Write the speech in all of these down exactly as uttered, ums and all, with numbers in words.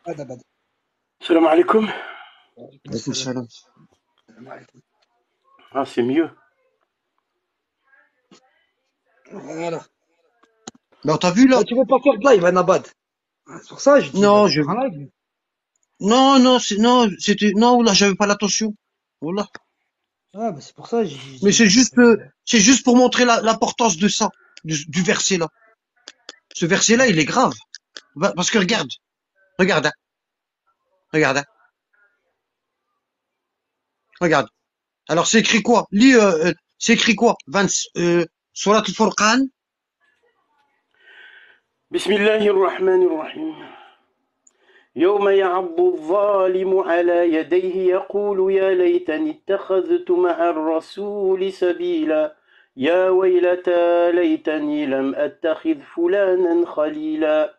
هذا بدأ. Salam alaikum. وعليكم Alaikum السلام. salam. السلام عليكم. Ah, c'est mieux. Voilà. Non, t'as vu là? Là, tu veux pas faire de live, Anabad. C'est pour ça que je dis, Non, vas-y, je. fais un live. Non, non, c'est non, c'était non, là, j'avais pas l'attention. Voilà. Ah, bah, c'est pour ça que je je Mais dis, c'est vas-y, juste, fais un euh, live. c'est juste pour montrer la- l'importance de ça, du, du verset là. Ce verset là, il est grave. Va- Parce que regarde, regarde, hein, regarde, hein, regarde. Alors c'est écrit quoi? Lis, euh, euh, c'est écrit quoi? vingt, euh, Surat al-Furqan. Bismillahir Rahmanir Rahim. يوم يعض الظالم على يديه يقول يا ليتني اتخذت مع الرسول سبيلا يا ويلتى ليتني لم أتخذ فلانا خليلا.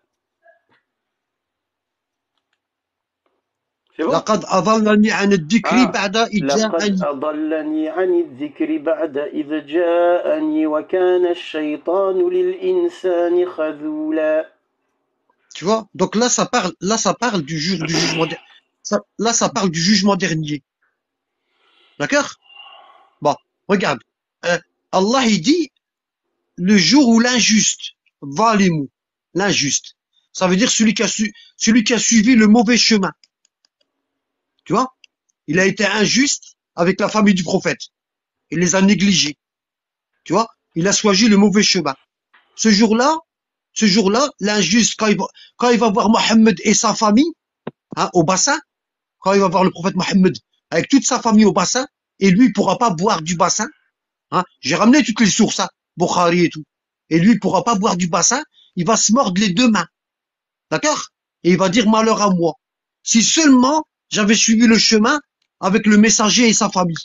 C'est bon? لقد أضلني عن الذكر Ah, بعد إذ لقد جاءني. أضلني عن الذكر بعد إذ جاءني وكان الشيطان للإنسان خذولا. Tu vois? Donc là, ça parle, là, ça parle du jour du jugement. der- Ça, là, ça parle du jugement dernier. D'accord? Bon, regarde. Euh, Allah, il dit le jour où l'injuste, valimou, l'injuste. Ça veut dire celui qui a su, celui qui a suivi le mauvais chemin. Tu vois? Il a été injuste avec la famille du prophète. Il les a négligés. Tu vois? Il a choisi le mauvais chemin. Ce jour-là, ce jour-là, l'injuste, quand il va, quand il va voir Mohammed et sa famille, hein, au bassin, quand il va voir le prophète Mohammed avec toute sa famille au bassin, et lui, il pourra pas boire du bassin, hein. J'ai ramené toutes les sources, hein, Bukhari et tout. Et lui, il pourra pas boire du bassin, il va se mordre les deux mains. D'accord? Et il va dire malheur à moi. Si seulement j'avais suivi le chemin avec le messager et sa famille.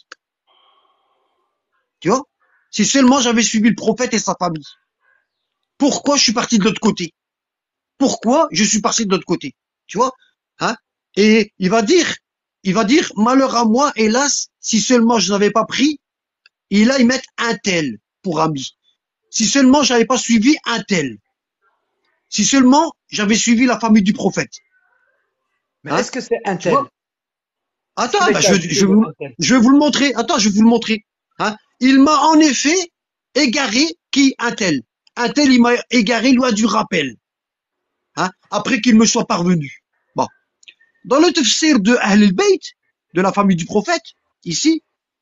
Tu vois? Si seulement j'avais suivi le prophète et sa famille. Pourquoi je suis parti de l'autre côté? Pourquoi je suis parti de l'autre côté? Tu vois? Hein? Et il va dire, il va dire, malheur à moi, hélas, si seulement je n'avais pas pris, et là, ils mettent un tel pour ami. Si seulement j'avais pas suivi un tel. Si seulement j'avais suivi la famille du prophète. Mais Hein? est-ce que c'est un Tu vois? tel? Est-ce Attends, qu'il a bah, été je, ajouté je, vais le vous, un tel? je vais vous le montrer. Attends, je vais vous le montrer. Hein? Il m'a en effet égaré qui un tel. Un tel, il m'a égaré loin du rappel. Hein? Après qu'il me soit parvenu. Bon. Dans le tafsir de Ahl al-Bayt, de la famille du prophète, ici,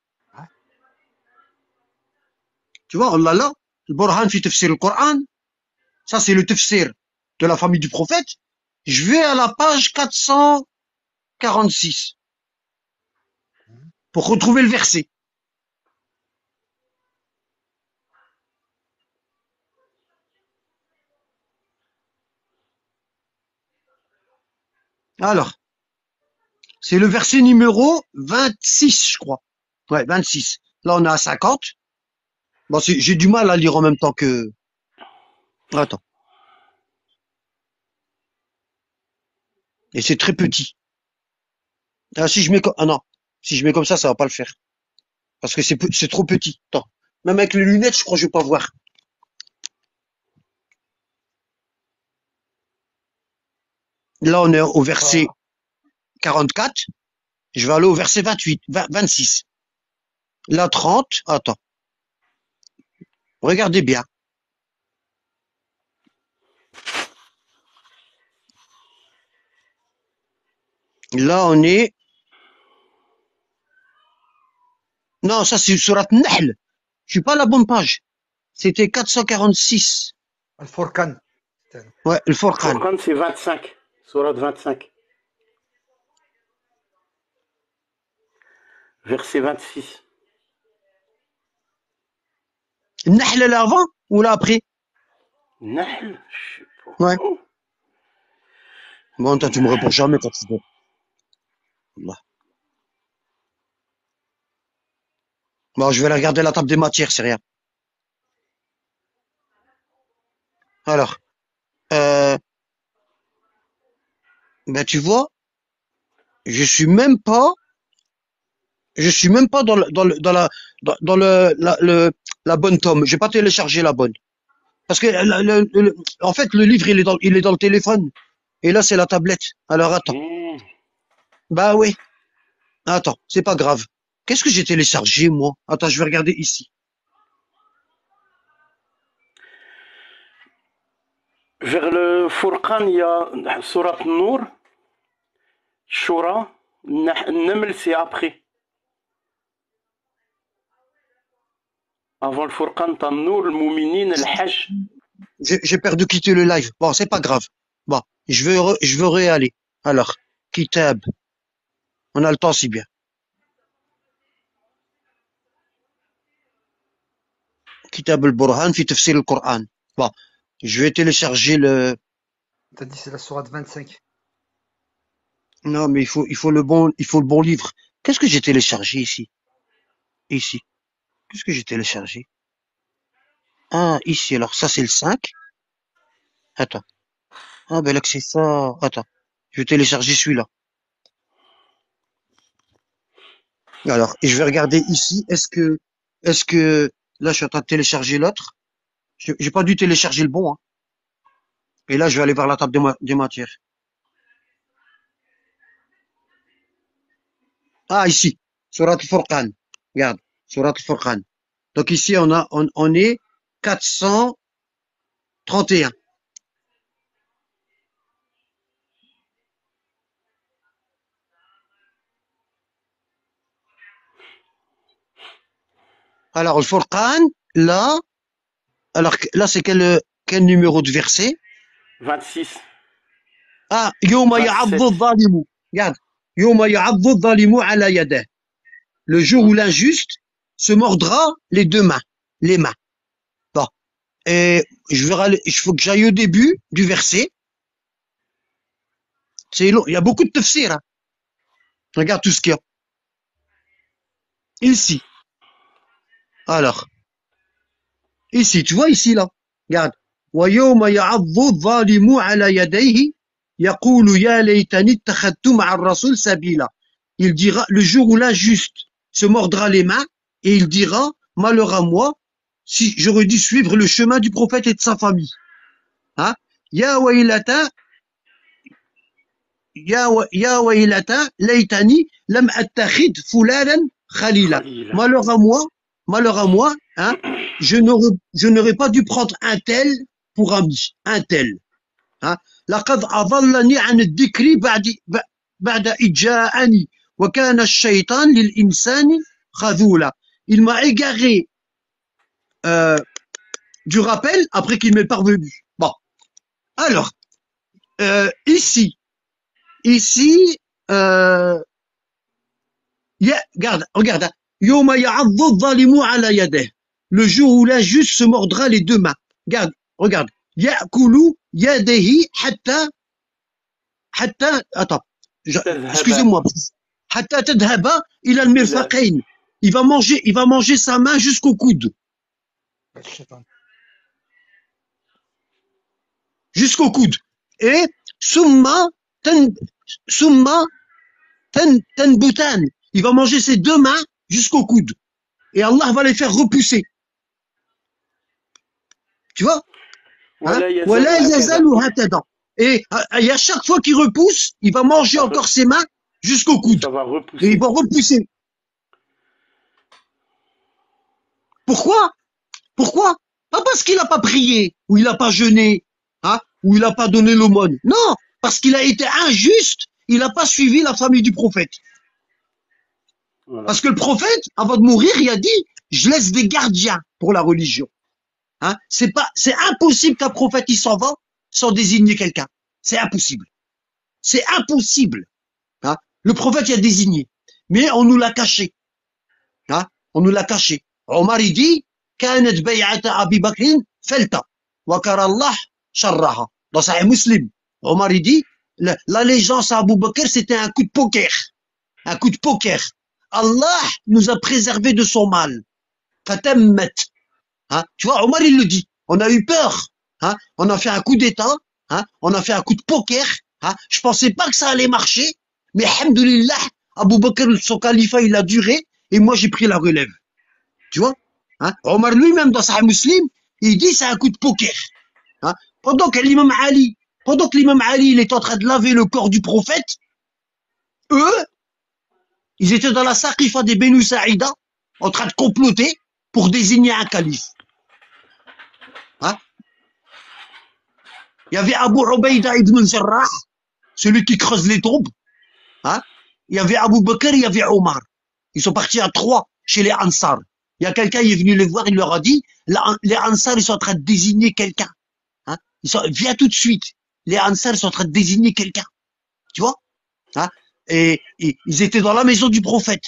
tu vois, Allah là, le Burhan fi tafsir le Coran, ça c'est le tafsir de la famille du prophète. Je vais à la page quatre cent quarante-six pour retrouver le verset. Alors, c'est le verset numéro vingt-six, je crois. Ouais, vingt-six. Là, on est à cinquante. Bon, c'est- j'ai du mal à lire en même temps que... Attends. Et c'est très petit. Ah, si je mets comme... Ah non. Si je mets comme ça, ça va pas le faire. Parce que c'est pe- c'est trop petit. Attends. Même avec les lunettes, je crois que je vais pas voir. Là, on est au verset quarante-quatre. Je vais aller au verset vingt-huit, vingt, vingt-six. Là, trente. Attends. Regardez bien. Là, on est... Non, ça, c'est surat Nahl. Je suis pas à la bonne page. C'était quatre cent quarante-six. الفرقان. Ouais, le Furqan. Furqan, c'est vingt-cinq. Surat vingt-cinq. Verset vingt-six. Nahl, elle est avant ou là après? Nahl, je sais pas. Ouais. Bon, toi, tu me réponds jamais quand tu veux. Allah. Bon, je vais regarder la table des matières, c'est rien. Alors, euh, ben tu vois, je suis même pas, je suis même pas dans le, dans le, dans la, dans, dans le, la, le, la bonne tome. J'ai pas téléchargé la bonne. Parce que, la- le- le- en fait, le livre, il est dans, il est dans le téléphone. Et là, c'est la tablette. Alors, attends. Mmh. Bah oui. Attends, c'est pas grave. Qu'est-ce que j'ai téléchargé, moi? Attends, je vais regarder ici. Vers le Furqan, il y a Surat Nour, Shura, Nah- Naml, c'est après. Avant le Furqan, t'as Nour, le Mouminin, le Hajj. J'ai j'ai peur de quitter le live. Bon, c'est pas grave. Bon, je veux, re- je veux réaller. Alors, Kitab. On a le temps, si bien. Kitab al-Burhan, fi tafsir al-Qur'an. Bon, je vais télécharger le... T'as dit c'est la sourate vingt-cinq. Non, mais il faut, il faut le bon, il faut le bon livre. Qu'est-ce que j'ai téléchargé ici? Ici. Qu'est-ce que j'ai téléchargé? Ah, ici. Alors, ça, c'est le cinq. Attends. Ah, ben là, que c'est ça. Attends. Je vais télécharger celui-là. Alors, et je vais regarder ici. Est-ce que, est-ce que, là, je suis en train de télécharger l'autre. J'ai j'ai pas dû télécharger le bon, hein. Et là, je vais aller voir la table des, ma- des matières. Ah, ici. Surat al-Furqan. Regarde. Surat al-Furqan. Donc ici, on a, on, on est quatre cent trente et un. Alors, le Furqan, là, alors, que- là, c'est quel, quel numéro de verset? vingt-six, Ah, Yawma ya'addu vingt-sept. adh-dhalimu. Regarde. Yawma ya'addu adh-dhalimu ala yadah. Le jour où l'injuste se mordra les deux mains, les mains. Bon. Et je vais aller, il faut que j'aille au début du verset. C'est long. Il y a beaucoup de tafsir, hein. Regarde tout ce qu'il y a. Ici. Alors. Ici, tu vois ici, là. Regarde. وَيَوْمَ يَعَضُّ الظَّالِمُ عَلَى يَدَيْهِ يَقُولُ يَا لَيْتَنِي اتَّخَذْتُ مَعَ الرَّسُولِ سَبِيلًا. Il dira, le jour où l'injuste se mordra les mains, et il dira, malheur à moi, si j'aurais dû suivre le chemin du prophète et de sa famille. Hein? Ya waylata, ya wa- ya waylata, laytani, lam attakhid fulanan khalila. Khalil. Malheur à moi, malheur à moi, hein, je n'aurais, je n'aurais pas dû prendre un tel pour ami, un tel. Hein. لقد أضلني عن الذكر بعد بعد إذ جاءني وكان الشيطان للإنسان خذولا. Il m'a égaré euh, du rappel après qu'il m'est parvenu. Bon, alors euh, ici, ici, euh, y a, regarde, regarde. hein. يوم يعض الظالم على يده. Le jour où l'injuste se mordra les deux mains. Regarde, regarde. يأكل يده حتى حتى attends, je- تذهب excusez-moi. حتى تذهب إلى إلى المرفقين. Il va manger, il va manger sa main jusqu'au coude, jusqu'au coude. Et summa ten, summa ten, tenbutan. Il va manger ses deux mains jusqu'au coude. Et Allah va les faire repousser. Tu vois? Hein? ولا يزال ولا هكذا. يزال هكذا. Et à, et à chaque fois qu'il repousse, il va manger encore ses mains jusqu'au coude. Ça va Et repousser. il va repousser. Pourquoi? Pourquoi? Pas parce qu'il n'a pas prié, ou il n'a pas jeûné, hein, ou il n'a pas donné l'aumône. Non, parce qu'il a été injuste, il n'a pas suivi la famille du prophète. Voilà. Parce que le prophète, avant de mourir, il a dit, je laisse des gardiens pour la religion. Hein, c'est pas, c'est impossible qu'un prophète il s'en va sans désigner quelqu'un. C'est impossible. C'est impossible. Hein. Le prophète il a désigné, mais on nous l'a caché. Hein, on nous l'a caché. Omar il dit, كانت بيعة أبي بكر فلتة وكر الله شرها. Dans Sahih Muslim, Omar il dit, la- l'allégeance à Abu Bakr c'était un coup de poker, un coup de poker. Allah nous a préservés de son mal. Fatammat. Hein, tu vois, Omar il le dit. On a eu peur. Hein, on a fait un coup d'état. Hein, on a fait un coup de poker. Hein, je pensais pas que ça allait marcher, mais alhamdoulilah, Abu Bakr son califat il a duré et moi j'ai pris la relève. Tu vois? Hein, Omar lui-même dans Sahih Muslim, il dit c'est un coup de poker. Hein, pendant que l'imam Ali, Pendant que l'imam Ali, il est en train de laver le corps du prophète, eux, ils étaient dans la saqifa des Benu Saïda, en train de comploter pour désigner un calife. Hein? Il y avait Abu Ubaïda ibn al-Jarrah, celui qui creuse les tombes. Hein? Il y avait Abu Bakr, il y avait Omar. Ils sont partis à trois chez les Ansar. Il y a quelqu'un qui est venu les voir, il leur a dit, la, les Ansar, ils sont en train de désigner quelqu'un. Hein? Ils sont, viens tout de suite. Les Ansar, ils sont en train de désigner quelqu'un. Tu vois? Hein? Et, et ils étaient dans la maison du prophète.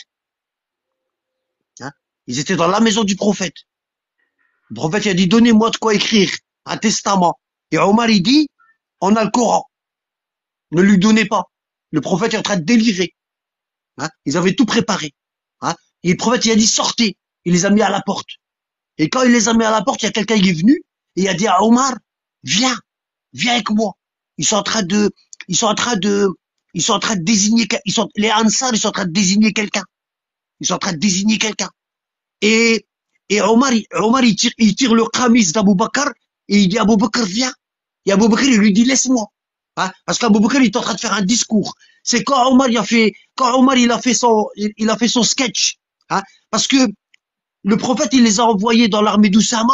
Hein? Ils étaient dans la maison du prophète. Le prophète il a dit, donnez-moi de quoi écrire un testament. Et Omar, il dit, on a le Coran. Ne lui donnez pas. Le prophète est en train de délirer. Hein? Ils avaient tout préparé. Hein? Et le prophète, il a dit, sortez. Il les a mis à la porte. Et quand il les a mis à la porte, il y a quelqu'un qui est venu et il a dit à Omar, viens, viens avec moi. Ils sont en train de, ils sont en train de, ils sont en train de désigner, ils sont, les Ansar, ils sont en train de désigner quelqu'un. Ils sont en train de désigner quelqu'un. Et, et Omar, Omar, il tire, il tire le khamis d'Abou Bakr et il dit, Abou Bakr, viens. Et Abou Bakr, il lui dit, laisse-moi. Hein? Parce qu'Abou Bakr, il est en train de faire un discours. C'est quand Omar, il a fait, quand Omar, il a fait son, il, il a fait son sketch. Hein? Parce que le prophète, il les a envoyés dans l'armée d'Oussama.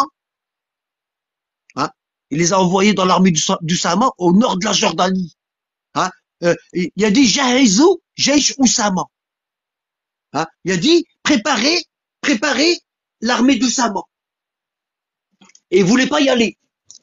Hein? Il les a envoyés dans l'armée d'Oussama au nord de la Jordanie. Hein? Euh, il a dit, Jahizu, Jaish Oussama. Hein? Il a dit, préparez, préparez l'armée d'Oussama. Et ils voulaient pas y aller.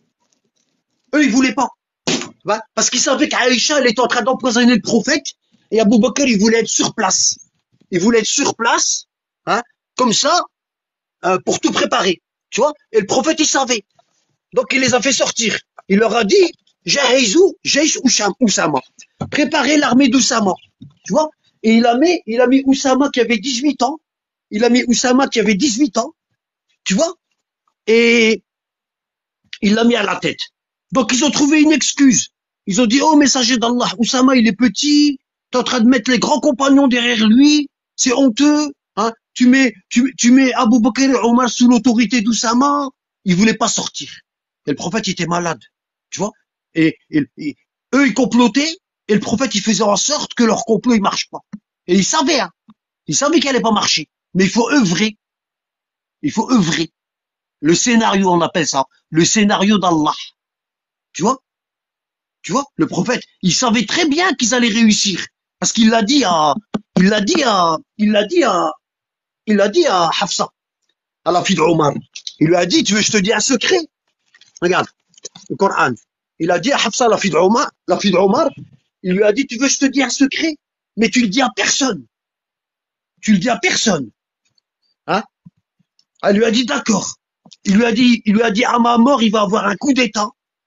Eux, ils voulaient pas. Hein? Parce qu'ils savaient qu'Aïcha, elle était en train d'empoisonner le prophète. Et Abou Bakr, il voulait être sur place. Il voulait être sur place. Hein? Comme ça, euh, pour tout préparer. Tu vois? Et le prophète, il savait. Donc, il les a fait sortir. Il leur a dit, Jahizu, Jaish Oussama. Préparez l'armée d'Oussama. Tu vois? Et il a mis, il a mis Oussama qui avait dix-huit ans. Il a mis Oussama qui avait dix-huit ans. Tu vois? Et il l'a mis à la tête. Donc, ils ont trouvé une excuse. Ils ont dit, oh, messager d'Allah, Oussama, il est petit. T'es en train de mettre les grands compagnons derrière lui. C'est honteux. Hein? Tu mets, tu, tu mets Abou Bakr et Omar sous l'autorité d'Oussama. Ils voulaient pas sortir. Et le prophète, il était malade. Tu vois? Et, et, et eux, ils complotaient. Et le prophète, il faisait en sorte que leur complot, il marche pas. Et ils savaient, hein. Ils savaient qu'elle allait pas marcher. Mais il faut œuvrer. Il faut œuvrer. Le scénario, on appelle ça. Le scénario d'Allah. Tu vois? Tu vois? Le prophète, il savait très bien qu'ils allaient réussir. Parce qu'il l'a dit à, il l'a dit à, il l'a dit à, il l'a dit à Hafsa, à la fille d'Omar. Il lui a dit, tu veux que je te dise un secret? Regarde, le Coran. Il a dit à Hafsa, la fille d'Omar, la fille d'Omar, il lui a dit, tu veux que je te dise un secret? Mais tu le dis à personne. Tu le dis à personne. Hein? Elle lui a dit, d'accord. Il lui a dit, il lui a dit, à ma mort, il va avoir un coup d'état.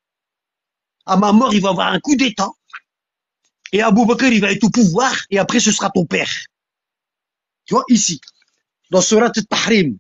À ma mort, il va avoir un coup d'état. Et Abou Bakr, il va être au pouvoir, et après, ce sera ton père. Tu vois, ici. Dans Surat al-Tahrim.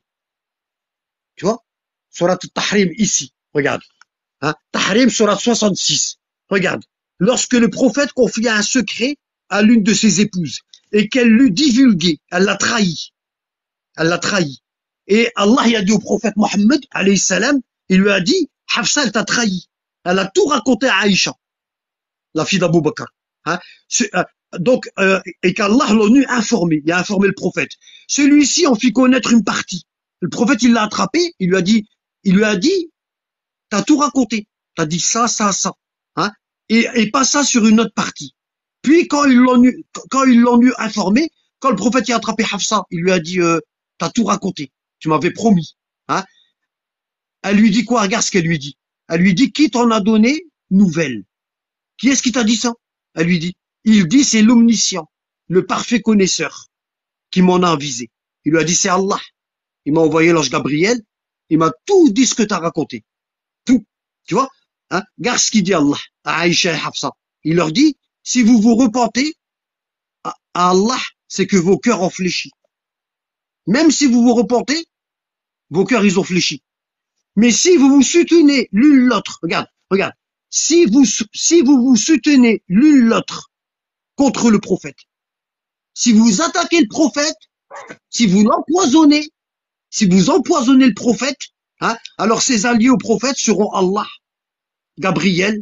Tu vois? Surat al-Tahrim, ici. Regarde. Hein? Tahrim, Surat soixante-six. Regarde. Lorsque le prophète confia un secret à l'une de ses épouses, et qu'elle l'eut divulgué, elle l'a trahi. Elle l'a trahi. Et Allah, il a dit au prophète Mohammed, alayhi salam, il lui a dit, Hafsa, elle t'a trahi. Elle a tout raconté à Aïcha, la fille d'Abou Bakr. Hein? Euh, donc, euh, et qu'Allah l'a eu informé, il a informé le prophète. Celui-ci en fit connaître une partie. Le prophète, il l'a attrapé, il lui a dit, il lui a dit, t'as tout raconté, t'as dit ça, ça, ça, hein, et, et pas ça sur une autre partie. Puis quand ils l'ont eu, quand ils l'ont eu informé, quand le prophète a attrapé Hafsa, il lui a dit, euh, t'as tout raconté, tu m'avais promis, hein. Elle lui dit quoi? Regarde ce qu'elle lui dit. Elle lui dit, qui t'en a donné nouvelle? Qui est-ce qui t'a dit ça? Elle lui dit, il dit, c'est l'omniscient, le parfait connaisseur, qui m'en a avisé. Il lui a dit, c'est Allah. Il m'a envoyé l'ange Gabriel, il m'a tout dit ce que t'as raconté. Tout. Tu vois? Hein? Regarde ce qu'il dit Allah à Aïcha et Hafsa. Il leur dit, si vous vous repentez à Allah, c'est que vos cœurs ont fléchi. Même si vous vous repentez, vos cœurs, ils ont fléchi. Mais si vous vous soutenez l'une l'autre, regarde, regarde, si vous, si vous vous soutenez l'une l'autre contre le prophète, si vous attaquez le prophète, si vous l'empoisonnez, si vous empoisonnez le prophète, hein, alors ses alliés au prophète seront Allah, Gabriel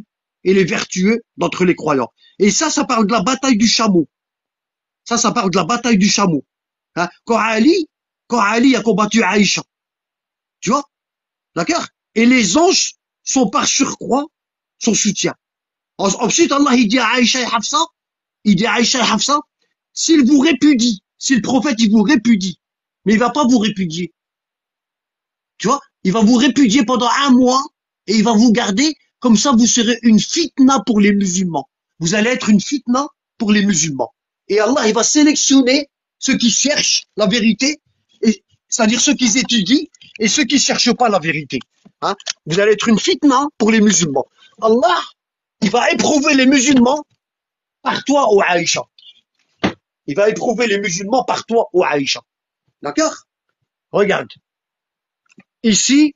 et les vertueux d'entre les croyants. Et ça, ça parle de la bataille du chameau. Ça, ça parle de la bataille du chameau. Hein? Quand Ali, quand Ali a combattu Aïcha. Tu vois? D'accord? Et les anges sont par surcroît son soutien. Ensuite, Allah, il dit à Aïcha et Hafsa, il dit à Aïcha et Hafsa, s'il vous répudie, si le prophète, il vous répudie, mais il va pas vous répudier. Tu vois? Il va vous répudier pendant un mois et il va vous garder. Comme ça, vous serez une fitna pour les musulmans. Vous allez être une fitna pour les musulmans. Et Allah, il va sélectionner ceux qui cherchent la vérité, et c'est-à-dire ceux qui étudient et ceux qui cherchent pas la vérité. Hein? Vous allez être une fitna pour les musulmans. Allah, il va éprouver les musulmans par toi, ô Aïcha. Il va éprouver les musulmans par toi, ô Aïcha. D'accord? Regarde. Ici,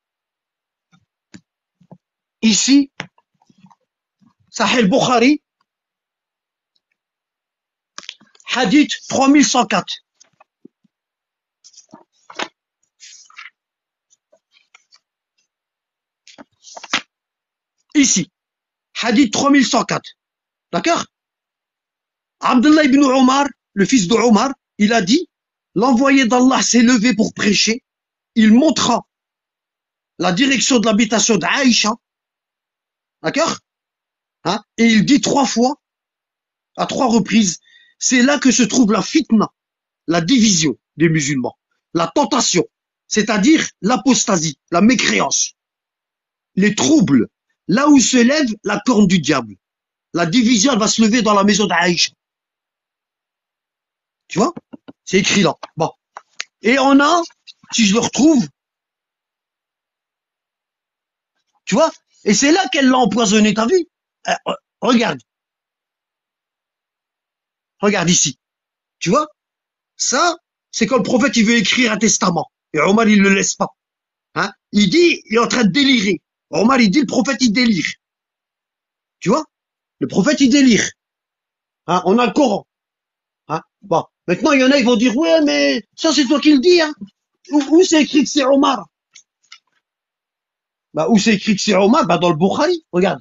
ici, Sahih al-Bukhari, hadith trois mille cent quatre. Ici, hadith trois mille cent quatre. D'accord? Abdullah ibn Omar, le fils de Omar, il a dit, l'envoyé d'Allah s'est levé pour prêcher. Il montra la direction de l'habitation d'Aïcha. D'accord? Hein? Et il dit trois fois, à trois reprises, c'est là que se trouve la fitna, la division des musulmans, la tentation, c'est-à-dire l'apostasie, la mécréance, les troubles, là où se lève la corne du diable. La division, elle va se lever dans la maison d'Aïcha. Tu vois? C'est écrit là. Bon. Et on a, si je le retrouve, tu vois? Et c'est là qu'elle l'a empoisonné, t'as vu? euh, Regarde. Regarde ici. Tu vois? Ça, c'est quand le prophète, il veut écrire un testament. Et Omar, il le laisse pas. Hein? Il dit, il est en train de délirer. Omar, il dit, le prophète, il délire. Tu vois? Le prophète, il délire. Hein? On a le Coran. Hein? Bon. Maintenant, il y en a, ils vont dire, ouais, mais ça, c'est toi qui le dis, hein. Où, où c'est écrit que c'est Omar? Bah, où c'est écrit que c'est Omar? Bah, dans le Bukhari. Regarde.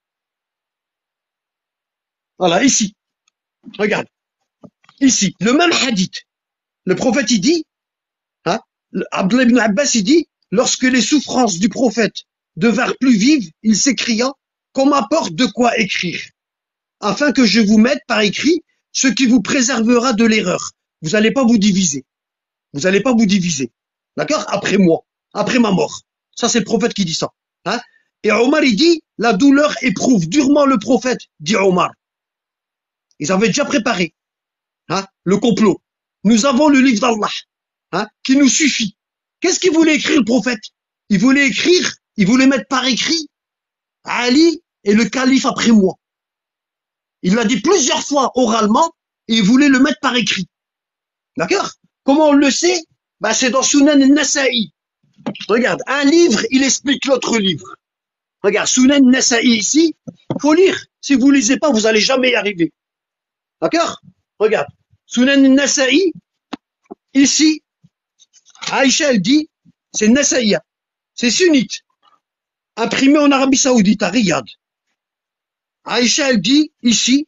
Voilà, ici. Regarde. Ici. Le même hadith. Le prophète, il dit, hein, Abdullah ibn Abbas, il dit, lorsque les souffrances du prophète devinrent plus vives, il s'écria, qu'on m'apporte de quoi écrire, afin que je vous mette par écrit ce qui vous préservera de l'erreur. Vous n'allez pas vous diviser. Vous n'allez pas vous diviser. D'accord? Après moi. Après ma mort. Ça, c'est le prophète qui dit ça. Hein? Et Omar, il dit, la douleur éprouve durement le prophète, dit Omar. Ils avaient déjà préparé, hein, le complot. Nous avons le livre d'Allah, hein, qui nous suffit. Qu'est-ce qu'il voulait écrire, le prophète? Il voulait écrire, il voulait mettre par écrit Ali est le calife après moi. Il l'a dit plusieurs fois oralement et il voulait le mettre par écrit. D'accord? Comment on le sait? Bah, c'est dans Sunan al-Nasa'i. Regarde, un livre, il explique l'autre livre. Regarde, Sunan al-Nasa'i ici, faut lire. Si vous lisez pas, vous allez jamais y arriver. D'accord? Regarde, Sunan al-Nasa'i, ici, Aïcha, elle dit, c'est Nasaïa, c'est sunnite, imprimé en Arabie Saoudite, à Riyad. Aïcha, elle dit, ici,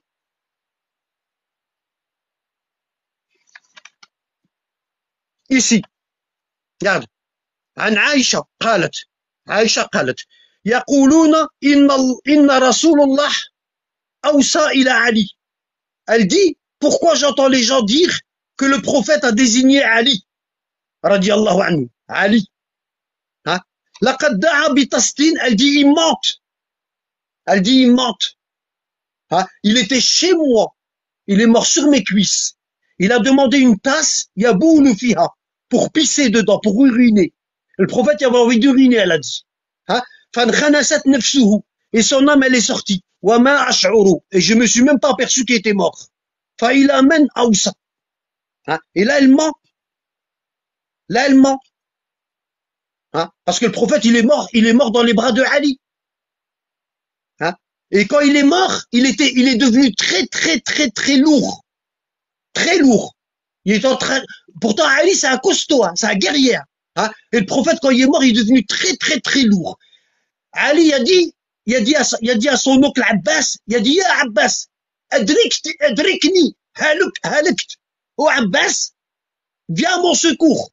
ici, regarde, عن عائشة قالت عائشة قالت يقولون إن إن رسول الله أوصى إلى علي. Elle dit, pourquoi j'entends les gens dire que le prophète a désigné Ali, radiyallahu anhu, Ali. Hein? لقد دعا بتسطين, elle dit, il mente. Elle dit, il mente. Hein? Il était chez moi. Il est mort sur mes cuisses. Il a demandé une tasse, yaboulu fiha, pour pisser dedans, pour uriner. Le prophète il avait envie d'uriner, elle a dit. Hein? فانخنست نفسه, et son âme, elle est sortie. وما أشعر, et je me suis même pas aperçu qu'il était mort. فإلى من أوصى. Hein? Et là, elle ment. Là, elle ment. Hein? Parce que le prophète, il est mort, il est mort dans les bras de Ali. Hein? Et quand il est mort, il était, il est devenu très, très, très, très lourd. Très lourd. Il est en train, pourtant, Ali, c'est un costaud, hein, c'est un guerrier. Hein? Et le prophète, quand il est mort, il est devenu très, très, très lourd. Ali a dit, il a dit à, il a dit à son oncle Abbas, il a dit, Ya Abbas, adrikni, adrikni, haluk, halakt. Oh Abbas, viens à mon secours.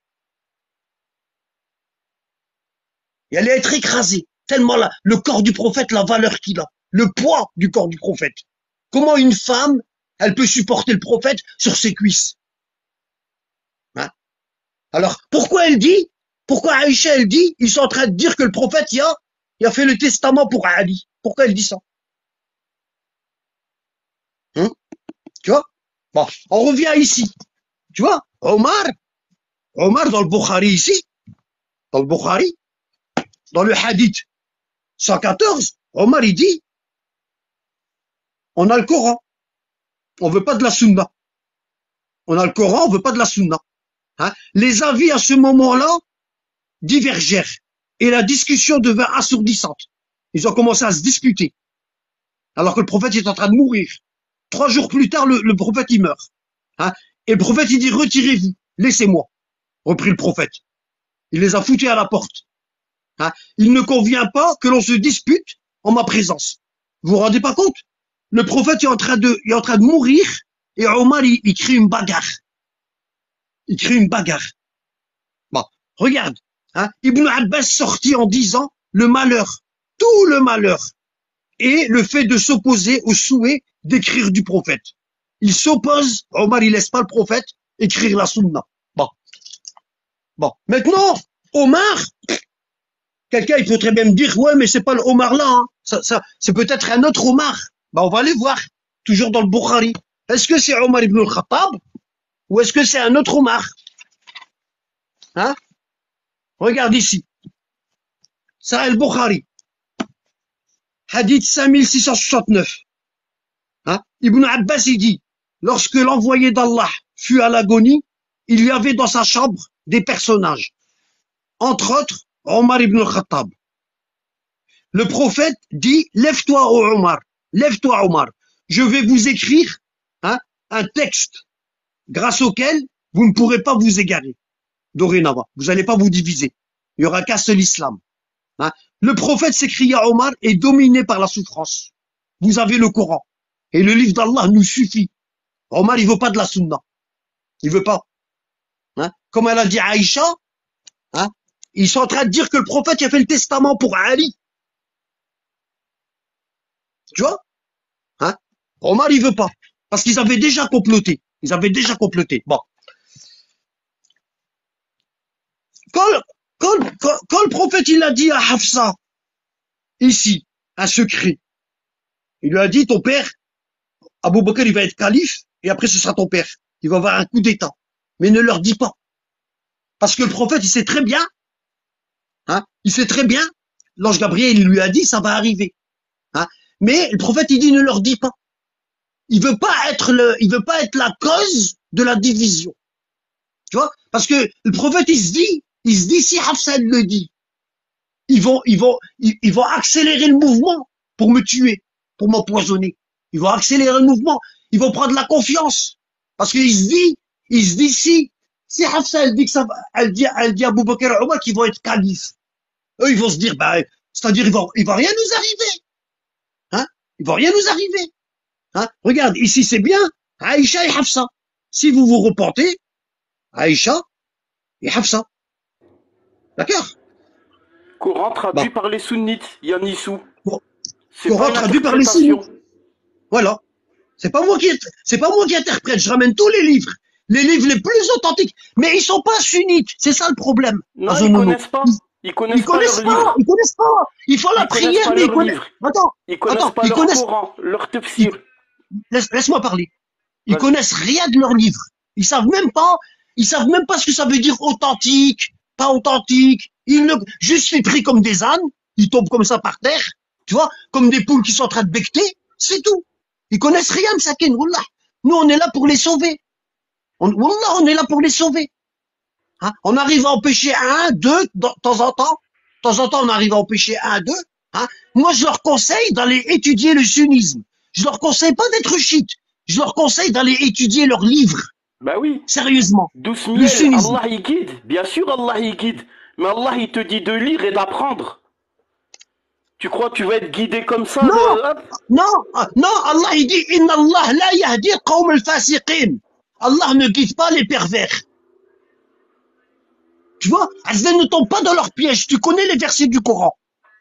Il allait être écrasé, tellement là, le corps du prophète, la valeur qu'il a, le poids du corps du prophète. Comment une femme, elle peut supporter le prophète sur ses cuisses? Hein? Alors, pourquoi elle dit, pourquoi Aïcha, elle dit, ils sont en train de dire que le prophète, il a, il a fait le testament pour Ali. Pourquoi elle dit ça? Hein? Tu vois? Bon, on revient ici. Tu vois? Omar, Omar dans le Bukhari ici, dans le Bukhari, dans le hadith cent quatorze, Omar il dit, on a le Coran, on veut pas de la sunna. On a le Coran, on veut pas de la sunna. Hein? Les avis à ce moment-là divergèrent et la discussion devint assourdissante. Ils ont commencé à se disputer alors que le prophète est en train de mourir. Trois jours plus tard, le, le prophète il meurt. Hein? Et le prophète il dit, retirez-vous, laissez-moi. Reprit le prophète. Il les a foutus à la porte. Hein? Il ne convient pas que l'on se dispute en ma présence. Vous vous rendez pas compte? Le prophète est en train de, il est en train de mourir et Omar il, il crie une bagarre. Il crie une bagarre. Bon, regarde. Hein? Ibn Abbas sortit en disant le malheur, tout le malheur, et le fait de s'opposer au souhait d'écrire du prophète. Il s'oppose, Omar il laisse pas le prophète écrire la sunna. Bon, bon. Maintenant, Omar, quelqu'un il peut très bien me dire ouais mais c'est pas le Omar là, hein. ça, ça, c'est peut-être un autre Omar. Ben on va aller voir, toujours dans le Bukhari. Est-ce que c'est Omar ibn al-Khattab ou est-ce que c'est un autre Omar? Hein? Regarde ici. Sahih al-Bukhari. Hadith cinq mille six cent soixante-neuf. Hein? Ibn Abbas il dit, lorsque l'envoyé d'Allah fut à l'agonie, il y avait dans sa chambre des personnages. Entre autres, Omar ibn al-Khattab. Le prophète dit, lève-toi, ô Omar. Lève-toi, Omar. Je vais vous écrire hein, un texte grâce auquel vous ne pourrez pas vous égarer. Dorénavant, vous n'allez pas vous diviser. Il y aura qu'un seul islam. Hein. Le prophète s'écria Omar est dominé par la souffrance. Vous avez le Coran. Et le livre d'Allah nous suffit. Omar, il veut pas de la sunna. Il veut pas. Hein. Comme elle a dit Aïcha, hein, ils sont en train de dire que le prophète a fait le testament pour Ali. Tu vois? Hein? Omar, il veut pas. Parce qu'ils avaient déjà comploté. Ils avaient déjà comploté. Bon. Quand, quand, quand, quand le prophète, il a dit à Hafsa, ici, un secret, il lui a dit, ton père, Abou Bakr, il va être calife, et après ce sera ton père. Il va avoir un coup d'état. Mais ne leur dis pas. Parce que le prophète, il sait très bien, hein, il sait très bien, l'ange Gabriel, il lui a dit, ça va arriver. Hein. Mais le prophète, il dit, ne leur dis pas. Il veut pas être le, il veut pas être la cause de la division. Tu vois? Parce que le prophète, il se dit, il se dit, si Hafsa le dit, ils vont, ils vont, ils, ils vont accélérer le mouvement pour me tuer, pour m'empoisonner. Ils vont accélérer le mouvement. Ils vont prendre la confiance. Parce qu'il se dit, il se dit, si, si Hafsa, elle dit que ça va, elle dit, elle dit à Abou Bakr et Omar qu'ils vont être califes. Eux, ils vont se dire, bah, c'est-à-dire, il va, il va rien nous arriver. Hein? Il va rien nous arriver. Hein? Regarde, ici, c'est bien, Aïcha et Hafsa. Si vous vous repentez, Aïcha et Hafsa. D'accord? Coran traduit Bon. par les sunnites, Yanissou. Bon. C'est Coran pas une traduit par les interprétation. sunnites. Voilà. C'est pas moi qui, c'est pas moi qui interprète. Je ramène tous les livres. Les livres les plus authentiques. Mais ils sont pas sunnites. C'est ça le problème. Non, Dans un ils moment. connaissent pas. Ils connaissent Ils pas connaissent leur pas. livre. Ils connaissent pas. Ils font la Ils connaissent prière, pas mais ils leur connaissent. livre. Attends. Ils connaissent Attends. pas Ils leur connaissent. Coran, leur Ils- tafsir. Laisse, laisse-moi parler. Ils Vas-y. connaissent rien de leur livre. Ils savent même pas. Ils savent même pas ce que ça veut dire authentique, pas authentique. Ils le, juste les prient comme des ânes. Ils tombent comme ça par terre. Tu vois, comme des poules qui sont en train de becqueter. C'est tout. Ils connaissent rien de Sakin. Wallah. Nous, on est là pour les sauver. On, Wallah, on est là pour les sauver. Hein? On arrive à empêcher un, deux, de temps en temps. De temps en temps, on arrive à empêcher un, deux. Hein? Moi, je leur conseille d'aller étudier le sunnisme. Je leur conseille pas d'être chiites. Je leur conseille d'aller étudier leurs livres. Bah oui. Sérieusement. Douce Le miel, sunnisme. Allah y guide. Bien sûr, Allah y guide. Mais Allah, il te dit de lire et d'apprendre. Tu crois que tu vas être guidé comme ça Non, de... hop. non, non, Allah il dit Inna Allah la yahdi qawm al-fasiqin. Allah ne guide pas les pervers. Tu vois, Azza ne tombe pas dans leur piège. Tu connais les versets du Coran.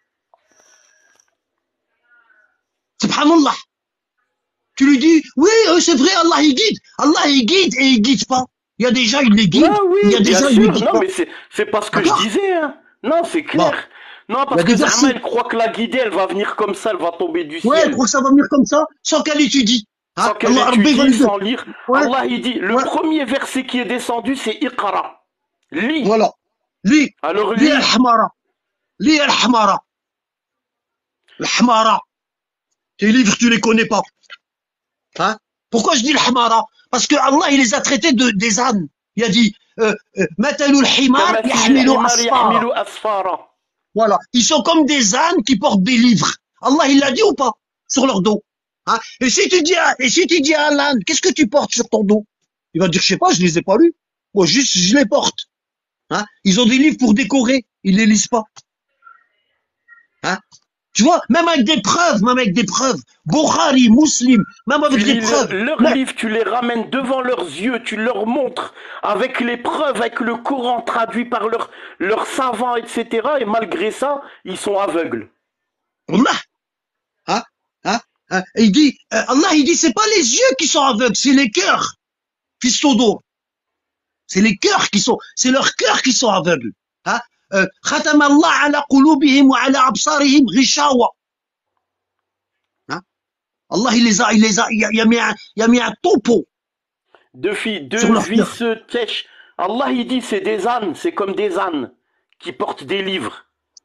Subhanallah. Tu lui dis, oui, euh, c'est vrai, Allah il guide. Allah il guide et il guide pas. Il y a des gens, il les guide. Ah oui, Il y a des bien gens, il les sûr. guide Non, pas. mais c'est c'est pas ce que je D'accord? disais. Hein. Non, c'est Bon, clair. Non, il y parce a des que Zahma, versets. elle croit que la guidée, elle va venir comme ça, elle va tomber du Ouais, elle ciel. croit que ça va venir comme ça, sans qu'elle étudie. Hein? Sans qu'elle Allah, Rabbi va étudie, lui dire. sans lire. Ouais, Allah, il dit, le ouais, premier verset qui est descendu, c'est Iqra. Lis. voilà. Lis, Alors lis lis. al-Hamara. Lis al-Hamara. Al-Hamara. Tes livres, tu les connais pas. Hein? Pourquoi je dis al-Hamara? Parce que Allah, il les a traités de, des ânes. Il a dit, euh, euh, Matalul himar كمثل yahmilu الحمار asfara. يحمل أسفارا. Voilà. Ils sont comme des ânes qui portent des livres. Allah, il l'a dit ou pas? Sur leur dos. Hein? Et si tu dis à, et si tu dis à l'âne, qu'est-ce que tu portes sur ton dos? Il va dire, je sais pas, je les ai pas lus. Moi, juste, je les porte. Hein? Ils ont des livres pour décorer. Ils les lisent pas. Hein? Tu vois, même avec des preuves, même avec des preuves. Bukhari, Muslim, même Tu avec des lis preuves. le- leurs Mais, livres, tu les ramènes devant leurs yeux, tu leur montres avec les preuves, avec le Coran traduit par leurs leurs savants, et cetera. Et malgré ça, ils sont aveugles. Allah, hein? Hein? Hein? Et il dit, euh, Allah, il dit, c'est pas les yeux qui sont aveugles, c'est les cœurs. Fistodo. C'est les cœurs qui sont, c'est leurs cœurs qui sont aveugles. Hein? Euh, Khatama Allah ala qulubihim wa ala absarihim ghishawa. Hein? Allah, il les a, il les a, il a, il a mis un, il a mis un topo Deux filles, sur deux leur cœur. se tèchent. Allah, il dit, c'est des ânes, c'est comme des ânes qui portent des livres.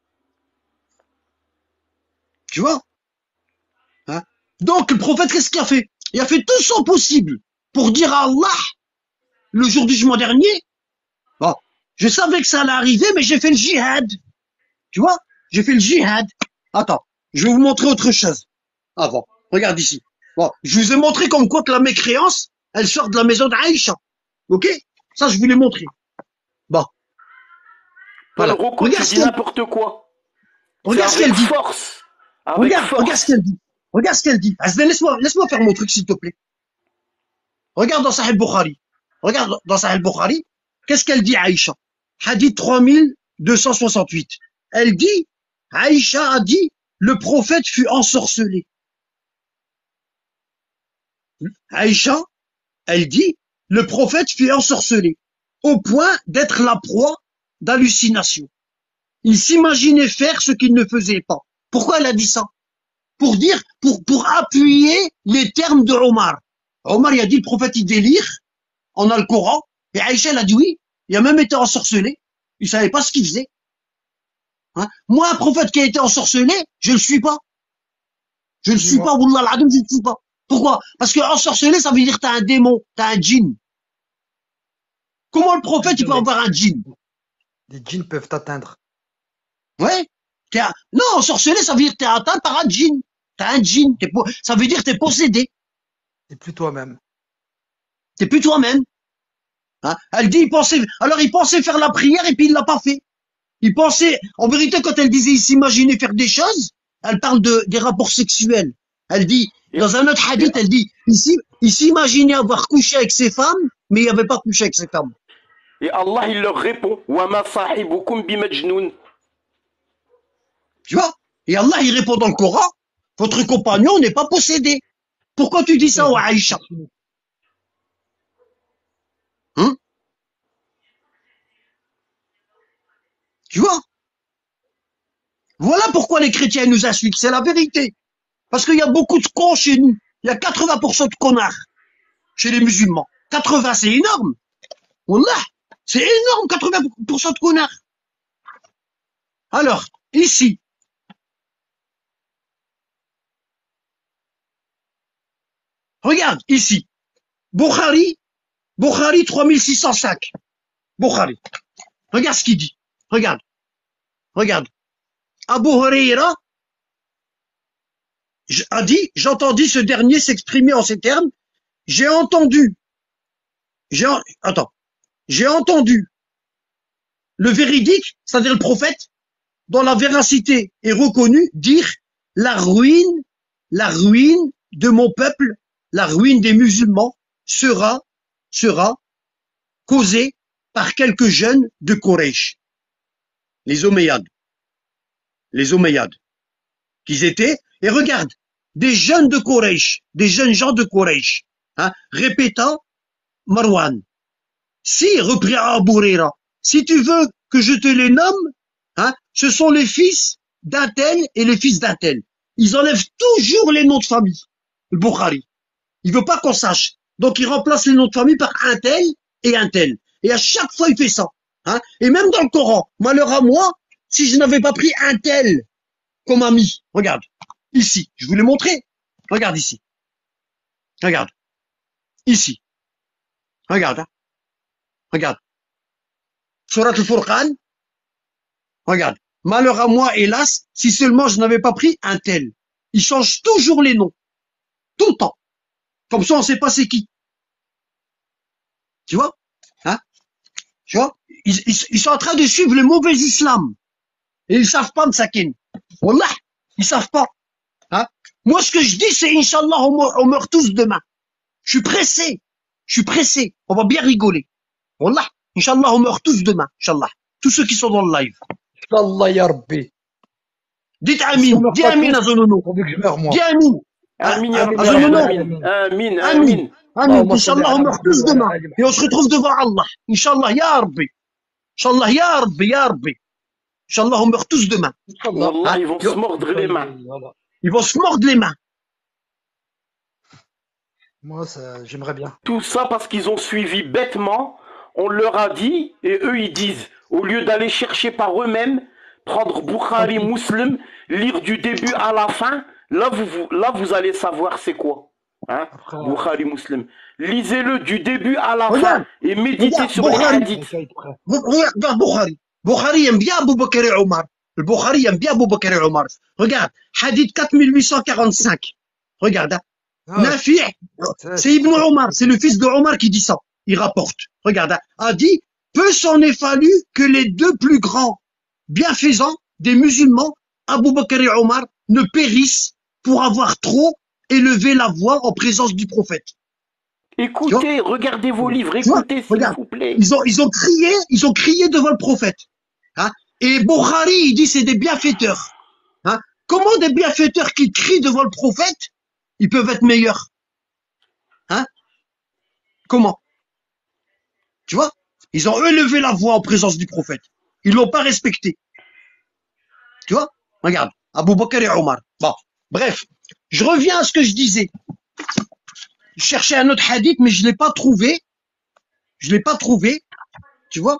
Tu vois? Hein? Donc, le prophète, qu'est-ce qu'il a fait? Il a fait tout son possible pour dire à Allah, le jour du jugement dernier, bon, je savais que ça allait arriver, mais j'ai fait le jihad. Tu vois? J'ai fait le jihad. Attends, je vais vous montrer autre chose. Ah bon, regarde ici. Bon, je vous ai montré comme quoi que la mécréance, elle sort de la maison d'Aïcha. Ok? Ça, je vous l'ai montré. Bon, Paul voilà. Rocco, Regarde tu ce dis qu'elle, n'importe quoi. C'est regarde ce qu'elle avec dit. force. Avec Regarde, regarde ce force. qu'elle dit. Regarde ce qu'elle dit. Azna, laisse-moi, laisse-moi faire mon truc, s'il te plaît. Regarde dans Sahih Bukhari. Regarde dans Sahih Bukhari. Qu'est-ce qu'elle dit, Aïcha? Hadith trois mille deux cent soixante-huit. Elle dit, Aïcha a dit, le prophète fut ensorcelé. Aïcha, elle dit, le prophète fut ensorcelé, au point d'être la proie d'hallucinations. Il s'imaginait faire ce qu'il ne faisait pas. Pourquoi elle a dit ça? Pour dire, pour, pour appuyer les termes de Omar. Omar, il a dit, le prophète, il délire. On a le Coran. Et Aïcha, elle a dit oui. Il a même été ensorcelé. Il savait pas ce qu'il faisait. Hein? Moi, un prophète qui a été ensorcelé, je le suis pas. Je le suis Dis-moi, pas, Wallah al-Adim, je le suis pas. Pourquoi? Parce que ensorcelé, ça veut dire t'as un démon, t'as un djinn. Comment le prophète, il peut mais avoir un djinn? les djinns peuvent t'atteindre. Ouais? T'es un- Non, ensorcelé, ça veut dire t'es atteint par un djinn. T'as un djinn. T'es po- Ça veut dire t'es possédé. Et plus toi-même. T'es plus toi-même. Hein? Elle dit, il pensait, alors il pensait faire la prière et puis il l'a pas fait. Il pensait, en vérité, quand elle disait il s'imaginait faire des choses, elle parle de, des rapports sexuels. Elle dit, Et, dans un autre et, hadith, elle dit, il s'im- il s'imaginait avoir couché avec ses femmes, mais il n'avait pas couché avec ses femmes. et Allah, il leur répond, وَمَا صَاحِبُكُمْ بِمَجْنُونَ. Tu vois? Et Allah, il répond dans le Coran, votre compagnon n'est pas possédé. Pourquoi tu dis ça, C'est au Aïcha? Hein? Tu vois? Voilà pourquoi les chrétiens nous insultent, c'est la vérité. Parce qu'il y a beaucoup de cons chez nous. Il y a quatre-vingts pour cent de connards chez les musulmans. quatre-vingts, c'est énorme. Wallah, c'est énorme, quatre-vingts pour cent de connards. Alors, ici, regarde, ici, Bukhari, Bukhari trois mille six cent cinq. Bukhari. Regarde ce qu'il dit. Regarde, regarde. Abu Huraira a dit, j'entendis ce dernier s'exprimer en ces termes. J'ai entendu, j'ai, attends, j'ai entendu le véridique, c'est-à-dire le prophète, dont la véracité est reconnue, dire la ruine, la ruine de mon peuple, la ruine des musulmans sera, sera causée par quelques jeunes de Quraysh, les Omeyyades, les Omeyyades, qu'ils étaient, et regarde, des jeunes de Quraysh, des jeunes gens de Quraysh, hein, répétant Marwan. Si, reprit Abu Huraira, si tu veux que je te les nomme, hein, ce sont les fils d'un tel et les fils d'un tel. Ils enlèvent toujours les noms de famille. Le Bukhari. Il veut pas qu'on sache. Donc il remplace les noms de famille par un tel et un tel. Et à chaque fois il fait ça. Hein. Et même dans le Coran, malheur à moi, si je n'avais pas pris un tel comme ami. Regarde. Ici. Je vous l'ai montré. Regarde ici. Regarde. Ici. Regarde. Hein. Regarde. Surat al-Furqan. Regarde. Malheur à moi, hélas, si seulement je n'avais pas pris un tel. Ils changent toujours les noms. Tout le temps. Comme ça, on sait pas c'est qui. Tu vois? Hein? Tu vois? Ils, ils, ils sont en train de suivre le mauvais islam. Et ils savent pas, Msakin. Wallah, ils savent pas. Hein? Moi, ce que je dis, c'est Inch'Allah, on meurt, on meurt tous demain. Je suis pressé. Je suis pressé. On va bien rigoler. Wallah, Inch'Allah, on meurt tous demain. Inch'Allah. Tous ceux qui sont dans le live. Inch'Allah, ya Rabbi. Dites Amin. Dis Amin à Zonono. Pourvu que je meurs, moi. Dis Amin. Amin, ya Amin, Rabbi, Zonono. Amin, Amin, Amin. Amin. Amin. Inch'Allah, on meurt tous demain. Et on se retrouve devant Allah. Inch'Allah, ya Rabbi. Inch'Allah, ya Rabbi, ya Rabbi. Inch'Allah, on meurt tous demain. Wallah, ils vont se mordre les mains. Ils vont se mordre les mains. Moi, ça, j'aimerais bien. Tout ça parce qu'ils ont suivi bêtement. On leur a dit, et eux ils disent, au lieu d'aller chercher par eux-mêmes, prendre Bukhari, Muslim, lire du début à la fin, là vous, vous, là, vous allez savoir c'est quoi. Hein? Après, Bukhari, Muslim. Lisez-le du début à la Regarde, fin et méditez regarde, sur les Bukhari. hadiths. Regarde Bukhari. Bukhari aime bien Abu Bakr et Omar. Le Bukhari aime bien Abu Bakr et Omar. Regarde, hadith quatre mille huit cent quarante-cinq. Regarde, hein. Ah, Nafi', c'est- c'est Ibn Omar, c'est le fils de Omar qui dit ça. Il rapporte. Regarde, hein, a dit, peu s'en est fallu que les deux plus grands bienfaisants des musulmans, Abu Bakr et Omar, ne périssent pour avoir trop élevé la voix en présence du prophète. Écoutez, regardez vos livres, Tu vois, écoutez s'il regarde. vous plaît. Ils ont, ils ont crié, ils ont crié devant le prophète. Hein. Et Bukhari, il dit c'est des bienfaiteurs. Hein. Comment des bienfaiteurs qui crient devant le prophète, ils peuvent être meilleurs? Hein? Comment? Tu vois? Ils ont élevé la voix en présence du prophète. Ils l'ont pas respecté. Tu vois? Regarde. Abu Bakr et Omar. Bon. Bref. Je reviens à ce que je disais. Je cherchais un autre hadith, mais je l'ai pas trouvé. Je l'ai pas trouvé. Tu vois?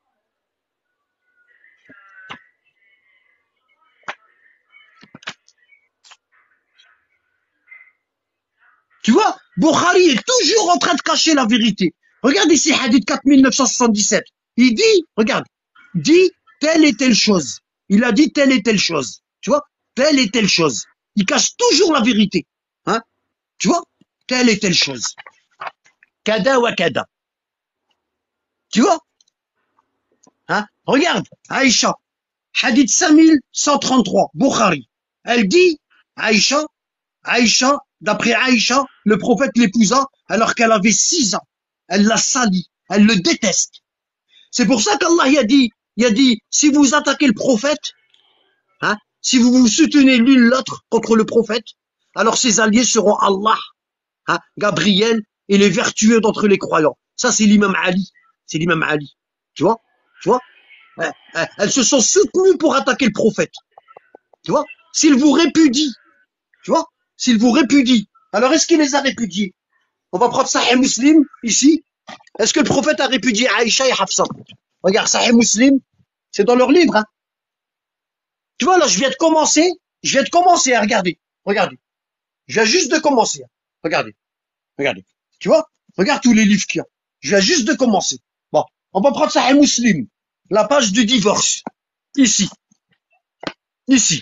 Tu vois? Bukhari est toujours en train de cacher la vérité. Regarde ici, hadith quatre mille neuf cent soixante-dix-sept. Il dit, regarde, dit telle et telle chose. Il a dit telle et telle chose. Tu vois? Telle et telle chose. Il cache toujours la vérité. Hein? Tu vois? Telle et telle chose. Kada wa kada. Tu vois? Hein? Regarde, Aïcha. Hadith cinq mille cent trente-trois. Bukhari. Elle dit, Aïcha, Aïcha, d'après Aïcha, le prophète l'épousa alors qu'elle avait six ans. Elle l'a sali. Elle le déteste. C'est pour ça qu'Allah y a dit, il a dit, si vous attaquez le prophète, hein, si vous vous soutenez l'une l'autre contre le prophète, alors ses alliés seront Allah, hein, Gabriel et les vertueux d'entre les croyants. Ça, c'est l'imam Ali. C'est l'imam Ali. Tu vois? Tu vois? Elles se sont soutenues pour attaquer le prophète. Tu vois? S'il vous répudie, tu vois? S'il vous répudie, alors est-ce qu'il les a répudiés? On va prendre Sahih Muslim, ici. Est-ce que le prophète a répudié Aïcha et Hafsa? Regarde, Sahih Muslim, c'est dans leur livre, hein. Tu vois, là, je viens de commencer, je viens de commencer à regarder. Regardez. Je viens juste de commencer. Regardez. Regardez. Tu vois? Regarde tous les livres qu'il y a. Je viens juste de commencer. Bon. On va prendre Sahih Muslim. La page du divorce. Ici. Ici.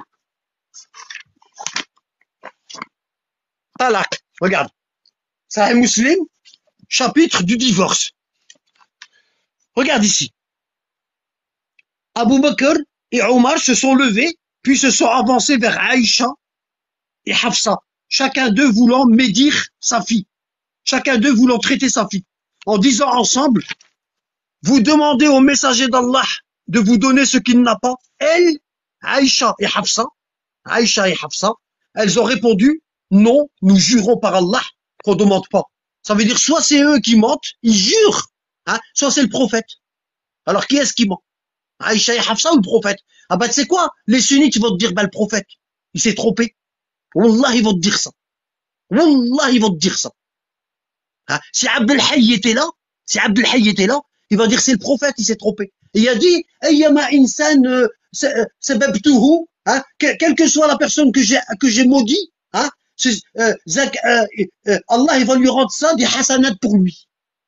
Talak. Regarde. Sahih Muslim. Chapitre du divorce. Regarde ici. Abu Bakr et Omar se sont levés, puis se sont avancés vers Aïcha et Hafsa, chacun d'eux voulant médire sa fille, chacun d'eux voulant traiter sa fille, en disant ensemble, vous demandez au messager d'Allah de vous donner ce qu'il n'a pas. Elle, Aïcha et Hafsa, Aïcha et Hafsa, elles ont répondu, non, nous jurons par Allah qu'on ne demande pas. Ça veut dire soit c'est eux qui mentent, ils jurent, hein, soit c'est le prophète. Alors qui est-ce qui ment? Aïcha et Hafsa ou le prophète? Ah bah tu sais quoi? Les sunnites ils vont te dire, bah le prophète, il s'est trompé. Wallah ils vont te dire ça. Wallah ils vont te dire ça. Hein? Si Abdel Hayy était là, si Abdel Hayy était là, il va dire c'est le prophète, il s'est trompé. Et il a dit, Ayyama insan euh, sababtuhu, hein, que- quelle que soit la personne que j'ai que j'ai maudit, hein, c'est- euh, zak- euh, euh, Allah il va lui rendre ça des hasanats pour lui.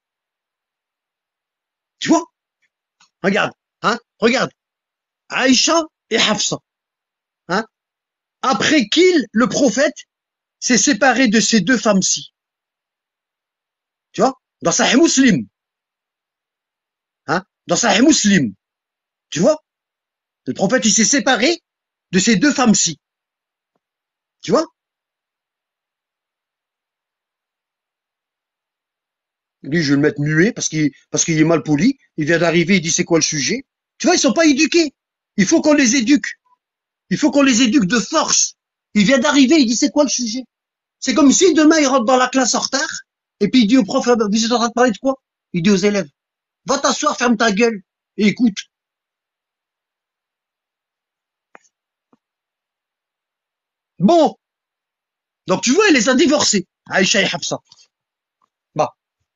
Tu vois? Regarde, hein, regarde. Aïcha et Hafsa, hein. Après qu'il, le prophète, s'est séparé de ces deux femmes-ci. Tu vois? Dans Sahih Muslim, hein, dans Sahih Muslim, tu vois? Le prophète, il s'est séparé de ces deux femmes-ci. Tu vois? Lui, je vais le mettre muet parce qu'il parce qu'il est mal poli. Il vient d'arriver, il dit c'est quoi le sujet? Tu vois, ils sont pas éduqués. Il faut qu'on les éduque. Il faut qu'on les éduque de force. Il vient d'arriver, il dit c'est quoi le sujet? C'est comme si demain il rentre dans la classe en retard et puis il dit au prof, ah ben, vous êtes en train de parler de quoi? Il dit aux élèves, va t'asseoir, ferme ta gueule et écoute. Bon, donc tu vois, il les a divorcés, Aïcha et Hafsa. Bah,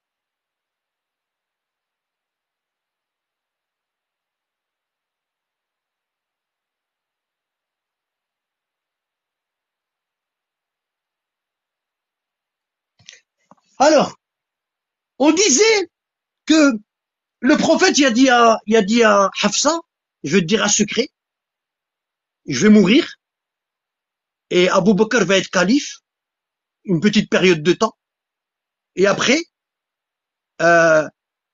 alors, on disait que le prophète, il a dit à, il a dit à Hafsa, je vais te dire un secret, je vais mourir et Abu Bakr va être calife une petite période de temps et après, euh,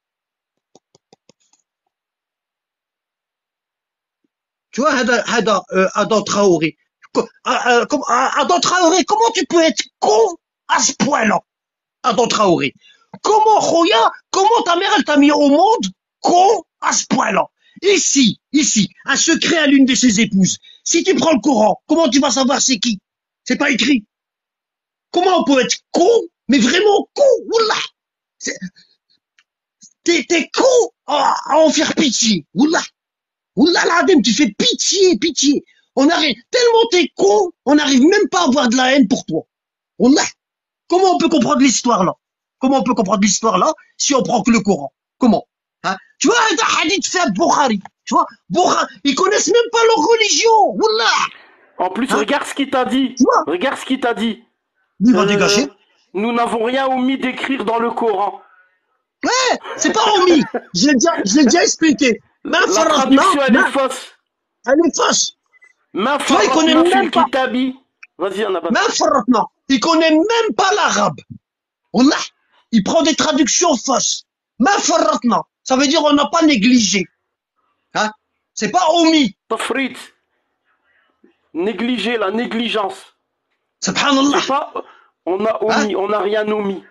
tu vois, Hada, Hada, euh, Adam Traoré. Co- ah, euh, comme- ah, Adam Traoré, comment tu peux être con à ce point-là, Adam Traoré? Comment, Khoya, comment ta mère, elle t'a mis au monde con à ce point-là? Ici, ici, un secret à l'une de ses épouses. Si tu prends le Coran, comment tu vas savoir c'est qui? C'est pas écrit. Comment on peut être con, mais vraiment con? Wallah, c'est- t'es, t'es con à, à en faire pitié. Wallah. Wallah l'adem, tu fais pitié, pitié. On arrive, tellement t'es con, on n'arrive même pas à avoir de la haine pour toi. Wallah. Comment on peut comprendre l'histoire là? Comment on peut comprendre l'histoire là si on prend que le Coran? Comment? Hein? Tu vois, un hadith fait Bukhari. Tu vois, Bukhari, ils connaissent même pas leur religion. Wallah. En plus, Hein? regarde ce qu'il t'a dit. Tu vois, Regarde ce qu'il t'a dit. il va Euh, dégager. nous n'avons rien omis d'écrire dans le Coran. Ouais, c'est pas omis. Je l'ai déjà, je l'ai déjà expliqué. Ma La faratna, traduction, elle est ma- fausse. elle est fausse. Ma Tu vois, il connaît faratna fil même pas. kitabi. Vas-y, on a pas. Ma faratna, il connaît même pas l'arabe. Wallah, il prend des traductions fausses. Ma faratna, ça veut dire on n'a pas négligé. Hein? C'est pas omis. Tafrit. Négliger la négligence. Subhanallah. C'est pas. On a Hein? omis, on n'a rien omis.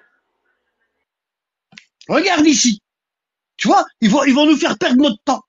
Regarde ici. Tu vois, ils vont, ils vont nous faire perdre notre temps.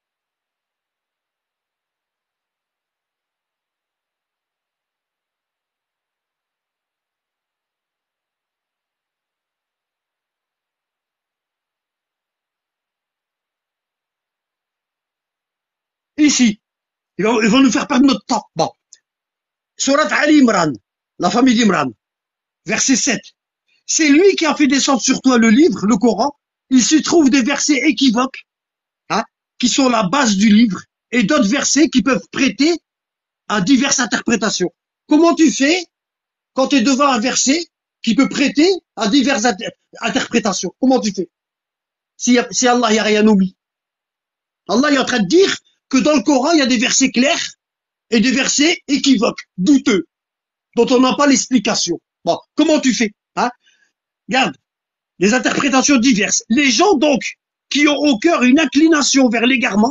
Ici. Ils vont, ils vont nous faire perdre notre temps. Bon. Surat Ali Imran. La famille d'Imran. Verset sept. C'est lui qui a fait descendre sur toi le livre, le Coran. Il s'y trouve des versets équivoques, hein, qui sont la base du livre, et d'autres versets qui peuvent prêter à diverses interprétations. Comment tu fais quand tu es devant un verset qui peut prêter à diverses inter- interprétations? Comment tu fais? Si, si Allah n'y a rien omis. Allah est en train de dire que dans le Coran, il y a des versets clairs et des versets équivoques, douteux, dont on n'a pas l'explication. Bon, comment tu fais, hein? Regarde, des interprétations diverses. Les gens, donc, qui ont au cœur une inclination vers l'égarement,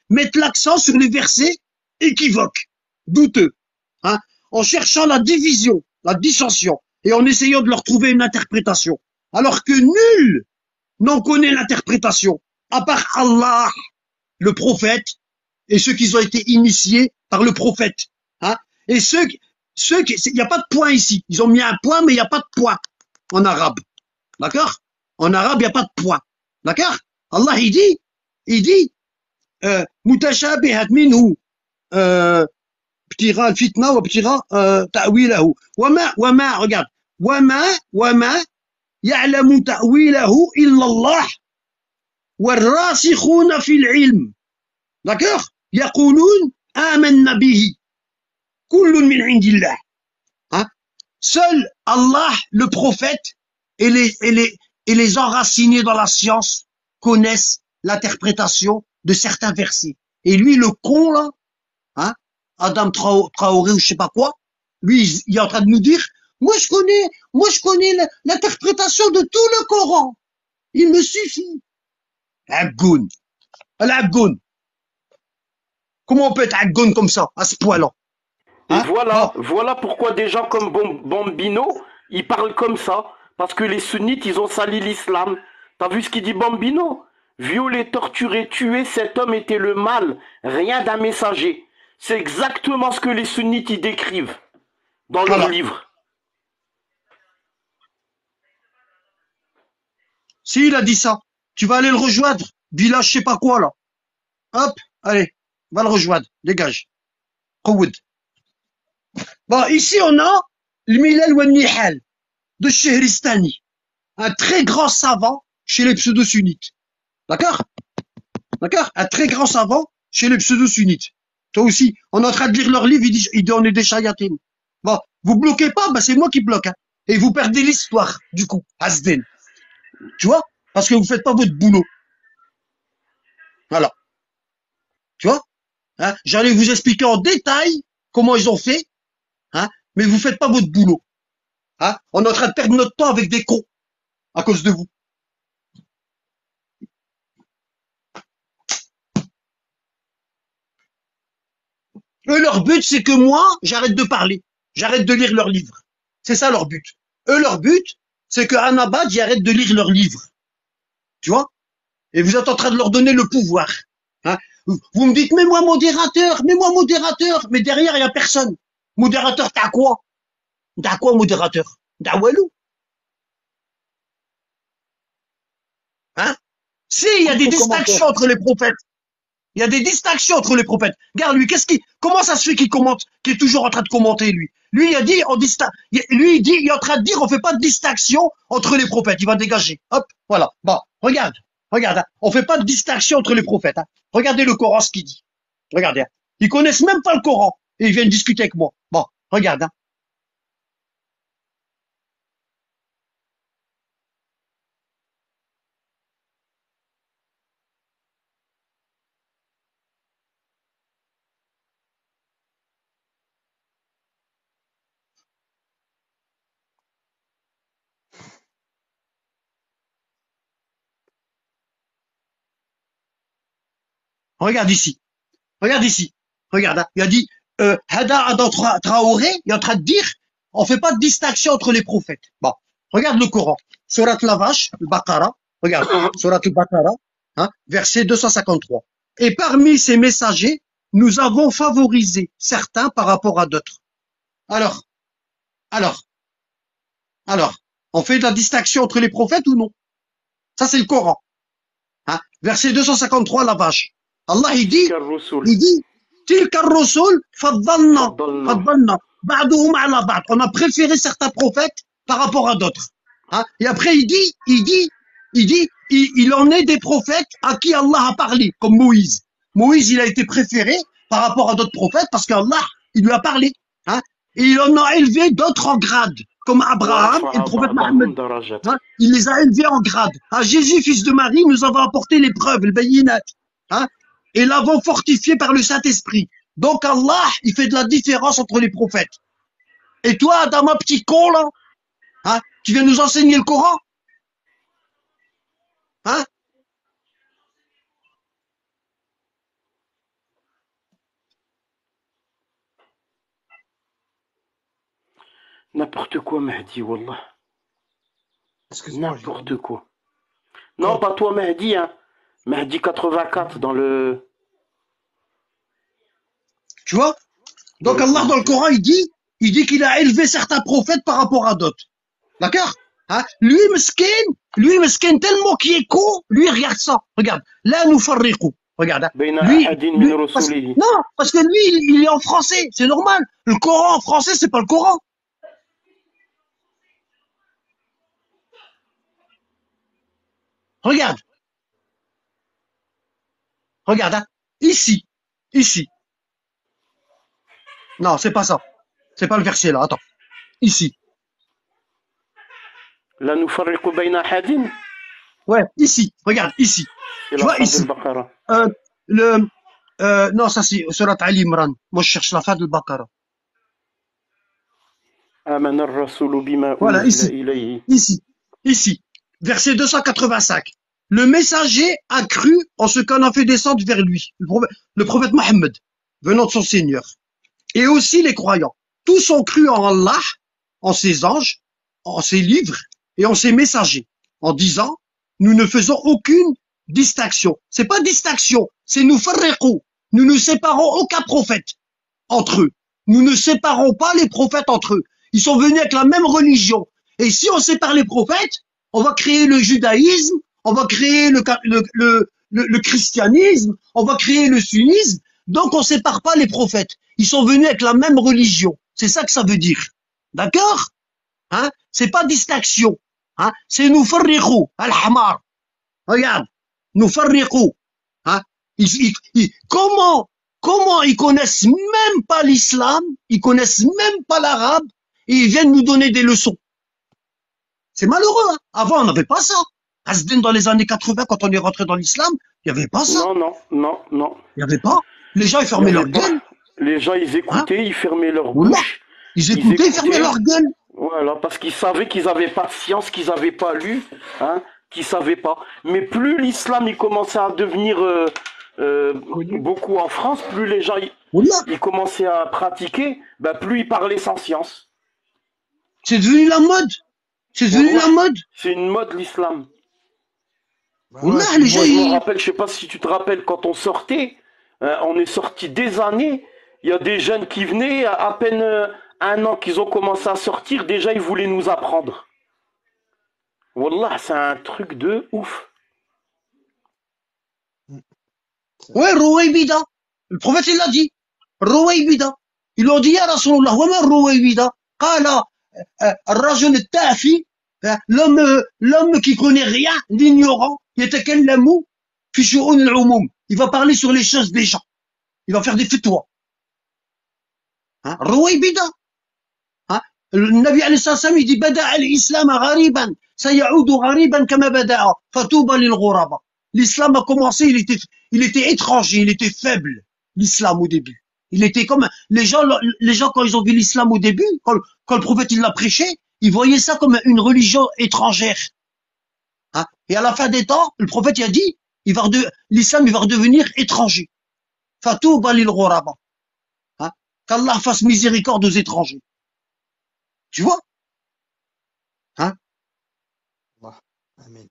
mettent l'accent sur les versets équivoques, douteux, hein, en cherchant la division, la dissension, et en essayant de leur trouver une interprétation. Alors que nul n'en connaît l'interprétation, à part Allah, le prophète, et ceux qui ont été initiés par le prophète. Hein. Et ceux, ceux qui, il n'y a pas de point ici. Ils ont mis un point, mais il n'y a pas de point en arabe. D'accord? En arabe, il n'y a pas de point. D'accord? Allah, il dit, il dit, euh, mutashabihat minhu, euh, ابتغاء الفتنة وابتغاء تأويله وما وما regarde وما وما يعلم تأويله إلا الله والراسخون في العلم d'accord يقولون آمنا به كل من عند الله hein? Seul Allah le prophète et les et les et les enracinés dans la science connaissent l'interprétation de certains versets et lui le con là hein Adam Traoré ou je sais pas quoi, lui, il est en train de nous dire, moi je connais, moi je connais l'interprétation de tout le Coran. Il me suffit. Agoun. Agoun. Comment on peut être agoun comme ça, à ce point-là? Et Hein voilà, bon. voilà pourquoi des gens comme Bambino, ils parlent comme ça. Parce que les sunnites, ils ont sali l'islam. T'as vu ce qu'il dit Bambino? Violer, torturer, tuer, cet homme était le mal, rien d'un messager. C'est exactement ce que les sunnites y décrivent dans leur Voilà. livre. Si il a dit ça, tu vas aller le rejoindre, village je sais pas quoi là. Hop, allez, va le rejoindre, dégage. Qawoud. Bon, ici on a le Milal wa Nihal de Chehristani, un très grand savant chez les pseudo-sunnites. D'accord? D'accord? Un très grand savant chez les pseudo-sunnites. Toi aussi, on est en train de lire leur livre, il dit, il dit on est des chayatines. Bon, vous bloquez pas, bah c'est moi qui bloque. Hein. Et vous perdez l'histoire, du coup, Asden. Tu vois? Parce que vous faites pas votre boulot. Voilà. Tu vois? Hein? J'allais vous expliquer en détail comment ils ont fait, hein? Mais vous faites pas votre boulot. Hein? On est en train de perdre notre temps avec des cons à cause de vous. Eux, leur but, c'est que moi, j'arrête de parler. J'arrête de lire leurs livres. C'est ça leur but. Eux, leur but, c'est que Annabad, j'arrête de lire leurs livres. Tu vois? Et vous êtes en train de leur donner le pouvoir. Hein? Vous me dites, mets-moi modérateur, mets-moi modérateur. Mais derrière, il n'y a personne. Modérateur, t'as quoi? T'as quoi, modérateur? T'as Walou? Hein? Si, il y a des distinctions entre les prophètes. Il y a des distinctions entre les prophètes. Regarde lui, qu'est-ce qui, comment ça se fait qu'il commente, qu'il est toujours en train de commenter lui. Lui, il a dit, on distingue, lui, il dit, il est en train de dire, on fait pas de distinction entre les prophètes. Il va dégager. Hop, voilà. Bon, regarde, regarde, hein. On fait pas de distinction entre les prophètes. Hein. Regardez le Coran, ce qu'il dit. Regardez. Hein. Ils connaissent même pas le Coran et ils viennent discuter avec moi. Bon, regarde. Hein. Regarde ici. Regarde ici. Regarde, hein. Il a dit, euh, Hada Adam Traoré, il est en train de dire, on fait pas de distinction entre les prophètes. Bon, regarde le Coran. Surat la vache, le Baqara. Regarde, Surat le Baqara, hein, verset deux cent cinquante-trois. Et parmi ces messagers, nous avons favorisé certains par rapport à d'autres. Alors, alors, alors, on fait de la distinction entre les prophètes ou non? Ça, c'est le Coran. Hein, verset deux cent cinquante-trois, la vache. Allah, il dit, il dit, تلك الرسل فضلنا فضلنا بعضهم على بعض. On a préféré certains prophètes par rapport à d'autres. Hein? Et après il dit, il dit, il dit, il, il en est des prophètes à qui Allah a parlé, comme Moïse. Moïse, il a été préféré par rapport à d'autres prophètes parce qu'Allah, il lui a parlé. Hein? Et il en a élevé d'autres en grade, comme Abraham et le prophète Mohammed. Hein? Il les a élevés en grade. À Jésus, fils de Marie, nous avons apporté les preuves, le bayinat. Hein? Et l'avons fortifié par le Saint-Esprit. Donc Allah, il fait de la différence entre les prophètes. Et toi, Adama, petit con, là, hein, tu viens nous enseigner le Coran? Hein? N'importe quoi, Mahdi, wallah. Excuse-moi. j'ai- N'importe quoi. Non, pas toi, Mahdi, hein. Mahdi quatre-vingt-quatre dans le... Tu vois? Donc Ouais, Allah ouais. dans le Coran, il dit, il dit qu'il a élevé certains prophètes par rapport à d'autres. D'accord? Hein? Lui, meskin, lui, meskin, tellement qui est con, lui, regarde ça. Regarde. Là, nous farriqou. Regarde. Hein. بين Lui, أحد من lui, parce, رسله. non, parce que lui, il, il est en français. C'est normal. Le Coran en français, c'est pas le Coran. Regarde. Regarde. Hein. Ici. Ici. Non, c'est pas ça. C'est pas le verset là. Attends. Ici. لا نفرق بين أحد. Ouais, ici. Regarde, ici. C'est Tu la vois, fin de ici. Al-Baqarah. Euh, le, euh, non, ça c'est Surat Ali Imran. Moi, je cherche la fin de Baqarah. آمن الرسول بما Voilà, أنزل ici. إليه. Ici. Ici. Verset deux cent quatre-vingt-cinq. Le messager a cru en ce qu'on a fait descendre vers lui. Le prophète, le prophète Mohammed, venant de son Seigneur. Et aussi les croyants. Tous ont cru en Allah, en ses anges, en ses livres et en ses messagers. En disant, nous ne faisons aucune distinction. C'est pas distinction, c'est nous farriqou. Nous ne séparons aucun prophète entre eux. Nous ne séparons pas les prophètes entre eux. Ils sont venus avec la même religion. Et si on sépare les prophètes, on va créer le judaïsme, on va créer le, le, le, le, le christianisme, on va créer le sunnisme. Donc on sépare pas les prophètes. Ils sont venus avec la même religion. C'est ça que ça veut dire. D'accord? Hein? C'est pas distinction. Hein? C'est nous farriqou, al-hamar. Regarde. Nous farriqou. Hein? Ils, ils, ils, comment, comment ils connaissent même pas l'islam, ils connaissent même pas l'arabe, et ils viennent nous donner des leçons. C'est malheureux, hein. Avant, on n'avait pas ça. Asdin, dans les années quatre-vingts, quand on est rentré dans l'islam, il n'y avait pas ça. Non, non, non, non. Il n'y avait pas. Les gens, ils Il y fermaient leur avait pas. gueule. Les gens, ils écoutaient, ils fermaient leur Wallah. bouche. Ils Ils écoutaient, ils fermaient écoutaient. leur gueule. Voilà, parce qu'ils savaient qu'ils n'avaient pas de science, qu'ils n'avaient pas lu, hein, qu'ils ne savaient pas. Mais plus l'islam il commençait à devenir euh, euh, Connu. beaucoup en France, plus les gens ils, Wallah. ils commençaient à pratiquer, ben, plus ils parlaient sans science. C'est devenu la mode. C'est devenu Wallah. la mode. C'est une mode l'islam. Bah Wallah, ouais, les puis gens, Moi, je me ils... rappelle, je sais pas si tu te rappelles, quand on sortait, hein, on est sorti des années, il y a des jeunes qui venaient, à, à peine euh, un an qu'ils ont commencé à sortir, déjà ils voulaient nous apprendre. Wallah, c'est un truc de ouf. Ouais, Rouaybida. Le prophète, il l'a dit. Rouaybida. Ils lui ont dit, ya Rasulallah, wa ma Rouaybida? Qala, euh, الرجل التافي, hein, l'homme, euh, l'homme qui connaît rien, l'ignorant, يتكلم في شؤون العموم. Il va parler sur les choses des gens. Il va faire des fatwas. Hein, Rouaybida. Hein, le Nabi alayhi salam, il dit, بدأ الإسلام غريبا, سيعود غريبا كما بدأ, فتوبى للغرباء. L'islam a commencé, il était, il était étranger, il était faible, l'islam au début. Il était comme, les gens, les gens quand ils ont vu l'islam au début, quand, quand le prophète il l'a prêché, ils voyaient ça comme une religion étrangère. Hein? Et à la fin des temps, le prophète il a dit, il va de, l'islam il va redevenir étranger. Fatouba lil ghuraba. Hein? Qu'Allah fasse miséricorde aux étrangers. Tu vois? Hein? Allah. Amen.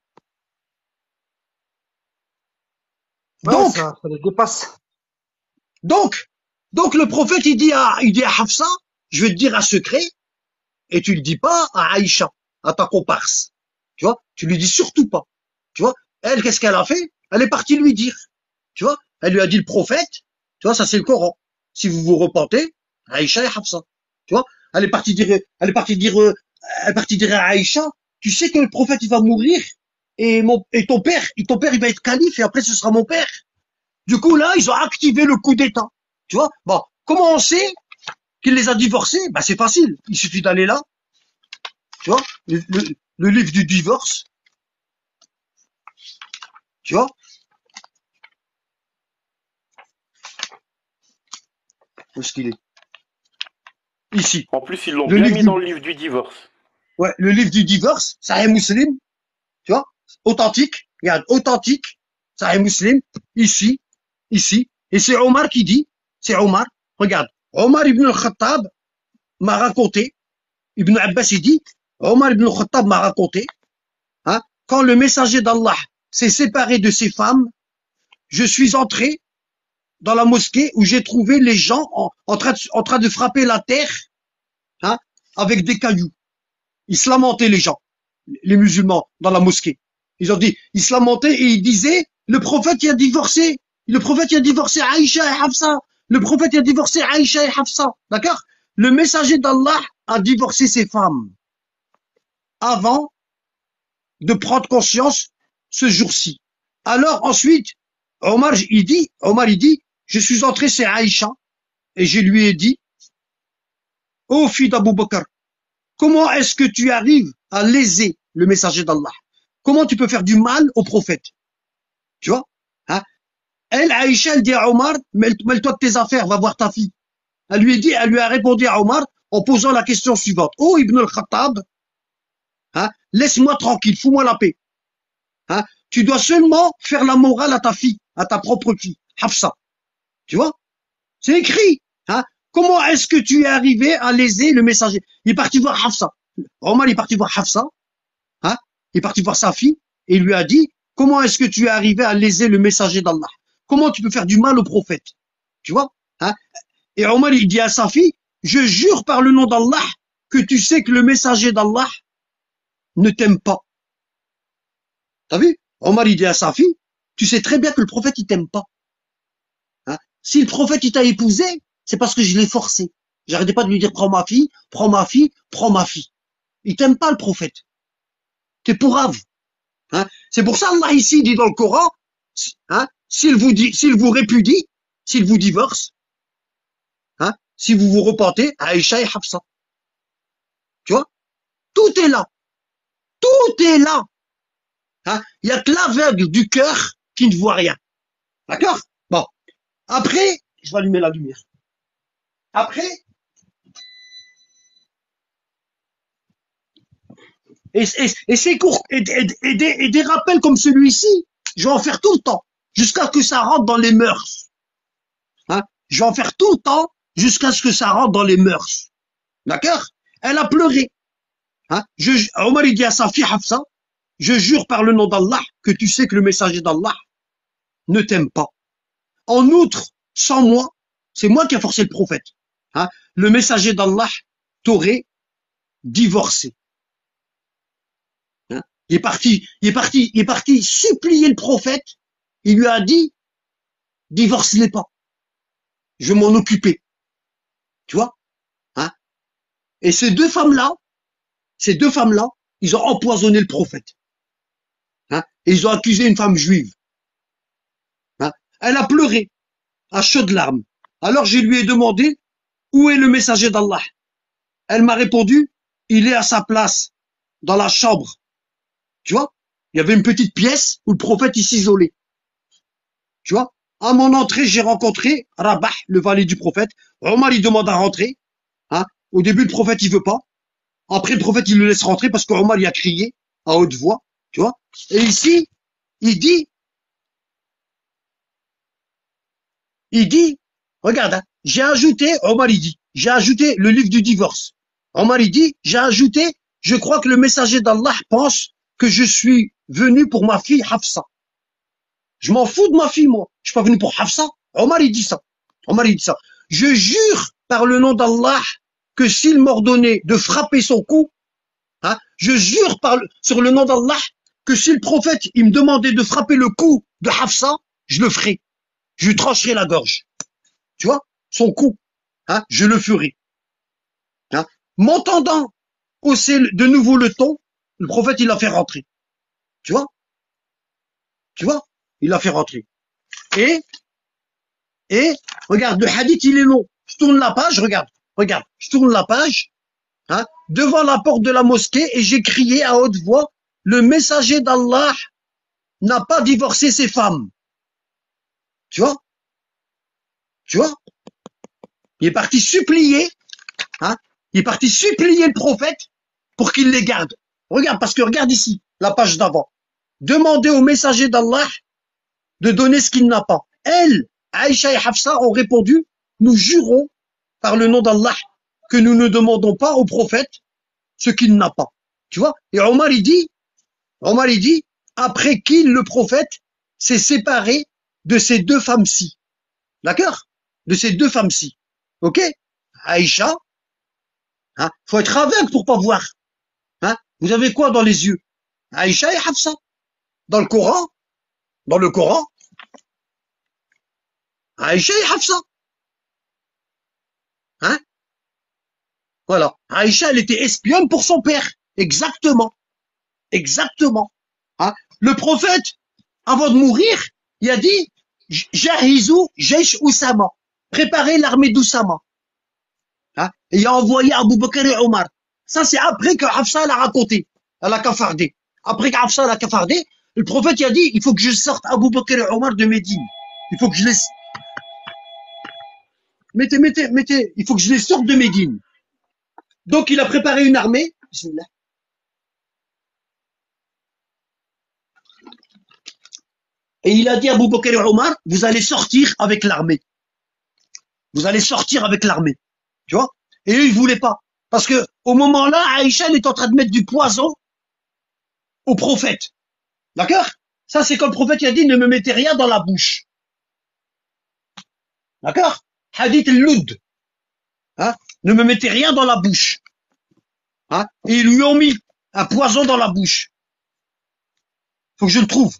Ouais, Donc, ça, ça les dépasse. donc, donc le prophète il dit à, il dit à Hafsa, je vais te dire un secret, et tu le dis pas à Aïcha, à ta comparse. Tu vois? Tu lui dis surtout pas. Tu vois? Elle, qu'est-ce qu'elle a fait? Elle est partie lui dire. Tu vois? Elle lui a dit le prophète. Tu vois? Ça, c'est le Coran. Si vous vous repentez, Aïcha et Hafsa. Tu vois? Elle est partie dire, elle est partie dire, euh, elle est partie dire à Aïcha, tu sais que le prophète, il va mourir, et mon, et ton père, et ton père, il va être calife, et après, ce sera mon père. Du coup, là, ils ont activé le coup d'État. Tu vois? Bon. Comment on sait qu'il les a divorcés? Ben, c'est facile. Il suffit d'aller là. Tu vois? Le, le, le livre du divorce. Tu vois? Où est-ce qu'il est? Ici. En plus, ils l'ont Le bien livre mis du- dans le livre du divorce. Ouais, le livre du divorce, Sahih Muslim. Tu vois? Authentique. Regarde, authentique. Sahih Muslim. Ici. Ici. Et c'est Omar qui dit. C'est Omar. Regarde. Omar ibn al-Khattab m'a raconté Ibn Abbas, il dit, Omar ibn Khattab m'a raconté, hein, quand le messager d'Allah s'est séparé de ses femmes, je suis entré dans la mosquée où j'ai trouvé les gens en, en, train de, en train de frapper la terre, hein, avec des cailloux. Ils se lamentaient, les gens, les musulmans, dans la mosquée. Ils ont dit, ils se lamentaient et ils disaient, le prophète il a divorcé, le prophète il a divorcé Aïcha et Hafsa, le prophète il a divorcé Aïcha et Hafsa, d'accord? Le messager d'Allah a divorcé ses femmes avant de prendre conscience ce jour-ci. Alors ensuite, Omar il dit, Omar il dit, je suis entré chez Aïcha et je lui ai dit, ô fille d'Abou Bakr, comment est-ce que tu arrives à léser le messager d'Allah? Comment tu peux faire du mal au prophète? Tu vois, hein? Elle, Aïcha, elle dit à Omar, mêle-toi de tes affaires, va voir ta fille. Elle lui a dit, elle lui a répondu à Omar en posant la question suivante. Oh Ibn al-Khattab, hein, laisse-moi tranquille, fous-moi la paix. Hein, tu dois seulement faire la morale à ta fille, à ta propre fille, Hafsa. Tu vois, c'est écrit. Hein, comment est-ce que tu es arrivé à léser le messager? Il est parti voir Hafsa. Omar est parti voir Hafsa. Hein, il est parti voir sa fille et il lui a dit, comment est-ce que tu es arrivé à léser le messager d'Allah? Comment tu peux faire du mal au prophète? Tu vois, hein? Et Omar, il dit à sa fille, je jure par le nom d'Allah que tu sais que le messager d'Allah ne t'aime pas. T'as vu? Omar, il dit à sa fille, tu sais très bien que le prophète, il t'aime pas. Hein? Si le prophète, il t'a épousé, c'est parce que je l'ai forcé. J'arrêtais pas de lui dire, prends ma fille, prends ma fille, prends ma fille. Il t'aime pas, le prophète. T'es pourrave. Hein? C'est pour ça, Allah, ici, dit dans le Coran, hein, s'il vous dit, s'il vous répudie, s'il vous divorce, hein, si vous vous repentez, Aïcha et Hafsa. Tu vois? Tout est là. Tout est là. Hein? Il y a que l'aveugle du cœur qui ne voit rien. D'accord? Bon. Après, je vais allumer la lumière. Après, et, et, et c'est court, et, et, et, des, et des rappels comme celui-ci, je vais en faire tout le temps, jusqu'à ce que ça rentre dans les mœurs. Hein? Je vais en faire tout le temps, jusqu'à ce que ça rentre dans les mœurs. D'accord? Elle a pleuré. Hein? Je, Omar il dit à sa fille Hafsa, je jure par le nom d'Allah que tu sais que le messager d'Allah ne t'aime pas. En outre, sans moi, c'est moi qui ai forcé le prophète. Hein? Le messager d'Allah t'aurait divorcé. Hein? Il est parti, il est parti, il est parti supplier le prophète. Il lui a dit, divorce-les pas. Je vais m'en occuper. Tu vois? Hein? Et ces deux femmes-là, ces deux femmes-là, ils ont empoisonné le prophète. Hein? Et ils ont accusé une femme juive. Hein? Elle a pleuré à chaudes larmes. Alors je lui ai demandé, où est le messager d'Allah? Elle m'a répondu, il est à sa place, dans la chambre. Tu vois? Il y avait une petite pièce où le prophète s'isolait. Tu vois? À mon entrée, j'ai rencontré Rabah, le valet du prophète. Omar, il demande à rentrer. Hein? Au début, le prophète, il veut pas. Après, le prophète, il le laisse rentrer parce qu'Omar, il a crié à haute voix. Tu vois? Et ici, il dit, il dit, regarde, hein, j'ai ajouté, Omar, il dit, j'ai ajouté le livre du divorce. Omar, il dit, j'ai ajouté, je crois que le messager d'Allah pense que je suis venu pour ma fille Hafsa. Je m'en fous de ma fille, moi. Je suis pas venu pour Hafsa. Omar, il dit ça. Omar, il dit ça. Je jure par le nom d'Allah que s'il m'ordonnait de frapper son cou, hein, je jure par le, sur le nom d'Allah que si le prophète, il me demandait de frapper le cou de Hafsa, je le ferai. Je lui trancherai la gorge. Tu vois? Son cou. Hein, je le ferai. Hein, m'entendant hausser de nouveau le ton, le prophète, il l'a fait rentrer. Tu vois? Tu vois? Il l'a fait rentrer. Et, et, regarde, le hadith, il est long. Je tourne la page, regarde, regarde, je tourne la page, hein, devant la porte de la mosquée et j'ai crié à haute voix, le messager d'Allah n'a pas divorcé ses femmes. Tu vois? Tu vois? Il est parti supplier, hein, il est parti supplier le prophète pour qu'il les garde. Regarde, parce que regarde ici, la page d'avant. Demandez au messager d'Allah de donner ce qu'il n'a pas. Elle, Aïcha et Hafsa ont répondu, nous jurons par le nom d'Allah que nous ne demandons pas au prophète ce qu'il n'a pas. Tu vois? Et Omar, il dit, Omar, il dit, après qu'il, le prophète, s'est séparé de ces deux femmes-ci. D'accord? De ces deux femmes-ci. Ok? Aïcha, hein? Faut être aveugle pour pas voir. Hein? Vous avez quoi dans les yeux? Aïcha et Hafsa. Dans le Coran, dans le Coran, Aïcha et Hafsa. Hein? Voilà. Aïcha, elle était espionne pour son père. Exactement. Exactement. Hein? Le prophète, avant de mourir, il a dit, Jahizou, Jaish Oussama. Préparez l'armée d'Oussama. Hein? Et il a envoyé Abu Bakr et Omar. Ça, c'est après que Hafsa l'a raconté. Elle a cafardé. Après que Hafsa l'a cafardé, le prophète il a dit, il faut que je sorte Abu Bakr et Omar de Médine. Il faut que je les... Mettez, mettez, mettez, il faut que je les sorte de Médine. Donc, il a préparé une armée. Bismillah. Et il a dit à Abu Bakr et Omar, vous allez sortir avec l'armée. Vous allez sortir avec l'armée. Tu vois? Et eux, ils voulaient pas. Parce que, au moment-là, Aïcha, elle est en train de mettre du poison au prophète. D'accord? Ça, c'est quand le prophète il a dit, ne me mettez rien dans la bouche. D'accord? Hadith al-Lud. Hein? Ne me mettez rien dans la bouche. Hein? Et ils lui ont mis un poison dans la bouche. Faut que je le trouve.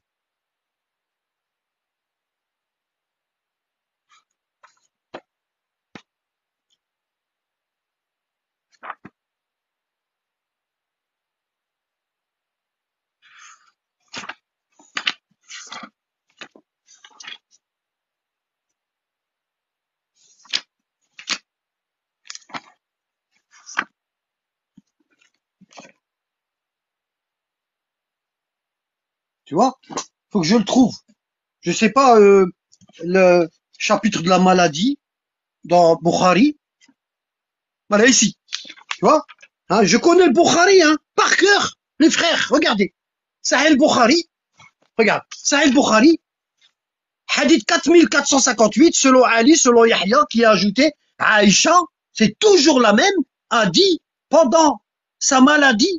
Tu vois? Faut que je le trouve. Je sais pas, euh, le chapitre de la maladie dans Bukhari. Voilà, ici. Tu vois? Hein, je connais le Bukhari, hein, par cœur. Les frères, regardez. Sahih Bukhari. Regarde. Sahih Bukhari. Hadith quatre mille quatre cent cinquante-huit, selon Ali, selon Yahya, qui a ajouté, Aïcha, c'est toujours la même, a dit, pendant sa maladie,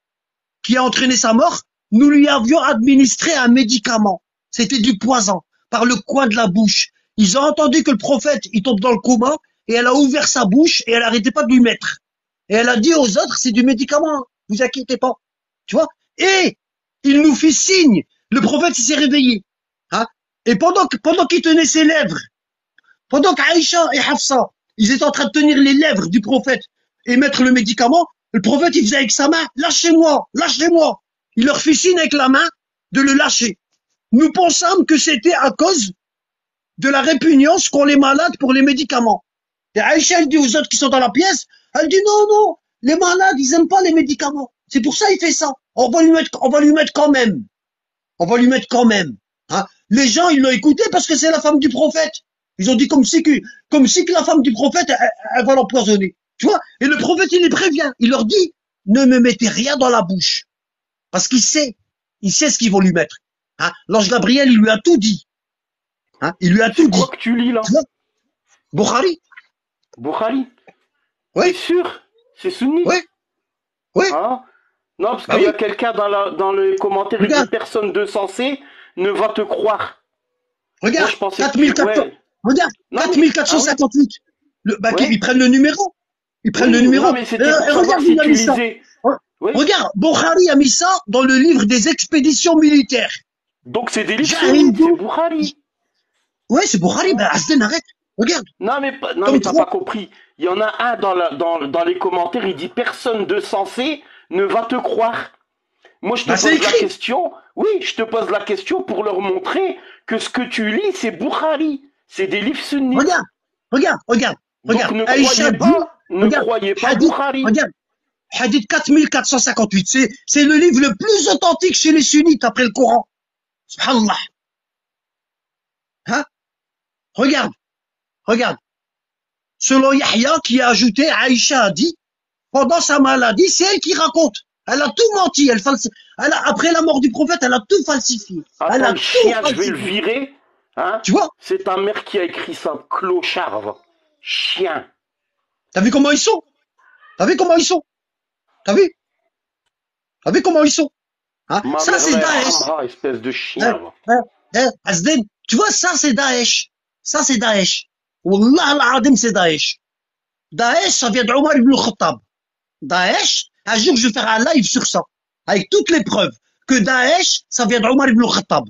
qui a entraîné sa mort, nous lui avions administré un médicament. C'était du poison, par le coin de la bouche. Ils ont entendu que le prophète, il tombe dans le coma, et elle a ouvert sa bouche, et elle arrêtait pas de lui mettre. Et elle a dit aux autres, c'est du médicament, vous inquiétez pas. Tu vois? Et, il nous fit signe, le prophète, il s'est réveillé. Hein? Et pendant que, pendant qu'il tenait ses lèvres, pendant qu'Aïcha et Hafsa, ils étaient en train de tenir les lèvres du prophète, et mettre le médicament, le prophète, il faisait avec sa main, lâchez-moi, lâchez-moi. Il leur fit signe avec la main de le lâcher. Nous pensâmes que c'était à cause de la répugnance qu'ont les malades pour les médicaments. Et Aïcha, elle dit aux autres qui sont dans la pièce, elle dit non, non, les malades, ils aiment pas les médicaments. C'est pour ça qu'il fait ça. On va lui mettre, on va lui mettre quand même. On va lui mettre quand même. Hein? Les gens, ils l'ont écouté parce que c'est la femme du prophète. Ils ont dit comme si que, comme si que la femme du prophète, elle, elle va l'empoisonner. Tu vois? Et le prophète, il les prévient. Il leur dit, ne me mettez rien dans la bouche. Parce qu'il sait, il sait ce qu'ils vont lui mettre. Hein? L'ange Gabriel, il lui a tout dit. Hein? Il lui a tout C'est dit. quoi que tu lis là? Tu vois? Bukhari. Bukhari? Oui. C'est sûr? C'est sunnite? Oui. Oui. Hein? Non, parce Bah qu'il y a oui. quelqu'un dans, la, dans le commentaire, il dit Regarde. personne de sensé ne va te croire. Moi, Regarde. je pensais quatre que mille tu... quatre cents. Ouais. Regarde. Non, mais... quatre mille quatre cent cinquante-huit. Le, bah, Ouais. ils prennent le numéro. Ils prennent Oui, le numéro. non, mais c'était Euh, pour savoir regarde, si il a tu mis ça. lisais. Re- Oui. Regarde, Bukhari a mis ça dans le livre des expéditions militaires. Donc c'est des livres Jahidou. sunnites, c'est Bukhari. Ouais, c'est Bukhari. Ben, Asden, arrête. Regarde. Non, mais, pas- non, Comme mais t'as trois. pas compris. Il y en a un dans, la, dans, dans les commentaires, il dit personne de sensé ne va te croire. Moi, je te Bah, c'est pose la écrit. question. Oui, je te pose la question pour leur montrer que ce que tu lis, c'est Bukhari. C'est des livres sunnites. Regarde. Regarde. Regarde. Donc Regarde. ne Aïcha croyez dit. pas, ne Regarde. croyez pas Hadith. Bukhari. Regarde. Hadith quatre mille quatre cent cinquante-huit. C'est, c'est le livre le plus authentique chez les sunnites après le Coran. Subhanallah. Hein? Regarde. Regarde. Selon Yahya, qui a ajouté, Aïcha a dit, pendant sa maladie, c'est elle qui raconte. Elle a tout menti. Elle falsi... elle a, après la mort du prophète, elle a tout falsifié. Elle Attends, a le tout chien, je vais le falsifié. virer. Hein? Tu vois? C'est ta mère qui a écrit ça, clochard. Chien. T'as vu comment ils sont? T'as vu comment ils sont? T'as vu? T'as vu comment ils sont? Hein? Ma Ça, mère, c'est là, Daesh. yarhamha, espèce de chien, Hein? va. Hein? Hein? Azden, tu vois, ça, c'est Daesh. Ça, c'est Daesh. Wallah al-Adim, c'est Daesh. Daesh, ça vient d'Omar ibn al-Khattab. Daesh, un jour, je vais faire un live sur ça. Avec toutes les preuves. Que Daesh, ça vient d'Omar ibn al-Khattab.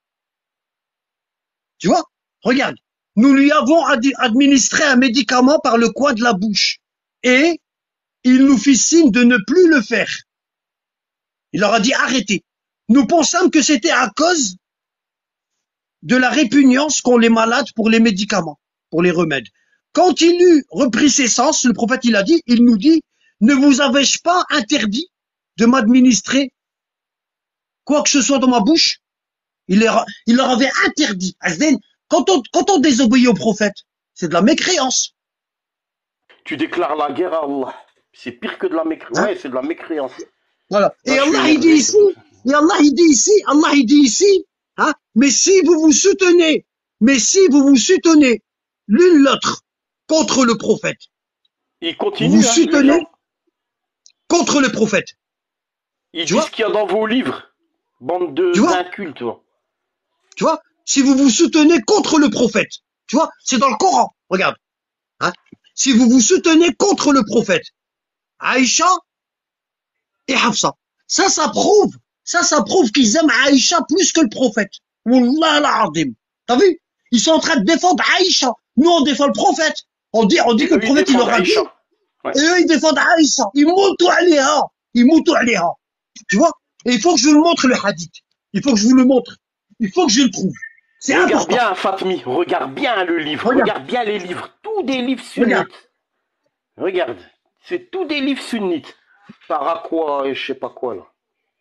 Tu vois? Regarde. Nous lui avons ad- administré un médicament par le coin de la bouche. Et il nous fit signe de ne plus le faire. Il leur a dit arrêtez. Nous pensâmes que c'était à cause de la répugnance qu'ont les malades pour les médicaments, pour les remèdes. Quand il eut repris ses sens, le prophète il a dit, il nous dit, ne vous avais-je pas interdit de m'administrer quoi que ce soit dans ma bouche? Il leur, il leur avait interdit. Azden, Quand on, quand on désobéit au prophète, c'est de la mécréance. Tu déclares la guerre à Allah. C'est pire que de la mécréance. Hein? Ouais, c'est de la mécréance. Voilà. Et Là, je suis Allah, il dit énervé. ici, et Allah, il dit ici, Allah, il dit ici, hein, mais si vous vous soutenez, mais si vous vous soutenez l'une l'autre contre le prophète, Ils vous continuent, vous hein, les soutenez gens. contre le prophète, Ils tu disent vois, ce qu'il y a dans vos livres. Bande de tu vois, d'incultes, toi. tu vois, si vous vous soutenez contre le prophète, tu vois, c'est dans le Coran, regarde, hein, si vous vous soutenez contre le prophète, Aïcha et Hafsa, ça, ça prouve, ça, ça prouve qu'ils aiment Aïcha plus que le prophète. Wallah al-Azim. T'as vu? Ils sont en train de défendre Aïcha. Nous, on défend le prophète. On dit, on dit Et que le eux, ils prophète, il défendent leur a dit, Aïcha. Ouais. et eux, ils défendent Aïcha. Ils montent aléha. Ils montent aléha. Tu vois? Et il faut que je vous le montre, le hadith. Il faut que je vous le montre. Il faut que je le trouve. C'est Regarde important. bien, Fatmi. Regarde bien le livre. Regarde. Regarde bien les livres. Tous des livres Regarde. sunnites. Regarde. C'est tous des livres sunnites. Paraquois et je sais pas quoi, là.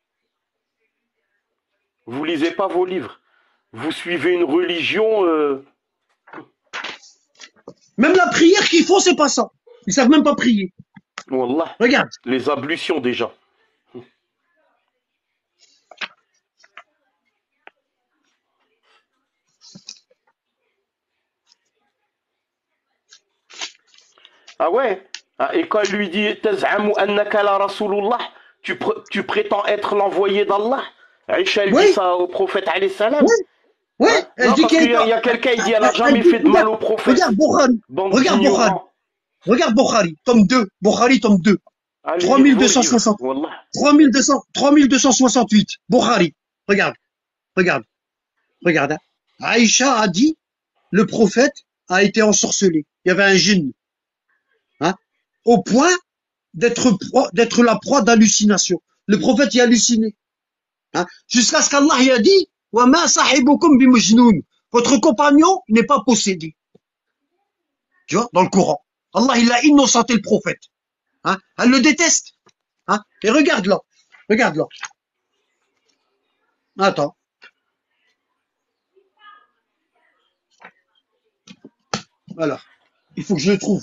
Vous lisez pas vos livres. Vous suivez une religion... Euh... Même la prière qu'ils font, c'est pas ça. Ils savent même pas prier. Wallah. Regarde. Les ablutions, déjà. Ah ouais? Ah, et quand il lui dit Taz'amu annaka la Rasulullah, tu, pr- tu prétends être l'envoyé d'Allah? Aïcha, elle Oui. dit ça au prophète alayhi salam. Oui. Oui. Hein? Elle Non, dit parce qu'elle qu'il y a, il y a quelqu'un, il dit elle a elle- jamais elle dit- fait de mal regarde, au prophète. Regarde Bukhari. Bande Regarde Bukhari. d'ignorants. Regarde Bukhari, tome deux. Bukhari, tome deux. Allez, trois lire mille vos deux cent livres. soixante. Wallah. trois mille deux cents, trois mille deux cent soixante-huit. Bukhari. Regarde. Regarde. Regarde. Hein. Aïcha a dit, le prophète a été ensorcelé. Il y avait un djinn. Hein, au point d'être pro- d'être la proie d'hallucination. Le prophète y a halluciné. Hein, jusqu'à ce qu'Allah y a dit, wa ma sahibukum bimujnoun. Votre compagnon n'est pas possédé. Tu vois, dans le Coran. Allah, il a innocenté le prophète. Hein, elle le déteste. Hein, et regarde là. Regarde là. Attends. Voilà. Il faut que je le trouve.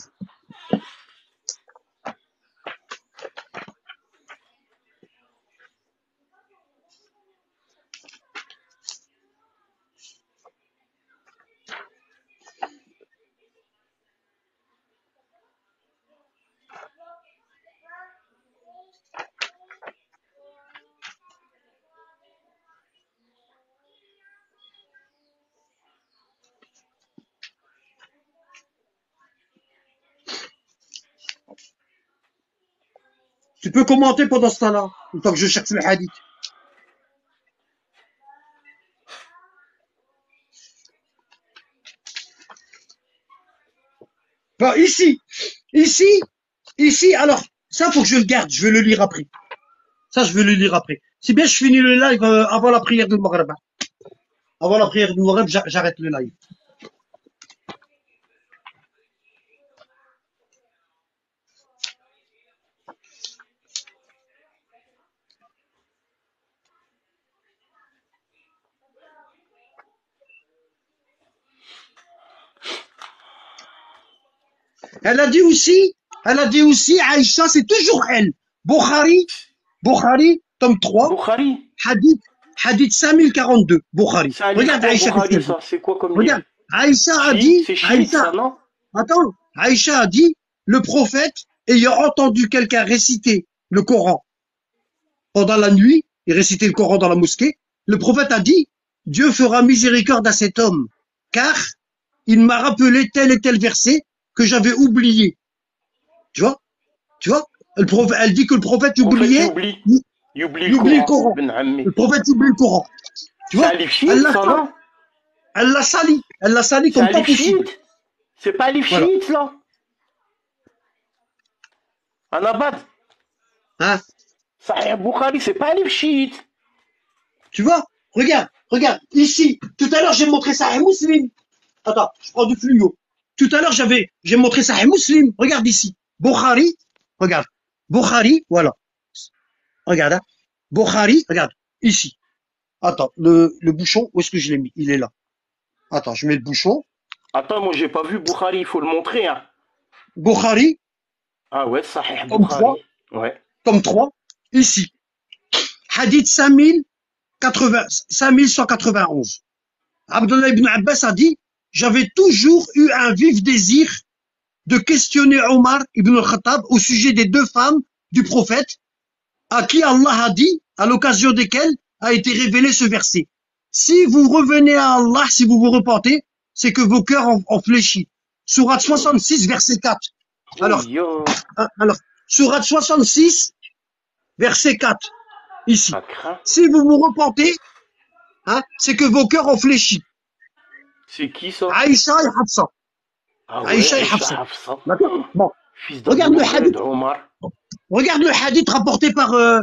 Tu peux commenter pendant ce temps-là, le temps que je cherche le hadith. Enfin, ici, ici, ici, alors, ça faut que je le garde, je vais le lire après. Ça, je vais le lire après. Si bien je finis le live euh, avant la prière du Maghreb. Avant la prière du Maghreb, j'a- j'arrête le live. Elle a dit aussi, elle a dit aussi, Aïcha, c'est toujours elle. Bukhari, Bukhari, tome trois, Bukhari. hadith, hadith cinq mille quarante-deux, Bukhari. C'est un livre Regarde quoi, Aïcha, qu'est-ce Bukhari, qu'elle dit. ça? C'est quoi comme Regarde, livre? Aïcha a Chiite, dit, c'est chiite, ça, Aïcha, non? attends, Aïcha a dit, le prophète, ayant entendu quelqu'un réciter le Coran. Pendant la nuit, il récitait le Coran dans la mosquée. Le prophète a dit, Dieu fera miséricorde à cet homme, car il m'a rappelé tel et tel verset que j'avais oublié. Tu vois? Tu vois? Le prophète, elle dit que le prophète En fait, il oubliait, oublie. il, Il oublie il le oublie le Coran. Coran. Ben Ammi. Le prophète oublie le Coran. Tu C'est vois? un livre Elle chiite, l'a ça, sali. non? Elle l'a sali. Elle l'a sali C'est un comme pas livre possible. chiite. C'est pas un livre Voilà. chiite, là. Anabad. Hein? Sahih Bukhari, c'est pas un livre chiite. Tu vois? Regarde, regarde. Ici, tout à l'heure, j'ai montré ça à Muslim. Attends, je prends du fluo. Tout à l'heure, j'avais, j'ai montré ça à Muslim. Regarde ici. Bukhari. Regarde. Bukhari, voilà. Regarde, hein. Bukhari, regarde. Ici. Attends, le, le bouchon, où est-ce que je l'ai mis? Il est là. Attends, je mets le bouchon. Attends, moi, j'ai pas vu Bukhari, il faut le montrer, hein. Bukhari, Ah ouais, Sahih comme trois, Bukhari. Ouais. comme trois. Ici. Hadith cinq mille quatre-vingts, cinq mille cent quatre-vingt-onze. Abdullah ibn Abbas a dit, j'avais toujours eu un vif désir de questionner Omar ibn al-Khattab au sujet des deux femmes du prophète, à qui Allah a dit, à l'occasion desquelles a été révélé ce verset. Si vous revenez à Allah, si vous vous repentez, c'est que vos cœurs ont, ont fléchi. Sourate soixante-six, verset quatre. Alors, Oh, yo. hein, alors, Sourate soixante-six, verset quatre. Ici. Ça craint. Si vous vous repentez, hein, c'est que vos cœurs ont fléchi. C'est qui, ça? Aïcha et Hafsa. Ah ouais, Aïcha et Aïcha Hafsa. Hafsa. D'accord? Bon. Fils Regarde le d'Abdullah hadith. de Omar. Regarde le hadith rapporté par, euh,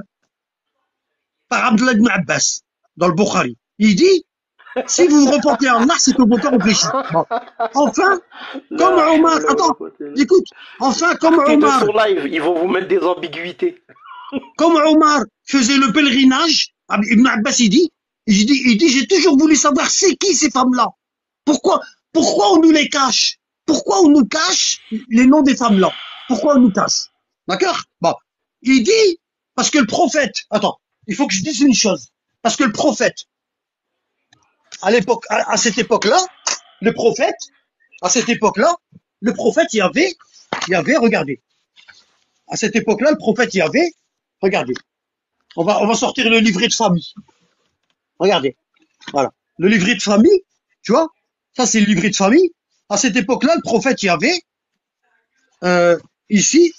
par Abdullah ibn Abbas, dans le Bukhari. Il dit, si vous vous repentez à Allah, c'est que vos cœurs ont fléchi. Bon. Enfin, comme La Omar, hawla wa attends, quwwata illa billah. écoute, enfin, comme Partez de Omar, son live, ils vont vous mettre des ambiguïtés. comme Omar faisait le pèlerinage, Ibn Abbas, il dit, il dit, il dit, j'ai toujours voulu savoir c'est qui ces femmes-là. Pourquoi, pourquoi on nous les cache? Pourquoi on nous cache les noms des femmes-là? Pourquoi on nous cache? D'accord? Bon. Il dit, parce que le prophète, attends, il faut que je dise une chose. Parce que le prophète, à l'époque, à, à cette époque-là, le prophète, à cette époque-là, le prophète, il y avait, il y avait, regardez. À cette époque-là, le prophète, il y avait, regardez. On va, on va sortir le livret de famille. Regardez. Voilà. Le livret de famille, tu vois? Ça, c'est le livret de famille. À cette époque-là, le prophète, il y avait, euh, ici,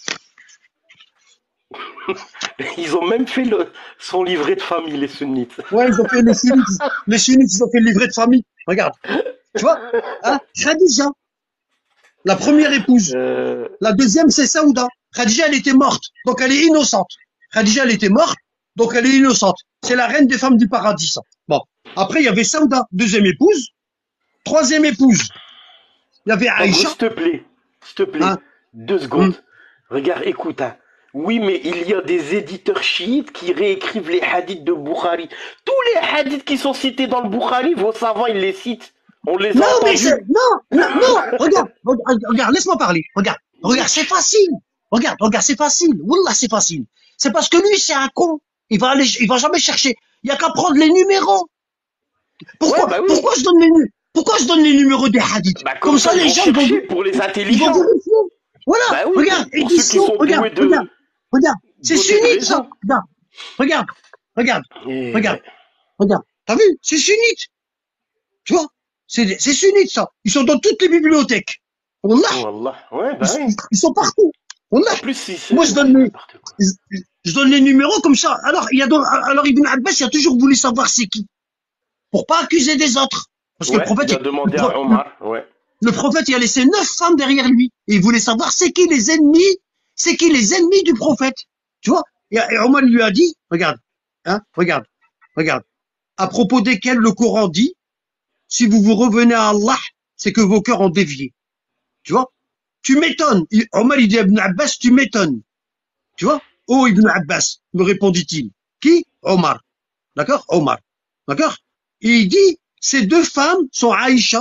Ils ont même fait le, son livret de famille, les sunnites. ouais, ils ont fait les sunnites, les sunnites, ils ont fait le livret de famille. Regarde. Tu vois? Hein? Khadija. La première épouse. Euh, La deuxième, c'est Saouda. Khadija, elle était morte. Donc, elle est innocente. Khadija, elle était morte. Donc, elle est innocente. C'est la reine des femmes du paradis, ça. Bon. Après, il y avait Saouda, deuxième épouse. Troisième épouse. Il y avait Pablo, Aïcha. s'il te plaît, s'il te plaît, Hein? deux secondes. Regarde, écoute, hein. Oui, mais il y a des éditeurs chiites qui réécrivent les hadiths de Bukhari. Tous les hadiths qui sont cités dans le Bukhari, vos savants, ils les citent. On les a Non, mais entendus. c'est, non, non, non, regarde, regarde, regarde, laisse-moi parler. Regarde, regarde, c'est facile. Regarde, regarde, c'est facile. Wallah, c'est facile. C'est parce que lui, c'est un con. Il va aller, il va jamais chercher. Il y a qu'à prendre les numéros. Pourquoi, Ouais, bah oui. pourquoi je donne les, nu- pourquoi je donne les numéros des hadiths? Bah, Comme ça, ils les vont gens vont, chercher ver- pour les ils vont intelligents. vérifier. Voilà, Bah oui, regarde, pour ceux qui édition, sont regarde, doués de regarde, regarde. C'est donner sunnite, raison. ça. Regarde, regarde, regarde, Et- regarde, regarde. T'as vu? C'est sunnite. Tu vois? C'est, c'est sunnite, ça. Ils sont dans toutes les bibliothèques. Wallah. Wallah. Ouais, bah Ils, oui. ils sont partout. Wallah. En plus, si c'est Moi, je donne les, n'importe quoi. je, je donne les numéros comme ça. Alors, il y a donc- alors Ibn Abbas, il a toujours voulu savoir c'est qui. Pour pas accuser des autres. Parce que Ouais, le prophète, il a demandé le, à pro- Omar. Ouais. le prophète, il a laissé neuf femmes derrière lui. Et il voulait savoir c'est qui les ennemis, c'est qui les ennemis du prophète. Tu vois? Et, et Omar lui a dit, regarde, hein, regarde, regarde. À propos desquels le Coran dit, si vous vous revenez à Allah, c'est que vos cœurs ont dévié. Tu vois? Tu m'étonnes. Il- Omar, il dit à Ibn Abbas, tu m'étonnes. Tu vois? Oh, Ibn Abbas, me répondit-il. Qui? Omar. D'accord? Omar. D'accord? Et il dit, ces deux femmes sont Aïcha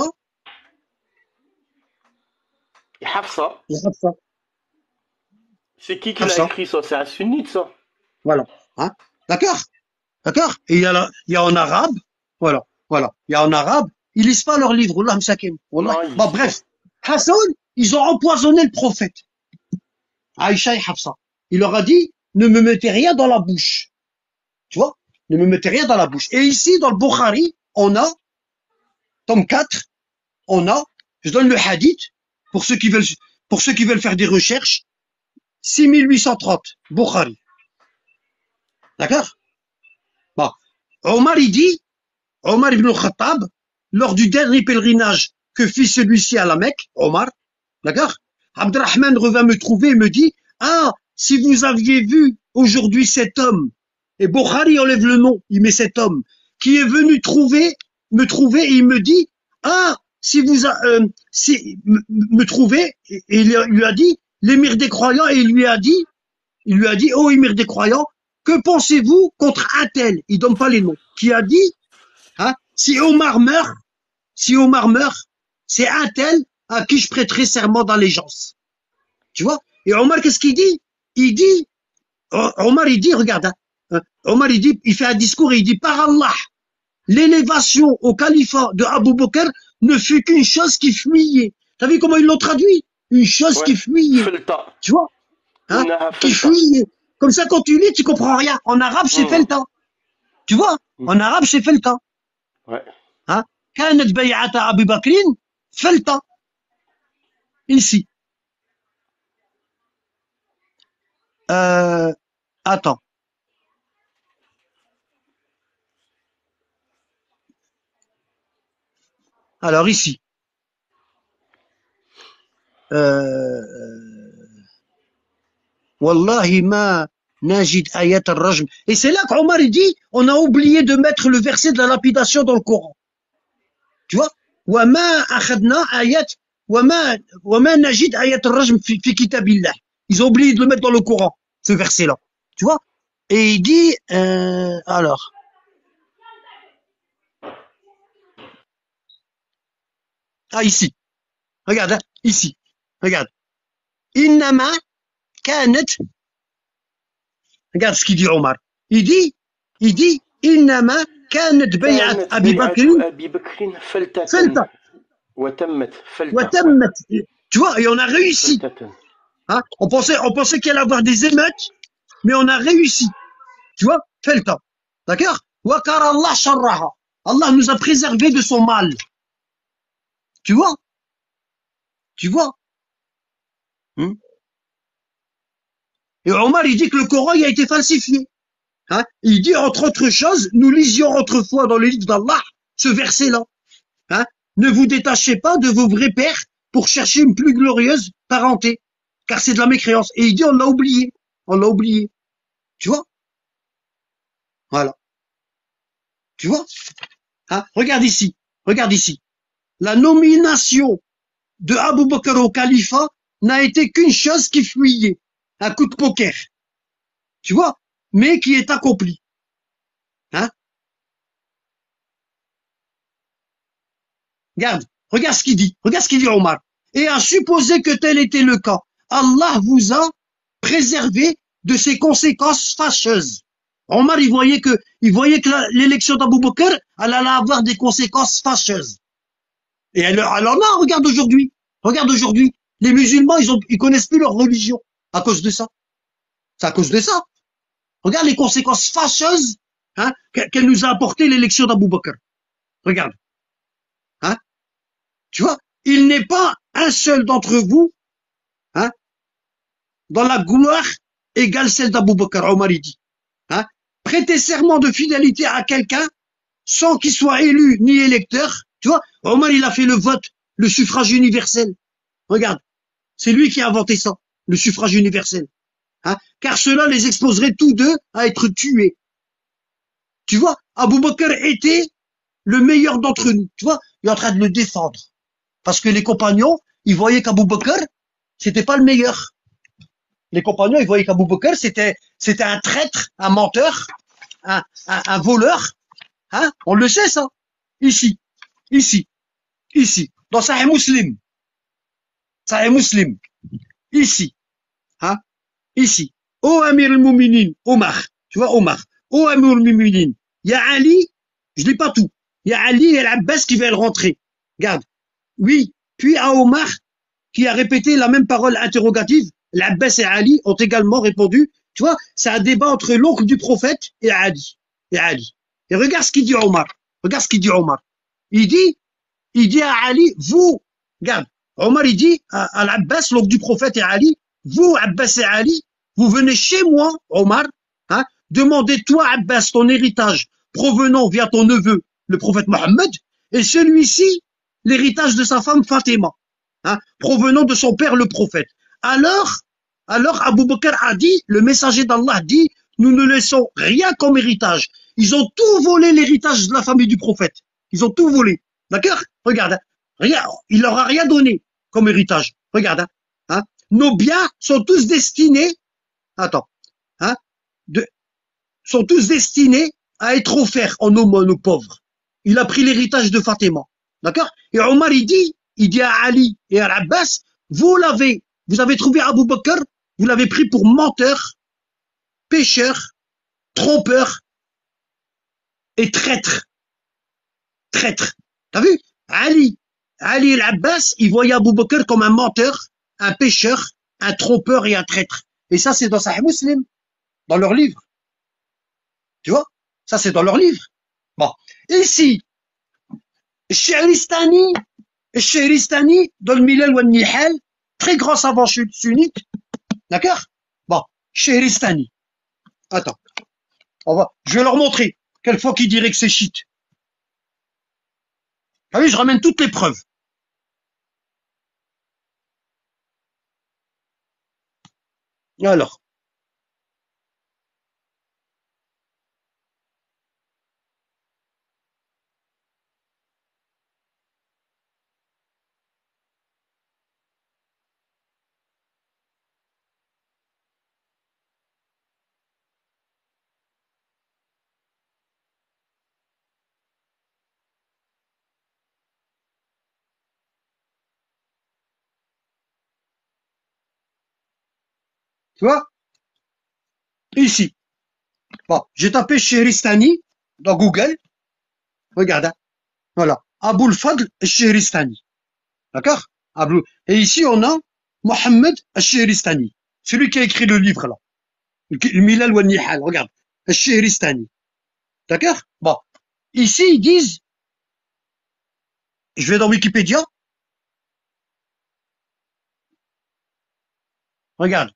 Et Hafsa, et Hafsa. c'est qui qui l'a Hafsa. écrit ça? C'est un sunnite, ça. Voilà. Hein? D'accord? D'accord? Et il y a, la- il y a en arabe. Voilà. Voilà. Il y a en arabe. Ils lisent pas leurs livres. Wallah, msakin. Wallah. Non, ils Bon, lisent bref. Hassan, ils ont empoisonné le prophète. Aïcha et Hafsa. Il leur a dit, ne me mettez rien dans la bouche. Tu vois? Ne me mettez rien dans la bouche. Et ici, dans le Bukhari, on a, tome quatre, on a, je donne le hadith, pour ceux qui veulent, pour ceux qui veulent faire des recherches, six mille huit cent trente, Bukhari. D'accord? Bon. Omar, il dit, Omar ibn al-Khattab, lors du dernier pèlerinage que fit celui-ci à la Mecque, Omar, d'accord? Abdurrahman revint me trouver et me dit, ah, si vous aviez vu aujourd'hui cet homme, et Bukhari enlève le nom, il met cet homme, qui est venu trouver, me trouver et il me dit, ah, si vous, a, euh, si, me, me trouver, et, et il lui a dit, l'émir des croyants, et il lui a dit, il lui a dit, oh émir des croyants, que pensez-vous contre un tel? Il donne pas les noms. Qui a dit, hein, si Omar meurt, si Omar meurt, c'est un tel à qui je prêterai serment d'allégeance. Tu vois? Et Omar, qu'est-ce qu'il dit? Il dit, Omar, il dit, regarde, hein, Omar, il dit, il fait un discours et il dit, par Allah, l'élévation au califat de Abu Bakr ne fut qu'une chose qui fuyait. T'as vu comment ils l'ont traduit? Une chose Ouais. qui fuyait. Felta. Tu vois? Hein? Innaha Qui felta. fuyait. Comme ça, quand tu lis, tu comprends rien. En arabe, c'est Mm. felta. Tu vois? Mm. En arabe, c'est felta. Ouais. Hein? كانت بيعة أبي بكر فلتة. Ici. Euh, attends. Alors ici. Euh, Wallahi ma najid ayat al-rajm. Et c'est là qu'Omar il dit, on a oublié de mettre le verset de la lapidation dans le Coran. Tu vois? Wa ma akhadna ayat, wa ma, wa ma najid ayat al-rajm fi, fi kitabillah. Ils ont oublié de le mettre dans le Coran, ce verset-là. Tu vois? Et il dit, euh, alors. Ah, ici. Regarde, hein, ici. Regarde. Innama kanat. Regarde ce qu'il dit Omar. Il dit, il dit, innama kanat bay'at كانت Abi بيعة Bakr أبي بكر فلتة felta. وتمت فلتة. Wa tammat. Tu vois, et on a réussi. فلتة. Hein? On pensait, on pensait qu'il allait avoir des émeutes, mais on a réussi. Tu vois? Felta. D'accord? Wa kara Allah sharraha. Allah nous a préservés de son mal. Tu vois? Tu vois? Hmm? Et Omar, il dit que le Coran, il a été falsifié. Hein? Il dit, entre autres choses, nous lisions autrefois dans le livre d'Allah, ce verset-là. Hein? Ne vous détachez pas de vos vrais pères pour chercher une plus glorieuse parenté. Car c'est de la mécréance. Et il dit, on l'a oublié. On l'a oublié. Tu vois? Voilà. Tu vois? Hein? Regarde ici. Regarde ici. La nomination de Abu Bakr au califat n'a été qu'une chose qui fuyait. Un coup de poker. Tu vois? Mais qui est accompli. Hein? Regarde. Regarde ce qu'il dit. Regarde ce qu'il dit Omar. Et à supposer que tel était le cas, Allah vous a préservé de ses conséquences fâcheuses. Omar, il voyait que, il voyait que la- l'élection d'Abu Bakr, elle allait avoir des conséquences fâcheuses. Et elle, elle en a, regarde aujourd'hui. Regarde aujourd'hui. Les musulmans, ils ont, ils connaissent plus leur religion. À cause de ça. C'est à cause de ça. Regarde les conséquences fâcheuses, hein, que- qu'elle nous a apporté l'élection d'Abu Bakr. Regarde. Hein. Tu vois? Il n'est pas un seul d'entre vous, hein, dans la gloire égale celle d'Abu Bakr, Omar il dit. Hein. Prêter serment de fidélité à quelqu'un sans qu'il soit élu ni électeur. Tu vois? Omar, il a fait le vote, le suffrage universel. Regarde. C'est lui qui a inventé ça, le suffrage universel. Hein? Car cela les exposerait tous deux à être tués. Tu vois? Abu Bakr était le meilleur d'entre nous. Tu vois? Il est en train de le défendre. Parce que les compagnons, ils voyaient qu'Abu Bakr, c'était pas le meilleur. Les compagnons, ils voyaient qu'Abu Bakr, c'était, c'était un traître, un menteur, un, un, un voleur. Hein? On le sait, ça. Ici. Ici. Ici. Dans Sahih Muslim. Sahih Muslim. Ici. Hein? Ici. Ô Amir al-Mouminin, Omar. Tu vois, Omar. Ô Amir al-Mouminin. Il y a Ali, je lis pas tout. Il y a Ali et l'Abbas qui veulent rentrer. Regarde. Oui. Puis à Omar, qui a répété la même parole interrogative, l'Abbas et Ali ont également répondu, Tu vois, c'est un débat entre l'oncle du prophète et Ali. Et Ali. Et regarde ce qu'il dit Omar. Regarde ce qu'il dit Omar. Il dit, il dit à Ali, vous, regarde, Omar il dit à, à l'Abbas, l'oncle du prophète et Ali, vous, Abbas et Ali, vous venez chez moi, Omar, hein, demandez toi, Abbas, ton héritage provenant via ton neveu, le prophète Mohammed, et celui-ci, l'héritage de sa femme Fatima, hein, provenant de son père le prophète. Alors, alors Abu Bakr a dit, le messager d'Allah dit, nous ne laissons rien comme héritage. Ils ont tout volé l'héritage de la famille du prophète. Ils ont tout volé. D'accord? Regarde, hein, rien, il leur a rien donné comme héritage. Regarde, hein, hein, nos biens sont tous destinés, attends, hein, de, sont tous destinés à être offerts en aumône aux pauvres. Il a pris l'héritage de Fatima. D'accord? Et Omar, il dit, il dit à Ali et à Abbas, vous l'avez, vous avez trouvé Abu Bakr, vous l'avez pris pour menteur, pécheur, trompeur et traître. Traître. T'as vu? Ali, Ali et Abbas, ils voyaient Abu Bakr comme un menteur, un pécheur, un trompeur et un traître. Et ça, c'est dans Sahih Muslim, dans leur livre. Tu vois? Ça, c'est dans leur livre. Bon. Ici, Shahristani, Shahristani, dans le Milal wa Nihal, très grand savant sunnite. D'accord? Bon. Shahristani. Attends. On va, je vais leur montrer. Quelquefois qu'ils diraient que c'est shit. Ah oui, je ramène toutes les preuves. Alors. Tu vois? Ici. Bon, j'ai tapé Shahristani dans Google. Regarde, hein. Voilà. Aboul Fadl Shahristani. D'accord? Abou. Et ici, on a Mohammed Shahristani. Celui qui a écrit le livre, là. Le Milal wa Nihal. Regarde. Shahristani. D'accord? Bon. Ici, ils disent, je vais dans Wikipédia. Regarde.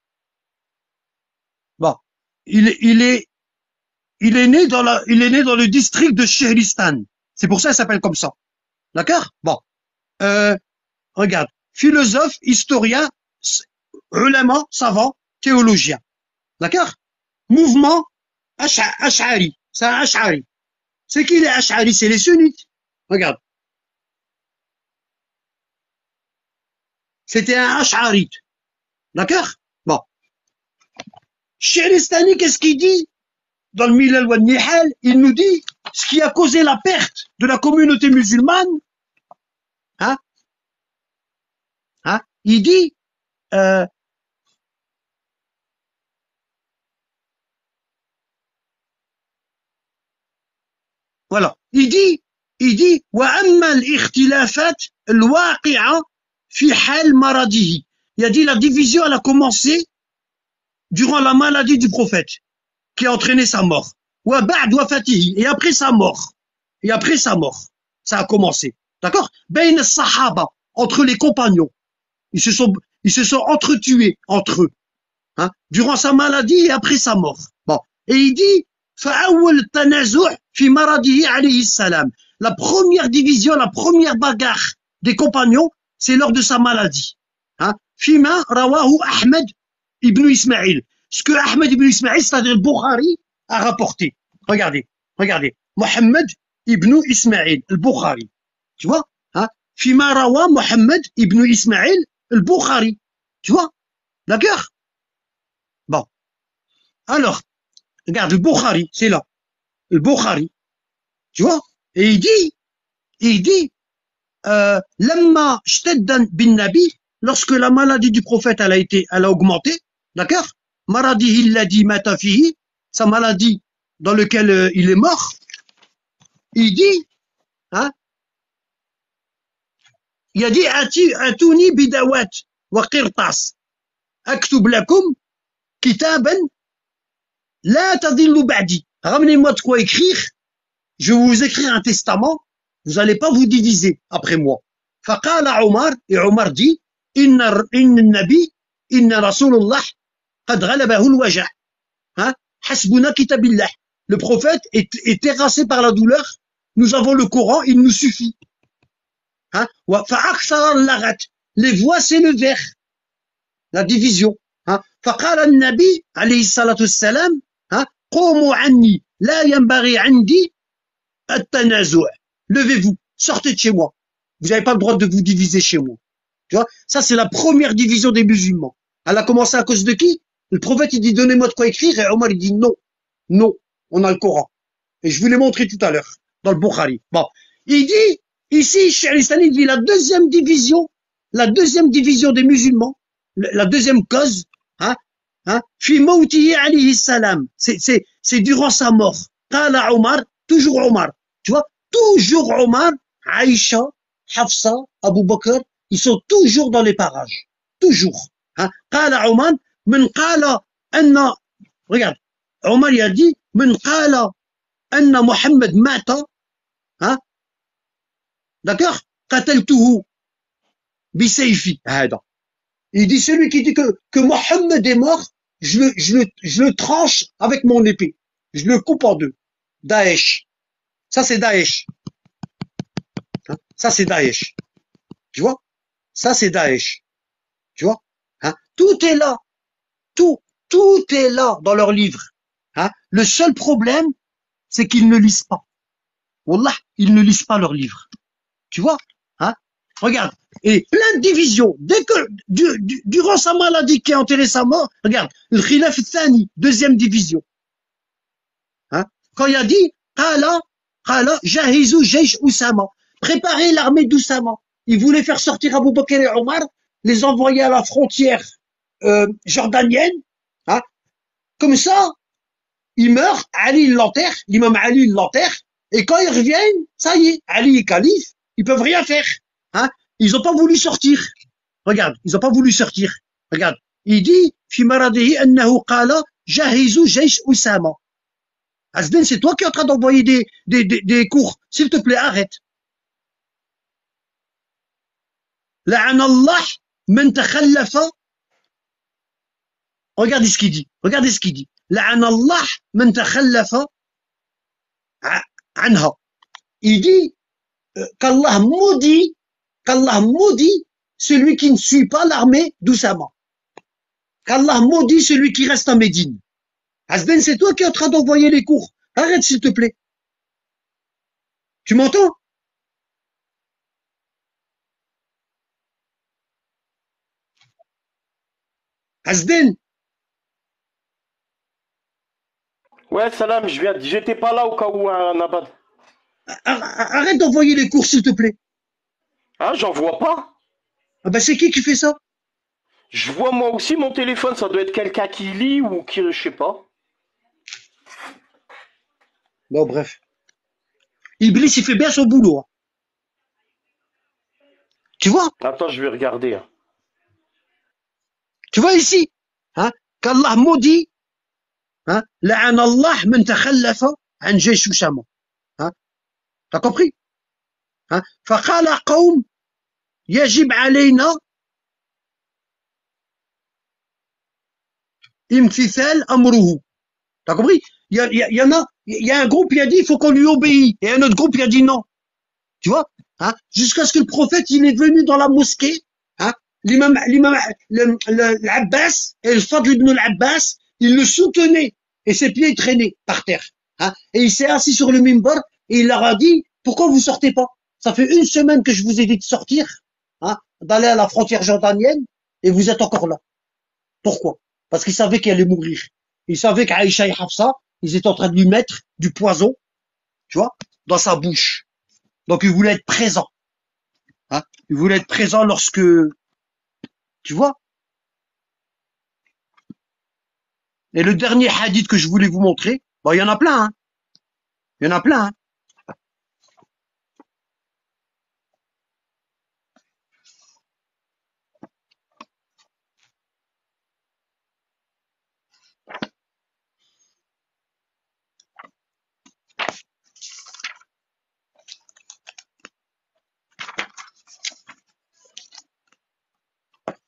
Bon. Il est, il est, il est né dans la, il est né dans le district de Shahristan. C'est pour ça qu'il s'appelle comme ça. D'accord? Bon. Euh, regarde. Philosophe, historien, ulama, savant, théologien. D'accord? Mouvement Ash'ari. C'est un Ash'ari. C'est qui les Ash'ari? C'est les sunnites. Regarde. C'était un Ash'arite. D'accord? Bon. Shahristani, qu'est-ce qu'il dit? Dans le Milal wa Nihal, il nous dit ce qui a causé la perte de la communauté musulmane. Hein? Hein? Il dit, euh, voilà. Il dit, il dit, وَأَمَّا الْإِخْتِلَافَاتِ الْوَاقِعَةِ فِي حَالِ مَرَضِهِ. Il a dit la division, elle a commencé durant la maladie du prophète, qui a entraîné sa mort. وَبَعْدْ وَفَاتِهِ. Et après sa mort. Et après sa mort. Ça a commencé. D'accord? بَيْنَ الصَّحَابَةِ. Entre les compagnons. Ils se sont, ils se sont entretués entre eux. Hein? Durant sa maladie et après sa mort. Bon. Et il dit, فَأَوَّلْ التَّنَازُعِ فِي مَرَضِهِ عَلَيْهِ السَّلَامِ. La première division, la première bagarre des compagnons, c'est lors de sa maladie. Hein? فيما رواه أحمد ibn Ismaïl. Ce que Ahmed ibn Ismaïl, c'est-à-dire le Bukhari, a rapporté. Regardez, regardez. Mohammed ibn Ismaïl, le Bukhari. Tu vois? Hein? فيما رواه Mohammed ibn Ismaïl, le Bukhari. Tu vois? D'accord? Bon. Alors, regarde, le Bukhari, c'est là. Le Bukhari. Tu vois? Et il dit, il dit, euh, lamma shtaddan bin nabi, lorsque la maladie du prophète, elle a été, elle a augmenté, d'accord? Maradihi alladhi mata fihi, sa maladie dans laquelle euh, il est mort. Il dit, hein? Il a dit, atuni bidawat wa qirtas, aktub lakum kitaban La tadillu ba'di. Ramenez-moi de quoi écrire. Je vais vous écrire un testament. Vous n'allez pas vous diviser après moi. Faqala Omar, et Omar dit, Inna, inna nabi, inna Rasulullah, qad ghalabahu al-wajah. Hein? Hasbuna kitabillah. Le prophète est, est terrassé par la douleur. Nous avons le Coran, il nous suffit. Hein? Wa fa'aksara al-laghat. Les voix s'élevèrent. La division. Hein? Faqala al-nabi, alayhi salatu wassalam, hein? Qumu anni, la yanbaghi indi at-tanazu'. Levez-vous, sortez de chez moi. Vous n'avez pas le droit de vous diviser chez moi. Tu vois? Ça, c'est la première division des musulmans. Elle a commencé à cause de qui? Le prophète, il dit, donnez-moi de quoi écrire, et Omar, il dit, non, non, on a le Coran. Et je vous l'ai montré tout à l'heure, dans le Bukhari. Bon. Il dit, ici, Cheikh al-Islam, il dit, la deuxième division, la deuxième division des musulmans, la deuxième cause, hein, hein, fi mawtihi alayhi salam. C'est, c'est, c'est durant sa mort. Qala Omar, toujours Omar. Tu vois? Toujours Omar, Aïcha, Hafsa, Abu Bakr, ils sont toujours dans les parages. Toujours. Hein? Qala Omar, من قال أن regarde Omar il a dit من قال أن محمد مات hein d'accord قتلته بسيفي هذا il dit celui qui dit que que Mohammed est mort je le je le je le tranche avec mon épée je le coupe en deux. Daesh, ça c'est Daesh, hein? Ça c'est Daesh, tu vois, ça c'est Daesh, tu vois, hein? Tout est là, tout Tout est là dans leurs livres. Hein? Le seul problème, c'est qu'ils ne lisent pas. Wallah, ils ne lisent pas leurs livres. Tu vois? Hein? Regarde. Et plein de divisions. Dès que, du, du, durant sa maladie qui a enterré sa mort, regarde, le Khilaf Thani, deuxième division. Hein? Quand il a dit, Qala, Qala, Jahizu Jaysh Oussama. Préparez l'armée d'Oussama. Il voulait faire sortir Abu Bakr et Omar, les envoyer à la frontière euh, jordanienne. Hein? Comme ça, il meurt, Ali il l'enterre, l'imam Ali il l'enterre, et quand ils reviennent, ça y est, Ali est calife, ils peuvent rien faire. Hein? Ils ont pas voulu sortir. Regarde, ils ont pas voulu sortir. Regarde, il dit, fi maradihi annahu qala jahizu jaysh Oussama. Azden, c'est toi qui es en train d'envoyer des, des, des, des cours. S'il te plaît, arrête. La'anallah man takhallafa. Regardez ce qu'il dit. Regardez ce qu'il dit. La'anallah man takhallafa anha. Il dit euh, qu'Allah maudit, qu'Allah maudit celui qui ne suit pas l'armée d'Oussama. Qu'Allah maudit celui qui reste à Médine. Azden, c'est toi qui es en train d'envoyer les cours. Arrête, s'il te plaît. Tu m'entends? Azden. Ouais, salam, je viens, j'étais pas là au cas où, hein, Nabad. Arrête d'envoyer les cours, s'il te plaît. Ah, j'en vois pas. Ah ben, c'est qui qui fait ça? Je vois moi aussi mon téléphone, ça doit être quelqu'un qui lit ou qui, je sais pas. Bon, bref. Iblis, il fait bien son boulot. Hein. Tu vois? Attends, je vais regarder. Hein. Tu vois ici? Hein? Qu'Allah maudit. Hein? La'an Allah man takhallafa an jaysh Oussama. Hein? T'as compris? Hein? Faqala qawm yajib alayna imtithal amruhu. T'as compris? Il y, a, il, y a, il y en a, il y a un groupe qui a dit il faut qu'on lui obéisse. Et un autre groupe qui a dit non. Tu vois? Hein? Jusqu'à ce que le prophète, il est venu dans la mosquée. Hein? L'imam, l'imam, l'Abbas et le Fadl ibn al-Abbas, il le soutenait. Et ses pieds ils traînaient par terre. Hein? Et il s'est assis sur le mimbar et il leur a dit, pourquoi vous sortez pas? Ça fait une semaine que je vous ai dit de sortir, hein? D'aller à la frontière jordanienne et vous êtes encore là. Pourquoi? Parce qu'il savait qu'il allait mourir. Il savait qu'Aïcha et Hafsa, ils étaient en train de lui mettre du poison, tu vois, dans sa bouche. Donc il voulait être présent. Hein? Il voulait être présent lorsque, tu vois. Et le dernier hadith que je voulais vous montrer, bon, il y en a plein, hein. Il y en a plein, hein.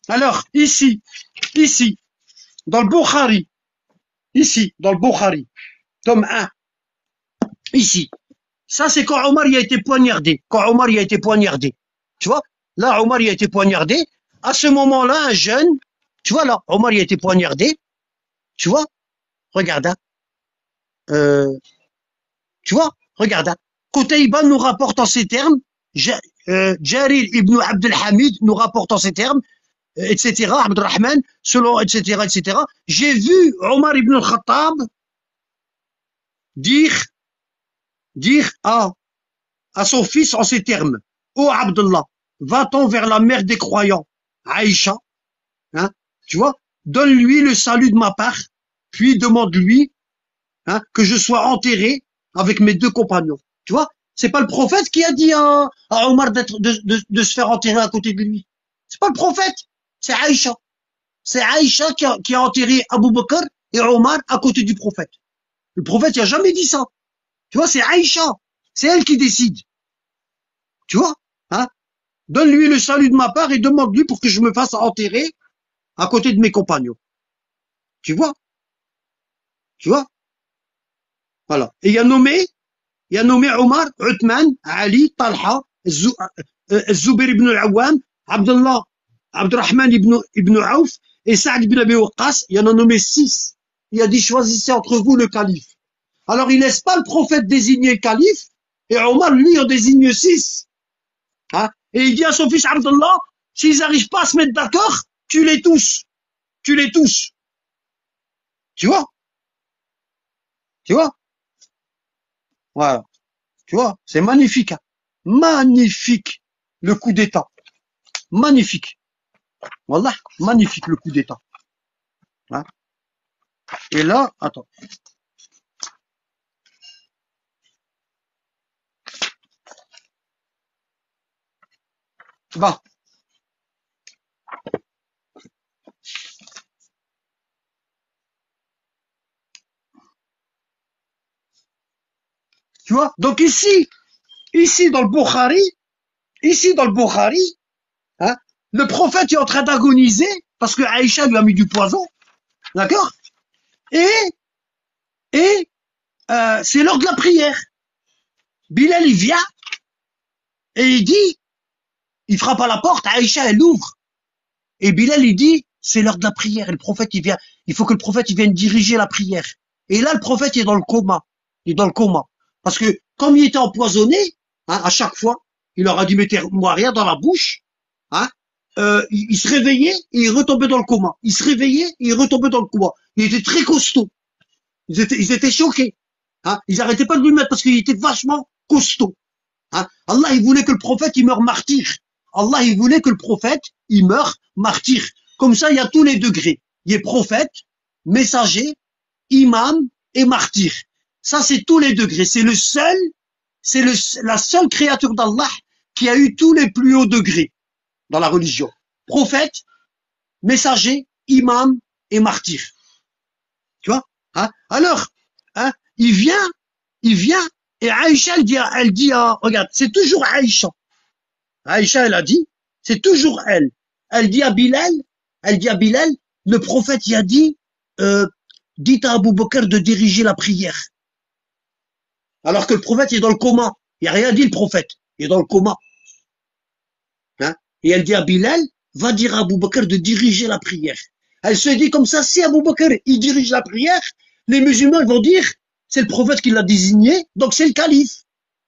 Alors, ici, ici, dans le Bukhari, ici, dans le Bukhari, tome un, ici. Ça, c'est quand Omar y a été poignardé. Quand Omar y a été poignardé. Tu vois? Là, Omar y a été poignardé. À ce moment-là, un jeune, tu vois là, Omar y a été poignardé. Tu vois? Regarde, hein. Euh, tu vois? Regarde, hein. Qutayba nous rapporte en ces termes. Ja- euh, Jarir ibn Abdel Hamid nous rapporte en ces termes, euh, et cetera. Abdurrahman, selon, et cetera, et cetera. J'ai vu Omar ibn al-Khattab dire, dire à, à son fils en ces termes. Ô Abdullah, va-t'en vers la mère des croyants, Aïcha, hein, tu vois, donne-lui le salut de ma part, puis demande-lui, hein, que je sois enterré avec mes deux compagnons. Tu vois, c'est pas le prophète qui a dit à, à Omar d'être, de, de, de se faire enterrer à côté de lui. C'est pas le prophète, c'est Aïcha. C'est Aïcha qui a, qui a enterré Abu Bakr et Omar à côté du prophète. Le prophète, il a jamais dit ça. Tu vois, c'est Aïcha. C'est elle qui décide. Tu vois, hein? Donne-lui le salut de ma part et demande-lui pour que je me fasse enterrer à côté de mes compagnons. Tu vois? Tu vois? Voilà. Et il a nommé, il a nommé Omar, Uthman, Ali, Talha, Zou- euh, Zubair ibn al-Awwam, Abdullah, Abdurrahman ibn, ibn Auf et Saad ibn Abi Waqqas. Il en a nommé six. Il a dit choisissez entre vous le calife. Alors il laisse pas le prophète désigner le calife et Omar lui en désigne six. Hein? Et il dit à son fils Abdullah, s'ils n'arrivent pas à se mettre d'accord, tu les tous. Tu les tous. Tu vois? Tu vois? Voilà. Tu vois? C'est magnifique. Hein? Magnifique. Le coup d'État. Magnifique. Wallah, magnifique le coup d'État. Hein? Et là, attends. Bah. Tu vois? Donc ici, ici dans le Bukhari, ici dans le Bukhari, hein, le prophète est en train d'agoniser parce que Aïcha lui a mis du poison. D'accord? Et, et, euh, c'est l'heure de la prière. Bilal, il vient et il dit, il frappe à la porte, Aïcha, elle ouvre. Et Bilal, il dit, c'est l'heure de la prière. Et le prophète, il vient, il faut que le prophète, il vienne diriger la prière. Et là, le prophète, il est dans le coma. Il est dans le coma. Parce que, comme il était empoisonné, hein, à chaque fois, il leur a dit, mettez-moi rien dans la bouche, hein, euh, il, il se réveillait et il retombait dans le coma. Il se réveillait et il retombait dans le coma. Il était très costaud. Ils étaient, ils étaient choqués. Hein. Ils arrêtaient pas de lui mettre parce qu'il était vachement costaud. Hein. Allah, il voulait que le prophète, il meure martyr. Allah, il voulait que le prophète, il meure martyr. Comme ça, il y a tous les degrés. Il y a prophète, messager, imam et martyr. Ça, c'est tous les degrés. C'est le seul, c'est le, la seule créature d'Allah qui a eu tous les plus hauts degrés dans la religion. Prophète, messager, imam et martyr. Tu vois? Hein? Alors, hein, il vient, il vient, et Aïcha, elle dit, elle dit, à, regarde, c'est toujours Aïcha. Aïcha, elle a dit, c'est toujours elle. Elle dit à Bilal, elle dit à Bilal, le prophète, il a dit, euh, dites à Abu Bakr de diriger la prière. Alors que le prophète est dans le coma. Il a rien dit, le prophète. Il est dans le coma. Hein? Et elle dit à Bilal, va dire à Abu Bakr de diriger la prière. Elle se dit comme ça, si Abu Bakr, il dirige la prière, les musulmans vont dire, c'est le prophète qui l'a désigné, donc c'est le calife.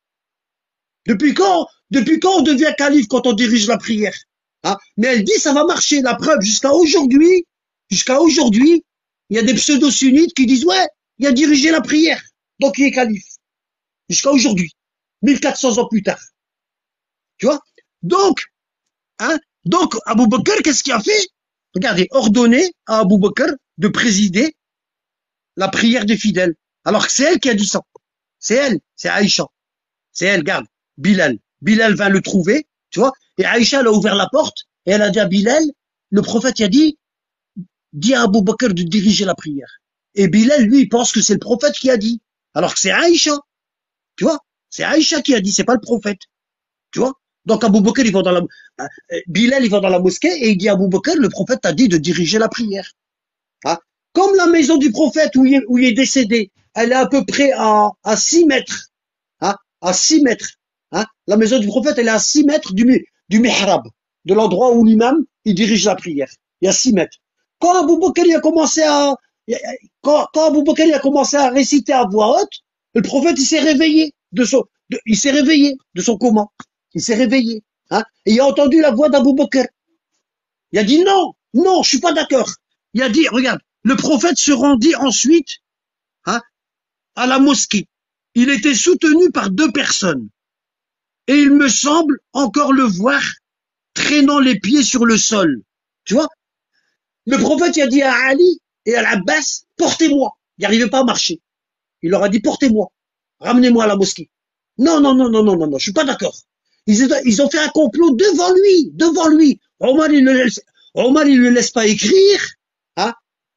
Depuis quand, depuis quand on devient calife quand on dirige la prière? Hein? Mais elle dit, ça va marcher. La preuve, jusqu'à aujourd'hui, jusqu'à aujourd'hui, il y a des pseudo-sunnites qui disent, ouais, il a dirigé la prière, donc il est calife. Jusqu'à aujourd'hui, mille quatre cents ans plus tard. Tu vois? Donc, hein, donc, Abu Bakr, qu'est-ce qu'il a fait? Regardez, ordonné à Abu Bakr de présider la prière des fidèles. Alors que c'est elle qui a dit ça. C'est elle, c'est Aïcha. C'est elle, regarde, Bilal. Bilal va le trouver, tu vois, et Aïcha, elle a ouvert la porte, et elle a dit à Bilal, le prophète, il a dit, dis à Abu Bakr de diriger la prière. Et Bilal, lui, il pense que c'est le prophète qui a dit. Alors que c'est Aïcha. Tu vois, c'est Aïcha qui a dit, c'est pas le prophète. Tu vois? Donc Abou Bakr, il va dans la, euh, Bilal, il va dans la mosquée et il dit à Abou Bakr, le prophète a dit de diriger la prière. Hein. Comme la maison du prophète où il est, où il est décédé, elle est à peu près à, à six mètres. Hein, à six mètres. Hein. La maison du prophète, elle est à six mètres du, du mihrab, de l'endroit où l'imam, il dirige la prière. Il y a six mètres. Quand Abou Bakr il a commencé à, quand, quand Abou Bakr il a commencé à réciter à voix haute, le prophète, il s'est réveillé de son, de, il s'est réveillé de son coma. Il s'est réveillé. Hein, et il a entendu la voix d'Abou Bakr. Il a dit non, non, je suis pas d'accord. Il a dit, regarde, le prophète se rendit ensuite, hein, à la mosquée. Il était soutenu par deux personnes. Et il me semble encore le voir traînant les pieds sur le sol. Tu vois? Le prophète il a dit à Ali et à l'Abbas, portez-moi. Il n'arrivait pas à marcher. Il leur a dit, portez-moi. Ramenez-moi à la mosquée. Non, non, non, non, non, non, non, je suis pas d'accord. Ils, ils ont fait un complot devant lui, devant lui. Omar, il ne le laisse, Omar, il le laisse pas écrire. Hein?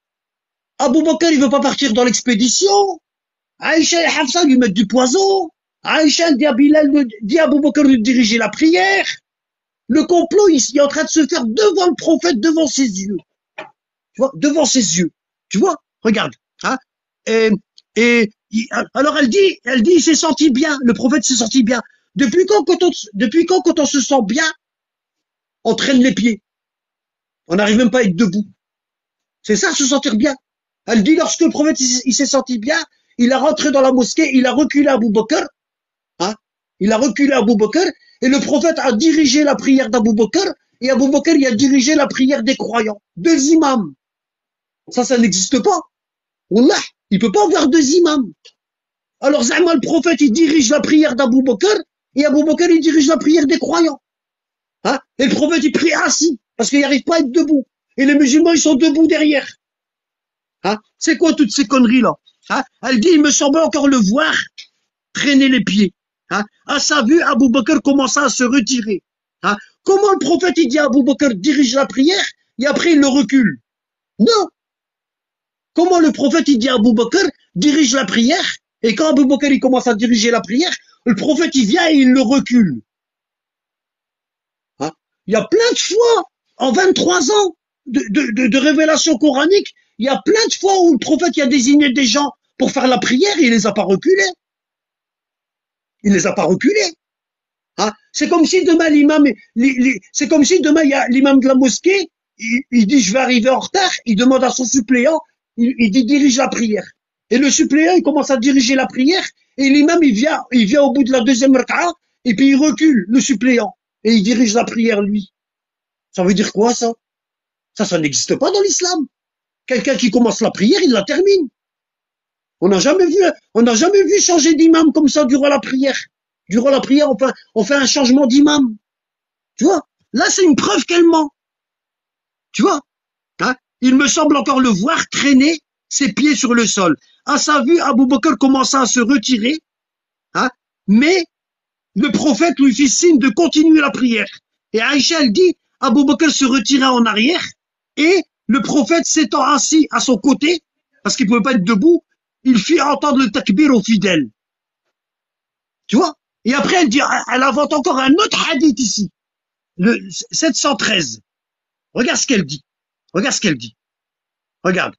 Abou Bakr, il veut pas partir dans l'expédition. Aïcha et Hafsa lui mettent du poison. Aïcha dit à Bilal, dit à Abou Bakr de diriger la prière. Le complot, il, il est en train de se faire devant le prophète, devant ses yeux. Tu vois, devant ses yeux. Tu vois, regarde. Hein? Et, et alors elle dit, elle dit, il s'est senti bien. Le prophète s'est senti bien. Depuis quand, quand on, depuis quand, quand on se sent bien, on traîne les pieds. On n'arrive même pas à être debout. C'est ça, se sentir bien. Elle dit, lorsque le prophète, il, il s'est senti bien, il a rentré dans la mosquée, il a reculé à Abou Bakr. Hein? Il a reculé à Abou Bakr. Et le prophète a dirigé la prière d'Abou Bakr. Et Abou Bakr, il a dirigé la prière des croyants. Deux imams. Ça, ça n'existe pas. Wallah, il peut pas avoir deux imams. Alors, Zahma, le prophète, il dirige la prière d'Abou Bakr. Et Abou Bakr, il dirige la prière des croyants. Hein? Et le prophète, il prie assis. Parce qu'il n'arrive pas à être debout. Et les musulmans, ils sont debout derrière. Hein? C'est quoi toutes ces conneries-là? Hein? Elle dit, il me semble encore le voir traîner les pieds. Hein? À sa vue, Abou Bakr commença à se retirer. Hein? Comment le prophète, il dit à Abou Bakr, dirige la prière, et après, il le recule? Non. Comment le prophète, il dit à Abou Bakr, dirige la prière, et quand Abou Bakr, il commence à diriger la prière, le prophète, il vient et il le recule. Hein? Il y a plein de fois, en vingt-trois ans de, de, de, de révélation coranique, il y a plein de fois où le prophète, il a désigné des gens pour faire la prière, et il les a pas reculés. Il les a pas reculés. Hein? C'est comme si demain l'imam, c'est comme si demain il y a l'imam de la mosquée, il, il dit je vais arriver en retard, il demande à son suppléant, il, il dit dirige la prière. Et le suppléant il commence à diriger la prière et l'imam il vient, il vient au bout de la deuxième raka'a et puis il recule le suppléant et il dirige la prière lui. Ça veut dire quoi ça? Ça, ça n'existe pas dans l'islam. Quelqu'un qui commence la prière, il la termine. On n'a jamais vu, on n'a jamais vu changer d'imam comme ça durant la prière. Durant la prière, on fait, on fait un changement d'imam. Tu vois? Là, c'est une preuve qu'elle ment. Tu vois? Hein? Il me semble encore le voir traîner ses pieds sur le sol. À sa vue, Abou Bakr commença à se retirer, hein? Mais le prophète lui fit signe de continuer la prière. Et Aïcha, elle dit, Abou Bakr se retira en arrière et le prophète s'étant assis à son côté, parce qu'il pouvait pas être debout, il fit entendre le takbir aux fidèles. Tu vois? Et après, elle dit, elle invente encore un autre hadith ici. Le sept cent treize. Regarde ce qu'elle dit. Regarde ce qu'elle dit. Regarde.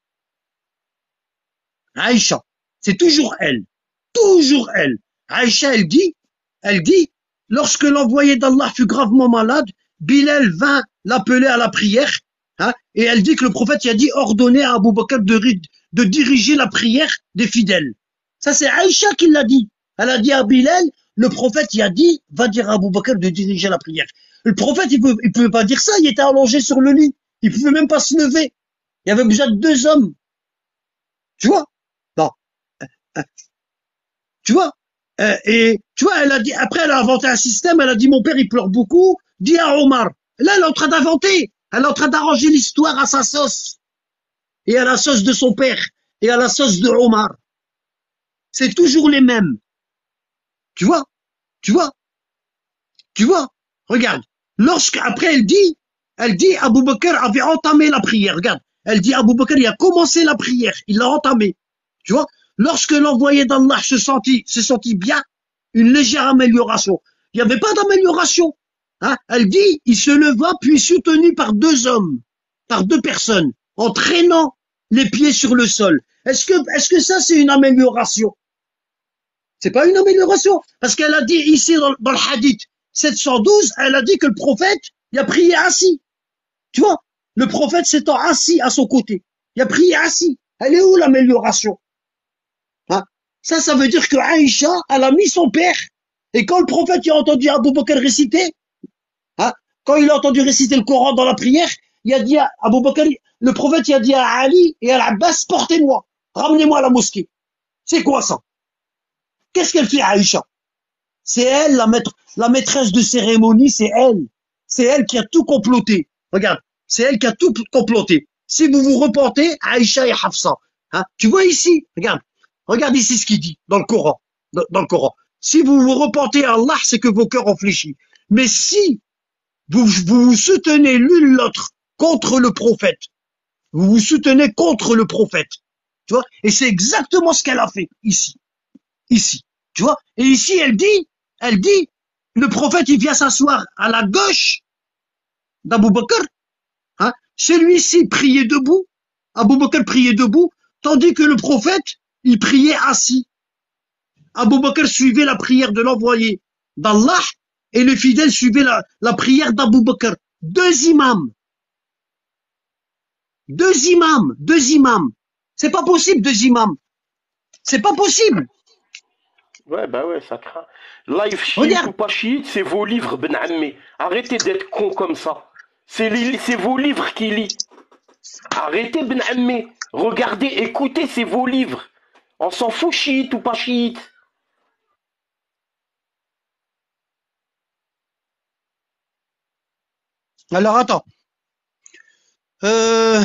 Aïcha. C'est toujours elle. Toujours elle. Aïcha, elle dit, elle dit, lorsque l'envoyé d'Allah fut gravement malade, Bilal vint l'appeler à la prière, hein, et elle dit que le prophète y a dit ordonner à Abou Bakr de, de diriger la prière des fidèles. Ça, c'est Aïcha qui l'a dit. Elle a dit à Bilal, le prophète y a dit, va dire à Abou Bakr de diriger la prière. Le prophète, il pouvait, il pouvait pas dire ça, il était allongé sur le lit. Il pouvait même pas se lever. Il y avait besoin de deux hommes. Tu vois? Bon. Tu vois? Euh, et, tu vois, elle a dit, après, elle a inventé un système, elle a dit, mon père, il pleure beaucoup, dis à Omar. Là, elle est en train d'inventer. Elle est en train d'arranger l'histoire à sa sauce. Et à la sauce de son père. Et à la sauce de Omar. C'est toujours les mêmes. Tu vois? Tu vois? Tu vois? Regarde. Lorsque, après, elle dit, elle dit, Abou Bakr avait entamé la prière. Regarde. Elle dit, Abou Bakr, il a commencé la prière. Il l'a entamée. Tu vois? Lorsque l'envoyé d'Allah se sentit, se sentit bien, une légère amélioration. Il n'y avait pas d'amélioration. hein, elle dit, il se leva puis soutenu par deux hommes, par deux personnes, en traînant les pieds sur le sol. Est-ce que, est-ce que ça c'est une amélioration? C'est pas une amélioration, parce qu'elle a dit ici dans, dans le hadith sept cent douze, elle a dit que le prophète, il a prié assis. Tu vois, le prophète s'étant assis à son côté, il a prié assis. Elle est où l'amélioration? Hein? Ça, ça veut dire que Aïcha, elle a mis son père. Et quand le prophète il a entendu Abou Bakr réciter, hein, quand il a entendu réciter le Coran dans la prière, il a dit à Abou Bakr, le prophète il a dit à Ali et à Abbas, portez-moi, ramenez-moi à la mosquée. C'est quoi ça? Qu'est-ce qu'elle fait Aïcha? C'est elle la, maître, la maîtresse de cérémonie, c'est elle. C'est elle qui a tout comploté. Regarde, c'est elle qui a tout comploté. Si vous vous repentez, Aïcha et Hafsa, hein, tu vois ici, regarde, regarde ici ce qu'il dit dans le Coran, dans, dans le Coran. Si vous vous repentez à Allah, c'est que vos cœurs ont fléchi. Mais si vous vous, vous soutenez l'une l'autre contre le prophète, vous vous soutenez contre le prophète, tu vois, et c'est exactement ce qu'elle a fait ici, ici, tu vois. Et ici, elle dit, elle dit, le prophète, il vient s'asseoir à la gauche d'Abou Bakr, hein, celui-ci priait debout, Abou Bakr priait debout, tandis que le prophète, il priait assis. Abou Bakr suivait la prière de l'envoyé d'Allah et le fidèle suivait la, la prière d'Abou Bakr. Deux imams. Deux imams. Deux imams. C'est pas possible, deux imams. C'est pas possible. Ouais, bah ouais, ça craint. Live chiite Regarde. ou pas chiite, c'est vos livres, Ben Ammé. Arrêtez d'être con comme ça. C'est les- c'est vos livres qui lit. Arrêtez, Ben Ammé. Regardez, écoutez, c'est vos livres. On s'en fout, chiite ou pas chiite. Alors attends. Euh...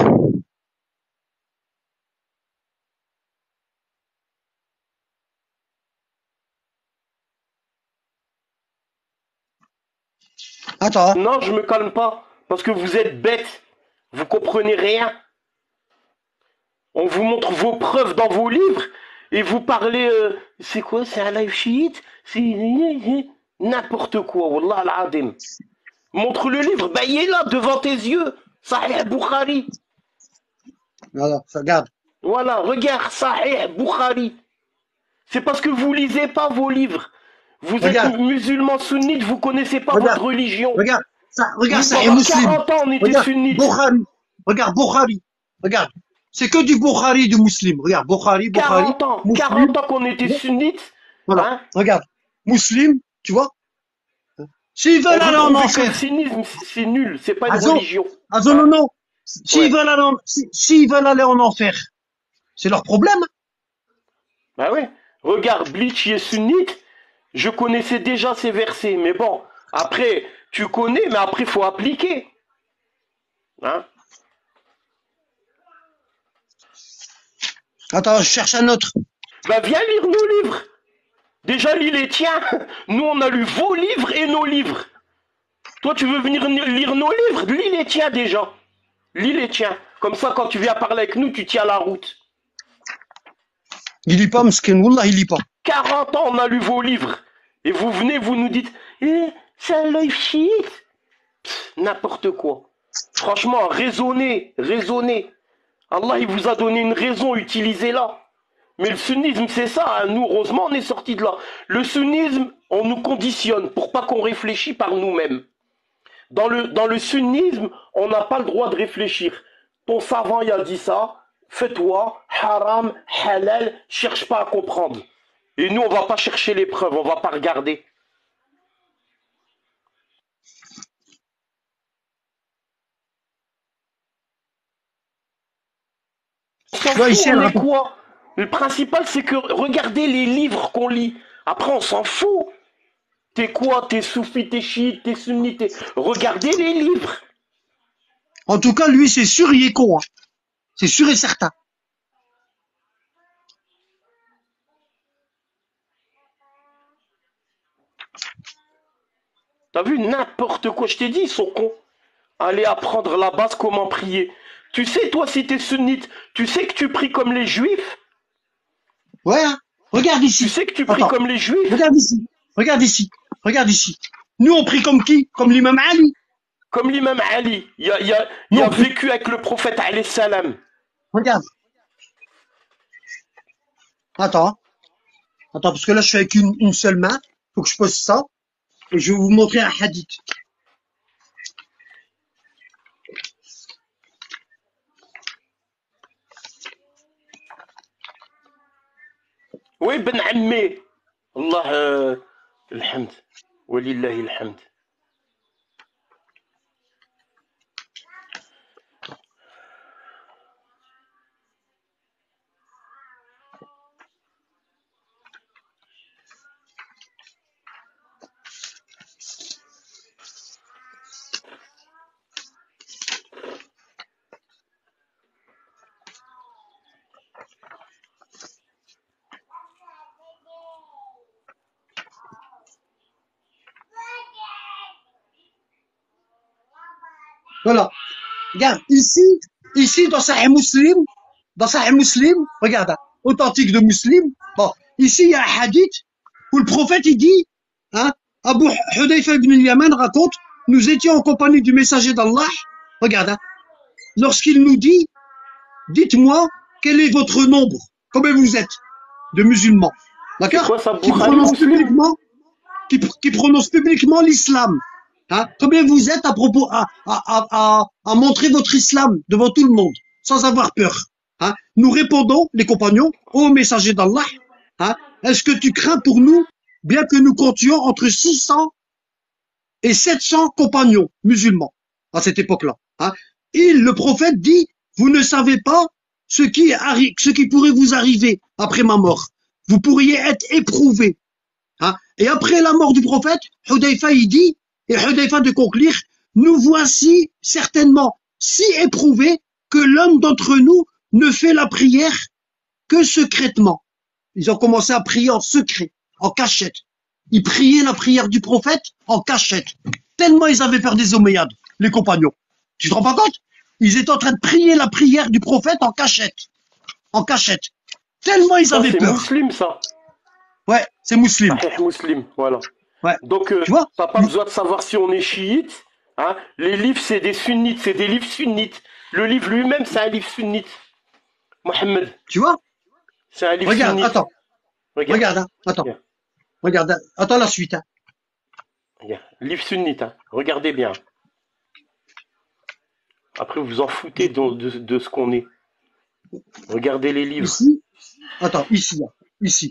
Attends. Hein. Non, je me calme pas. Parce que vous êtes bêtes. Vous comprenez rien. On vous montre vos preuves dans vos livres. Et vous parlez... euh, c'est quoi, c'est un live chiite? C'est... N'importe quoi, Wallah al-Adim. Montre le livre, bah il est là, devant tes yeux. Sahih Bukhari. Alors, regarde. Voilà, regarde, Sahih Bukhari. C'est parce que vous lisez pas vos livres. Vous Regarde. êtes musulman sunnite, vous connaissez pas Regarde. votre religion. Regarde. Ça, regarde Nous, ça, et pendant muslim. quarante ans, on était Regarde, sunnites. Bukhari. Regarde, Bukhari. Regarde. C'est que du Bukhari du muslim. Regarde, Bukhari, Bukhari. quarante ans, Muslim. quarante ans qu'on était sunnites. Voilà. Hein. Regarde. Muslim, tu vois. S'ils On veulent veut aller en prouver que enfer. le sunnisme, c'est nul, c'est pas une Ah, non. religion. Ah non, non, non. S'ils Ouais. veulent aller en, si- s'ils veulent aller en enfer, c'est leur problème. Bah ouais. Regarde, Bleach il est sunnite. Je connaissais déjà ces versets, mais bon, après, tu connais, mais après, il faut appliquer. Hein? Attends, je cherche un autre. Bah viens lire nos livres. Déjà, lis les tiens. Nous, on a lu vos livres et nos livres. Toi, tu veux venir lire nos livres? Lis les tiens déjà. Lis les tiens. Comme ça, quand tu viens parler avec nous, tu tiens la route. Il lit pas, Mskin. Wallah, il lit pas. quarante ans, on a lu vos livres. Et vous venez, vous nous dites, eh, c'est un live shit. Pff, n'importe quoi. Franchement, raisonnez, raisonnez. Allah, il vous a donné une raison, utilisez-la. Mais le sunnisme, c'est ça. Hein. Nous, heureusement, on est sortis de là. Le sunnisme, on nous conditionne pour pas qu'on réfléchisse par nous-mêmes. Dans le, dans le sunnisme, on n'a pas le droit de réfléchir. Ton savant, il a dit ça. Fais-toi, haram, halal, cherche pas à comprendre. Et nous, on va pas chercher les preuves, on va pas regarder. On s'en Tu vois, fout, ici, on elle est raconte. quoi? Le principal, c'est que regardez les livres qu'on lit. Après, on s'en fout. T'es quoi? T'es soufi, t'es chiite, t'es sunnite. t'es- Regardez les livres. En tout cas, lui, c'est sûr, il est con. Hein. C'est sûr et certain. T'as vu n'importe quoi? Je t'ai dit, ils sont cons. Allez apprendre la base, comment prier. Tu sais, toi, si t'es sunnite, tu sais que tu pries comme les juifs? Ouais, hein. Regarde Tu ici. sais que tu pries Attends. comme les juifs? Regarde ici. Regarde ici. Regarde ici. Nous, on prie comme qui? Comme l'imam Ali. Comme l'imam Ali, il a, il a, il a vécu avec le prophète alayhi salam. Regarde. Attends. Attends, parce que là, je suis avec une, une seule main. Faut que je pose ça. Et je vais vous montrer un hadith. Oui, Ben Ammé. Allah, euh, alhamd. Walillahi alhamd. Voilà. Regarde, ici, ici, dans Sahih Muslim, dans Sahih Muslim, regarde, hein, authentique de Muslim. Bon, ici, il y a un hadith où le prophète, il dit, hein, Abu Hudayfa ibn al-Yaman raconte, nous étions en compagnie du messager d'Allah. Regarde, hein, lorsqu'il nous dit, dites-moi, quel est votre nombre? Combien vous êtes de musulmans? D'accord? Quoi ça, Qui Bukhari prononce Muslim? publiquement, qui, qui prononce publiquement l'islam. Hein? Combien vous êtes à propos à, à, à, à, à montrer votre islam devant tout le monde, sans avoir peur. Hein? Nous répondons, les compagnons, ô messager d'Allah, hein? Est-ce que tu crains pour nous, bien que nous comptions entre six cents et sept cents compagnons musulmans à cette époque-là. Hein? Il, le prophète, dit, vous ne savez pas ce qui, arri- ce qui pourrait vous arriver après ma mort. Vous pourriez être éprouvés. Hein? Et après la mort du prophète, Hudayfa, il dit, et Hudayfa de conclure, nous voici certainement si éprouvés que l'homme d'entre nous ne fait la prière que secrètement. Ils ont commencé à prier en secret, en cachette. Ils priaient la prière du prophète en cachette. Tellement ils avaient peur des Omeyyades, les compagnons. Tu te rends pas compte? Ils étaient en train de prier la prière du prophète en cachette. En cachette. Tellement ils Ça, avaient c'est peur. Muslim, ça. Ouais, c'est musulman. Sahih Muslim, voilà. Ouais. Donc, euh, Tu vois? t'as pas besoin de savoir si on est chiite. Hein. Les livres, c'est des sunnites, c'est des livres sunnites. Le livre lui-même, c'est un livre sunnite. Mohammed, Tu vois? c'est un livre Regarde, sunnite. attends. Regarde, Regarde, hein. Attends. Regarde. Regarde, hein. Attends la suite, hein. regarde. Livre sunnite, hein. Regardez bien. Après, vous vous en foutez de, de, de ce qu'on est. Regardez les livres. Ici. Attends, ici, hein. Ici.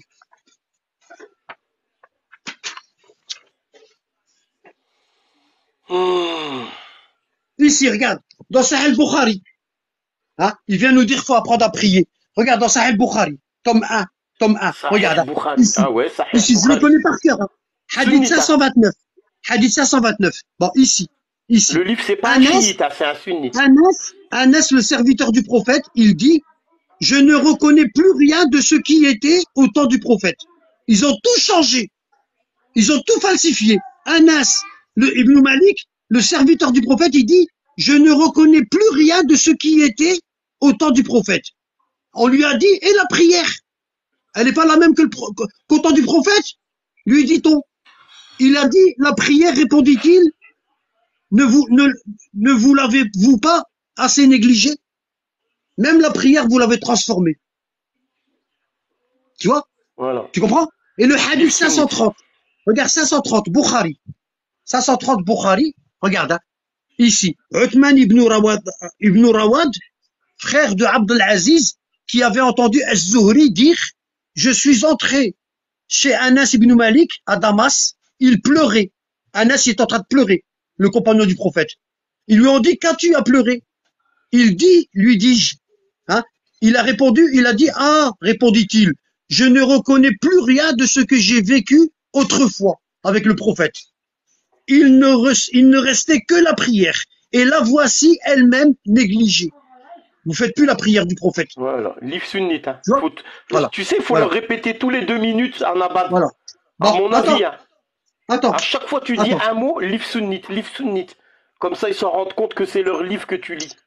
Mmh. Ici, regarde. Dans Sahih al-Bukhari. Hein? Il vient nous dire qu'il faut apprendre à prier. Regarde dans Sahih al-Bukhari. Tome un. Tome un. Sahih Regarde. hein. Bukhari. Ici. Ah ouais, Sahih Ici, je le Bukhari. connais par cœur. Hein. Hadith Sunnite, hein. cinq cent vingt-neuf. Hadith cinq cent vingt-neuf. Bon, ici. Ici. Le livre, c'est pas un Anas, chiite, hein, c'est un sunnite. Anas, Anas, le serviteur du prophète, il dit, je ne reconnais plus rien de ce qui était au temps du prophète. Ils ont tout changé. Ils ont tout falsifié. Anas, le Ibn Malik, le serviteur du prophète, il dit, je ne reconnais plus rien de ce qui était au temps du prophète. On lui a dit, et la prière? Elle n'est pas la même que le pro- qu'au temps du prophète? Lui dit-on. Il a dit, la prière, répondit-il, ne vous, ne, ne vous l'avez-vous pas assez négligée? Même la prière, vous l'avez transformée. Tu vois? Voilà. Tu comprends? Et le hadith cinq cent trente. Regarde, cinq cent trente, Bukhari. cinq cent trente, Bukhari. Regarde, hein. Ici. Uthman ibn Rawad, ibn Rawad, frère de Abdelaziz, qui avait entendu Az-Zuhri dire, je suis entré chez Anas ibn Malik, à Damas. Il pleurait. Anas il est en train de pleurer, le compagnon du prophète. Ils lui ont dit, qu'as-tu à pleurer? Il dit, lui dis-je, hein, il a répondu, il a dit, ah, répondit-il, je ne reconnais plus rien de ce que j'ai vécu autrefois avec le prophète. Il ne, res- il ne restait que la prière, et la voici elle-même négligée. Vous faites plus la prière du prophète. Voilà. Livre sunnite. Hein. Tu vois? Faut- Voilà. Tu sais, il faut Voilà. le répéter tous les deux minutes en abad. Voilà. À Bon, mon attends, avis, hein. attends, À chaque fois que tu dis attends. un mot, livre sunnite, livre sunnite. Comme ça, ils s'en rendent compte que c'est leur livre que tu lis.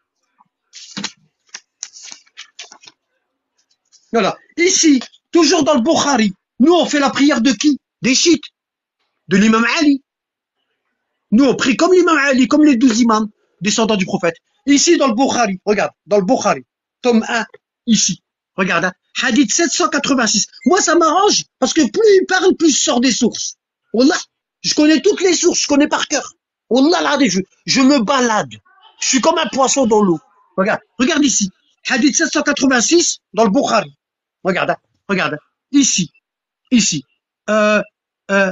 Voilà. Ici, toujours dans le Bukhari, nous on fait la prière de qui? Des chiites. De l'imam Ali. Nous, on prie comme l'imam Ali, comme les douze imams, descendants du prophète. Ici, dans le Bukhari, regarde, dans le Bukhari, tome un, ici. Regarde, hein, hadith sept cent quatre-vingt-six. Moi, ça m'arrange, parce que plus il parle, plus je sors des sources. Wallah, je connais toutes les sources, je connais par cœur. Wallah, là, je, je me balade. Je suis comme un poisson dans l'eau. Regarde, regarde ici. Hadith sept cent quatre-vingt-six, dans le Bukhari. Regarde, hein, regarde, hein, ici, ici. Euh, euh,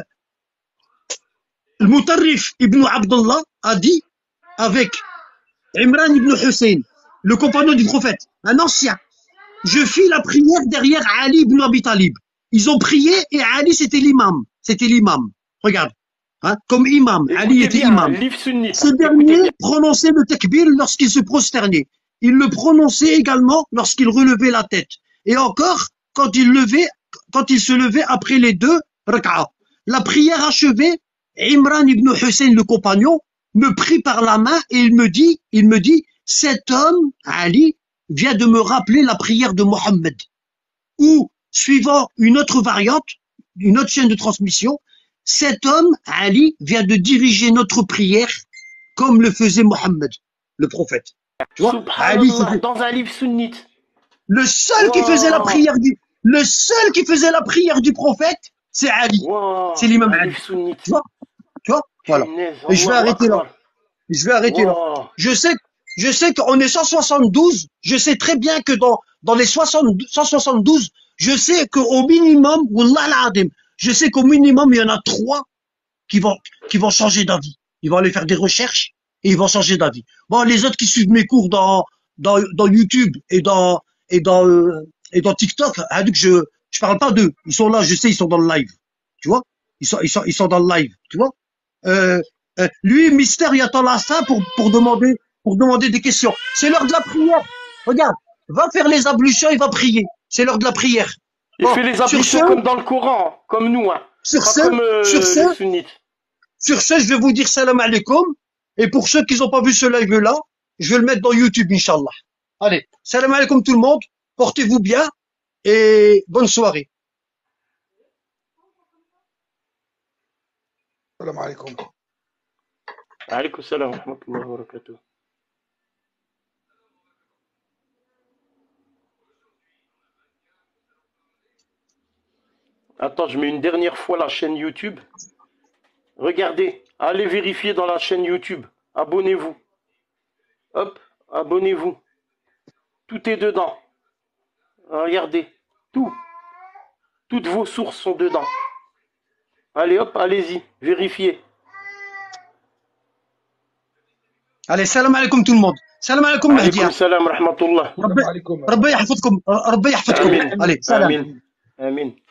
le Mutarrif ibn Abdullah a dit, avec Imran ibn Hussein, le compagnon du prophète, un ancien, je fis la prière derrière Ali ibn Abi Talib. Ils ont prié et Ali c'était l'imam. C'était l'imam. Regarde. Hein, comme imam. Ali Écoutez était bien, imam. livre sunnite. Ce Écoutez dernier bien. prononçait le takbir lorsqu'il se prosternait. Il le prononçait également lorsqu'il relevait la tête. Et encore, quand il levait, quand il se levait après les deux rak'a. La prière achevée, Imran ibn Hussein, le compagnon, me prit par la main et il me dit, il me dit, cet homme, Ali, vient de me rappeler la prière de Mohammed. Ou, suivant une autre variante, une autre chaîne de transmission, cet homme, Ali, vient de diriger notre prière comme le faisait Mohammed, le prophète. Tu vois, Ali, Subhanallah, c'était dans un livre sunnite. le seul qui faisait la Wow. prière du, le seul qui faisait la prière du prophète, c'est Ali. Wow. C'est l'imam Un Ali. livre sunnite. Tu vois, tu vois, voilà. Punaise, Et je vais Allahu arrêter là. Akbar. Je vais arrêter là. Wow. Je sais, je sais qu'on est cent soixante-douze. Je sais très bien que dans, dans les soixante, cent soixante-douze, je sais qu'au minimum, Wallah al-Adim, je sais qu'au minimum, il y en a trois qui vont, qui vont changer d'avis. Ils vont aller faire des recherches et ils vont changer d'avis. Bon, les autres qui suivent mes cours dans, dans, dans YouTube et dans, et dans, euh, et dans TikTok, hein, donc je, je parle pas d'eux. Ils sont là, je sais, ils sont dans le live. Tu vois? Ils sont, ils sont, ils sont dans le live. Tu vois? Euh, euh, lui, Mystère, il attend la fin pour, pour demander, pour demander des questions. C'est l'heure de la prière. Regarde. Va faire les ablutions, il va prier. C'est l'heure de la prière. Il Bon, fait les sur ablutions ce, comme dans le Coran, comme nous, hein. sur Pas ce, comme euh, sur les ce, sunnites. sur ce, je vais vous dire salam alaikum. Et pour ceux qui n'ont pas vu ce live-là, je vais le mettre dans YouTube, Inch'Allah. Allez, salam alaikum tout le monde. Portez-vous bien et bonne soirée. السلام عليكم. Alaykoum salam wa rahmatullahi wa barakatuh. Attends, je mets une dernière fois la chaîne YouTube. Regardez, allez vérifier dans la chaîne YouTube. Abonnez-vous. Hop, abonnez-vous. Tout est dedans. Regardez, tout. Toutes vos sources sont dedans. Allez hop, allez-y, vérifiez. Allez, salam alaikum tout le monde. Salam alaikum Alaykoum Mahdia. salam wa rahmatullah. ربي السلام عليكم. ربي يحفظكم ربي يحفظكم. Amin. Allez, salam. Amin. Amin.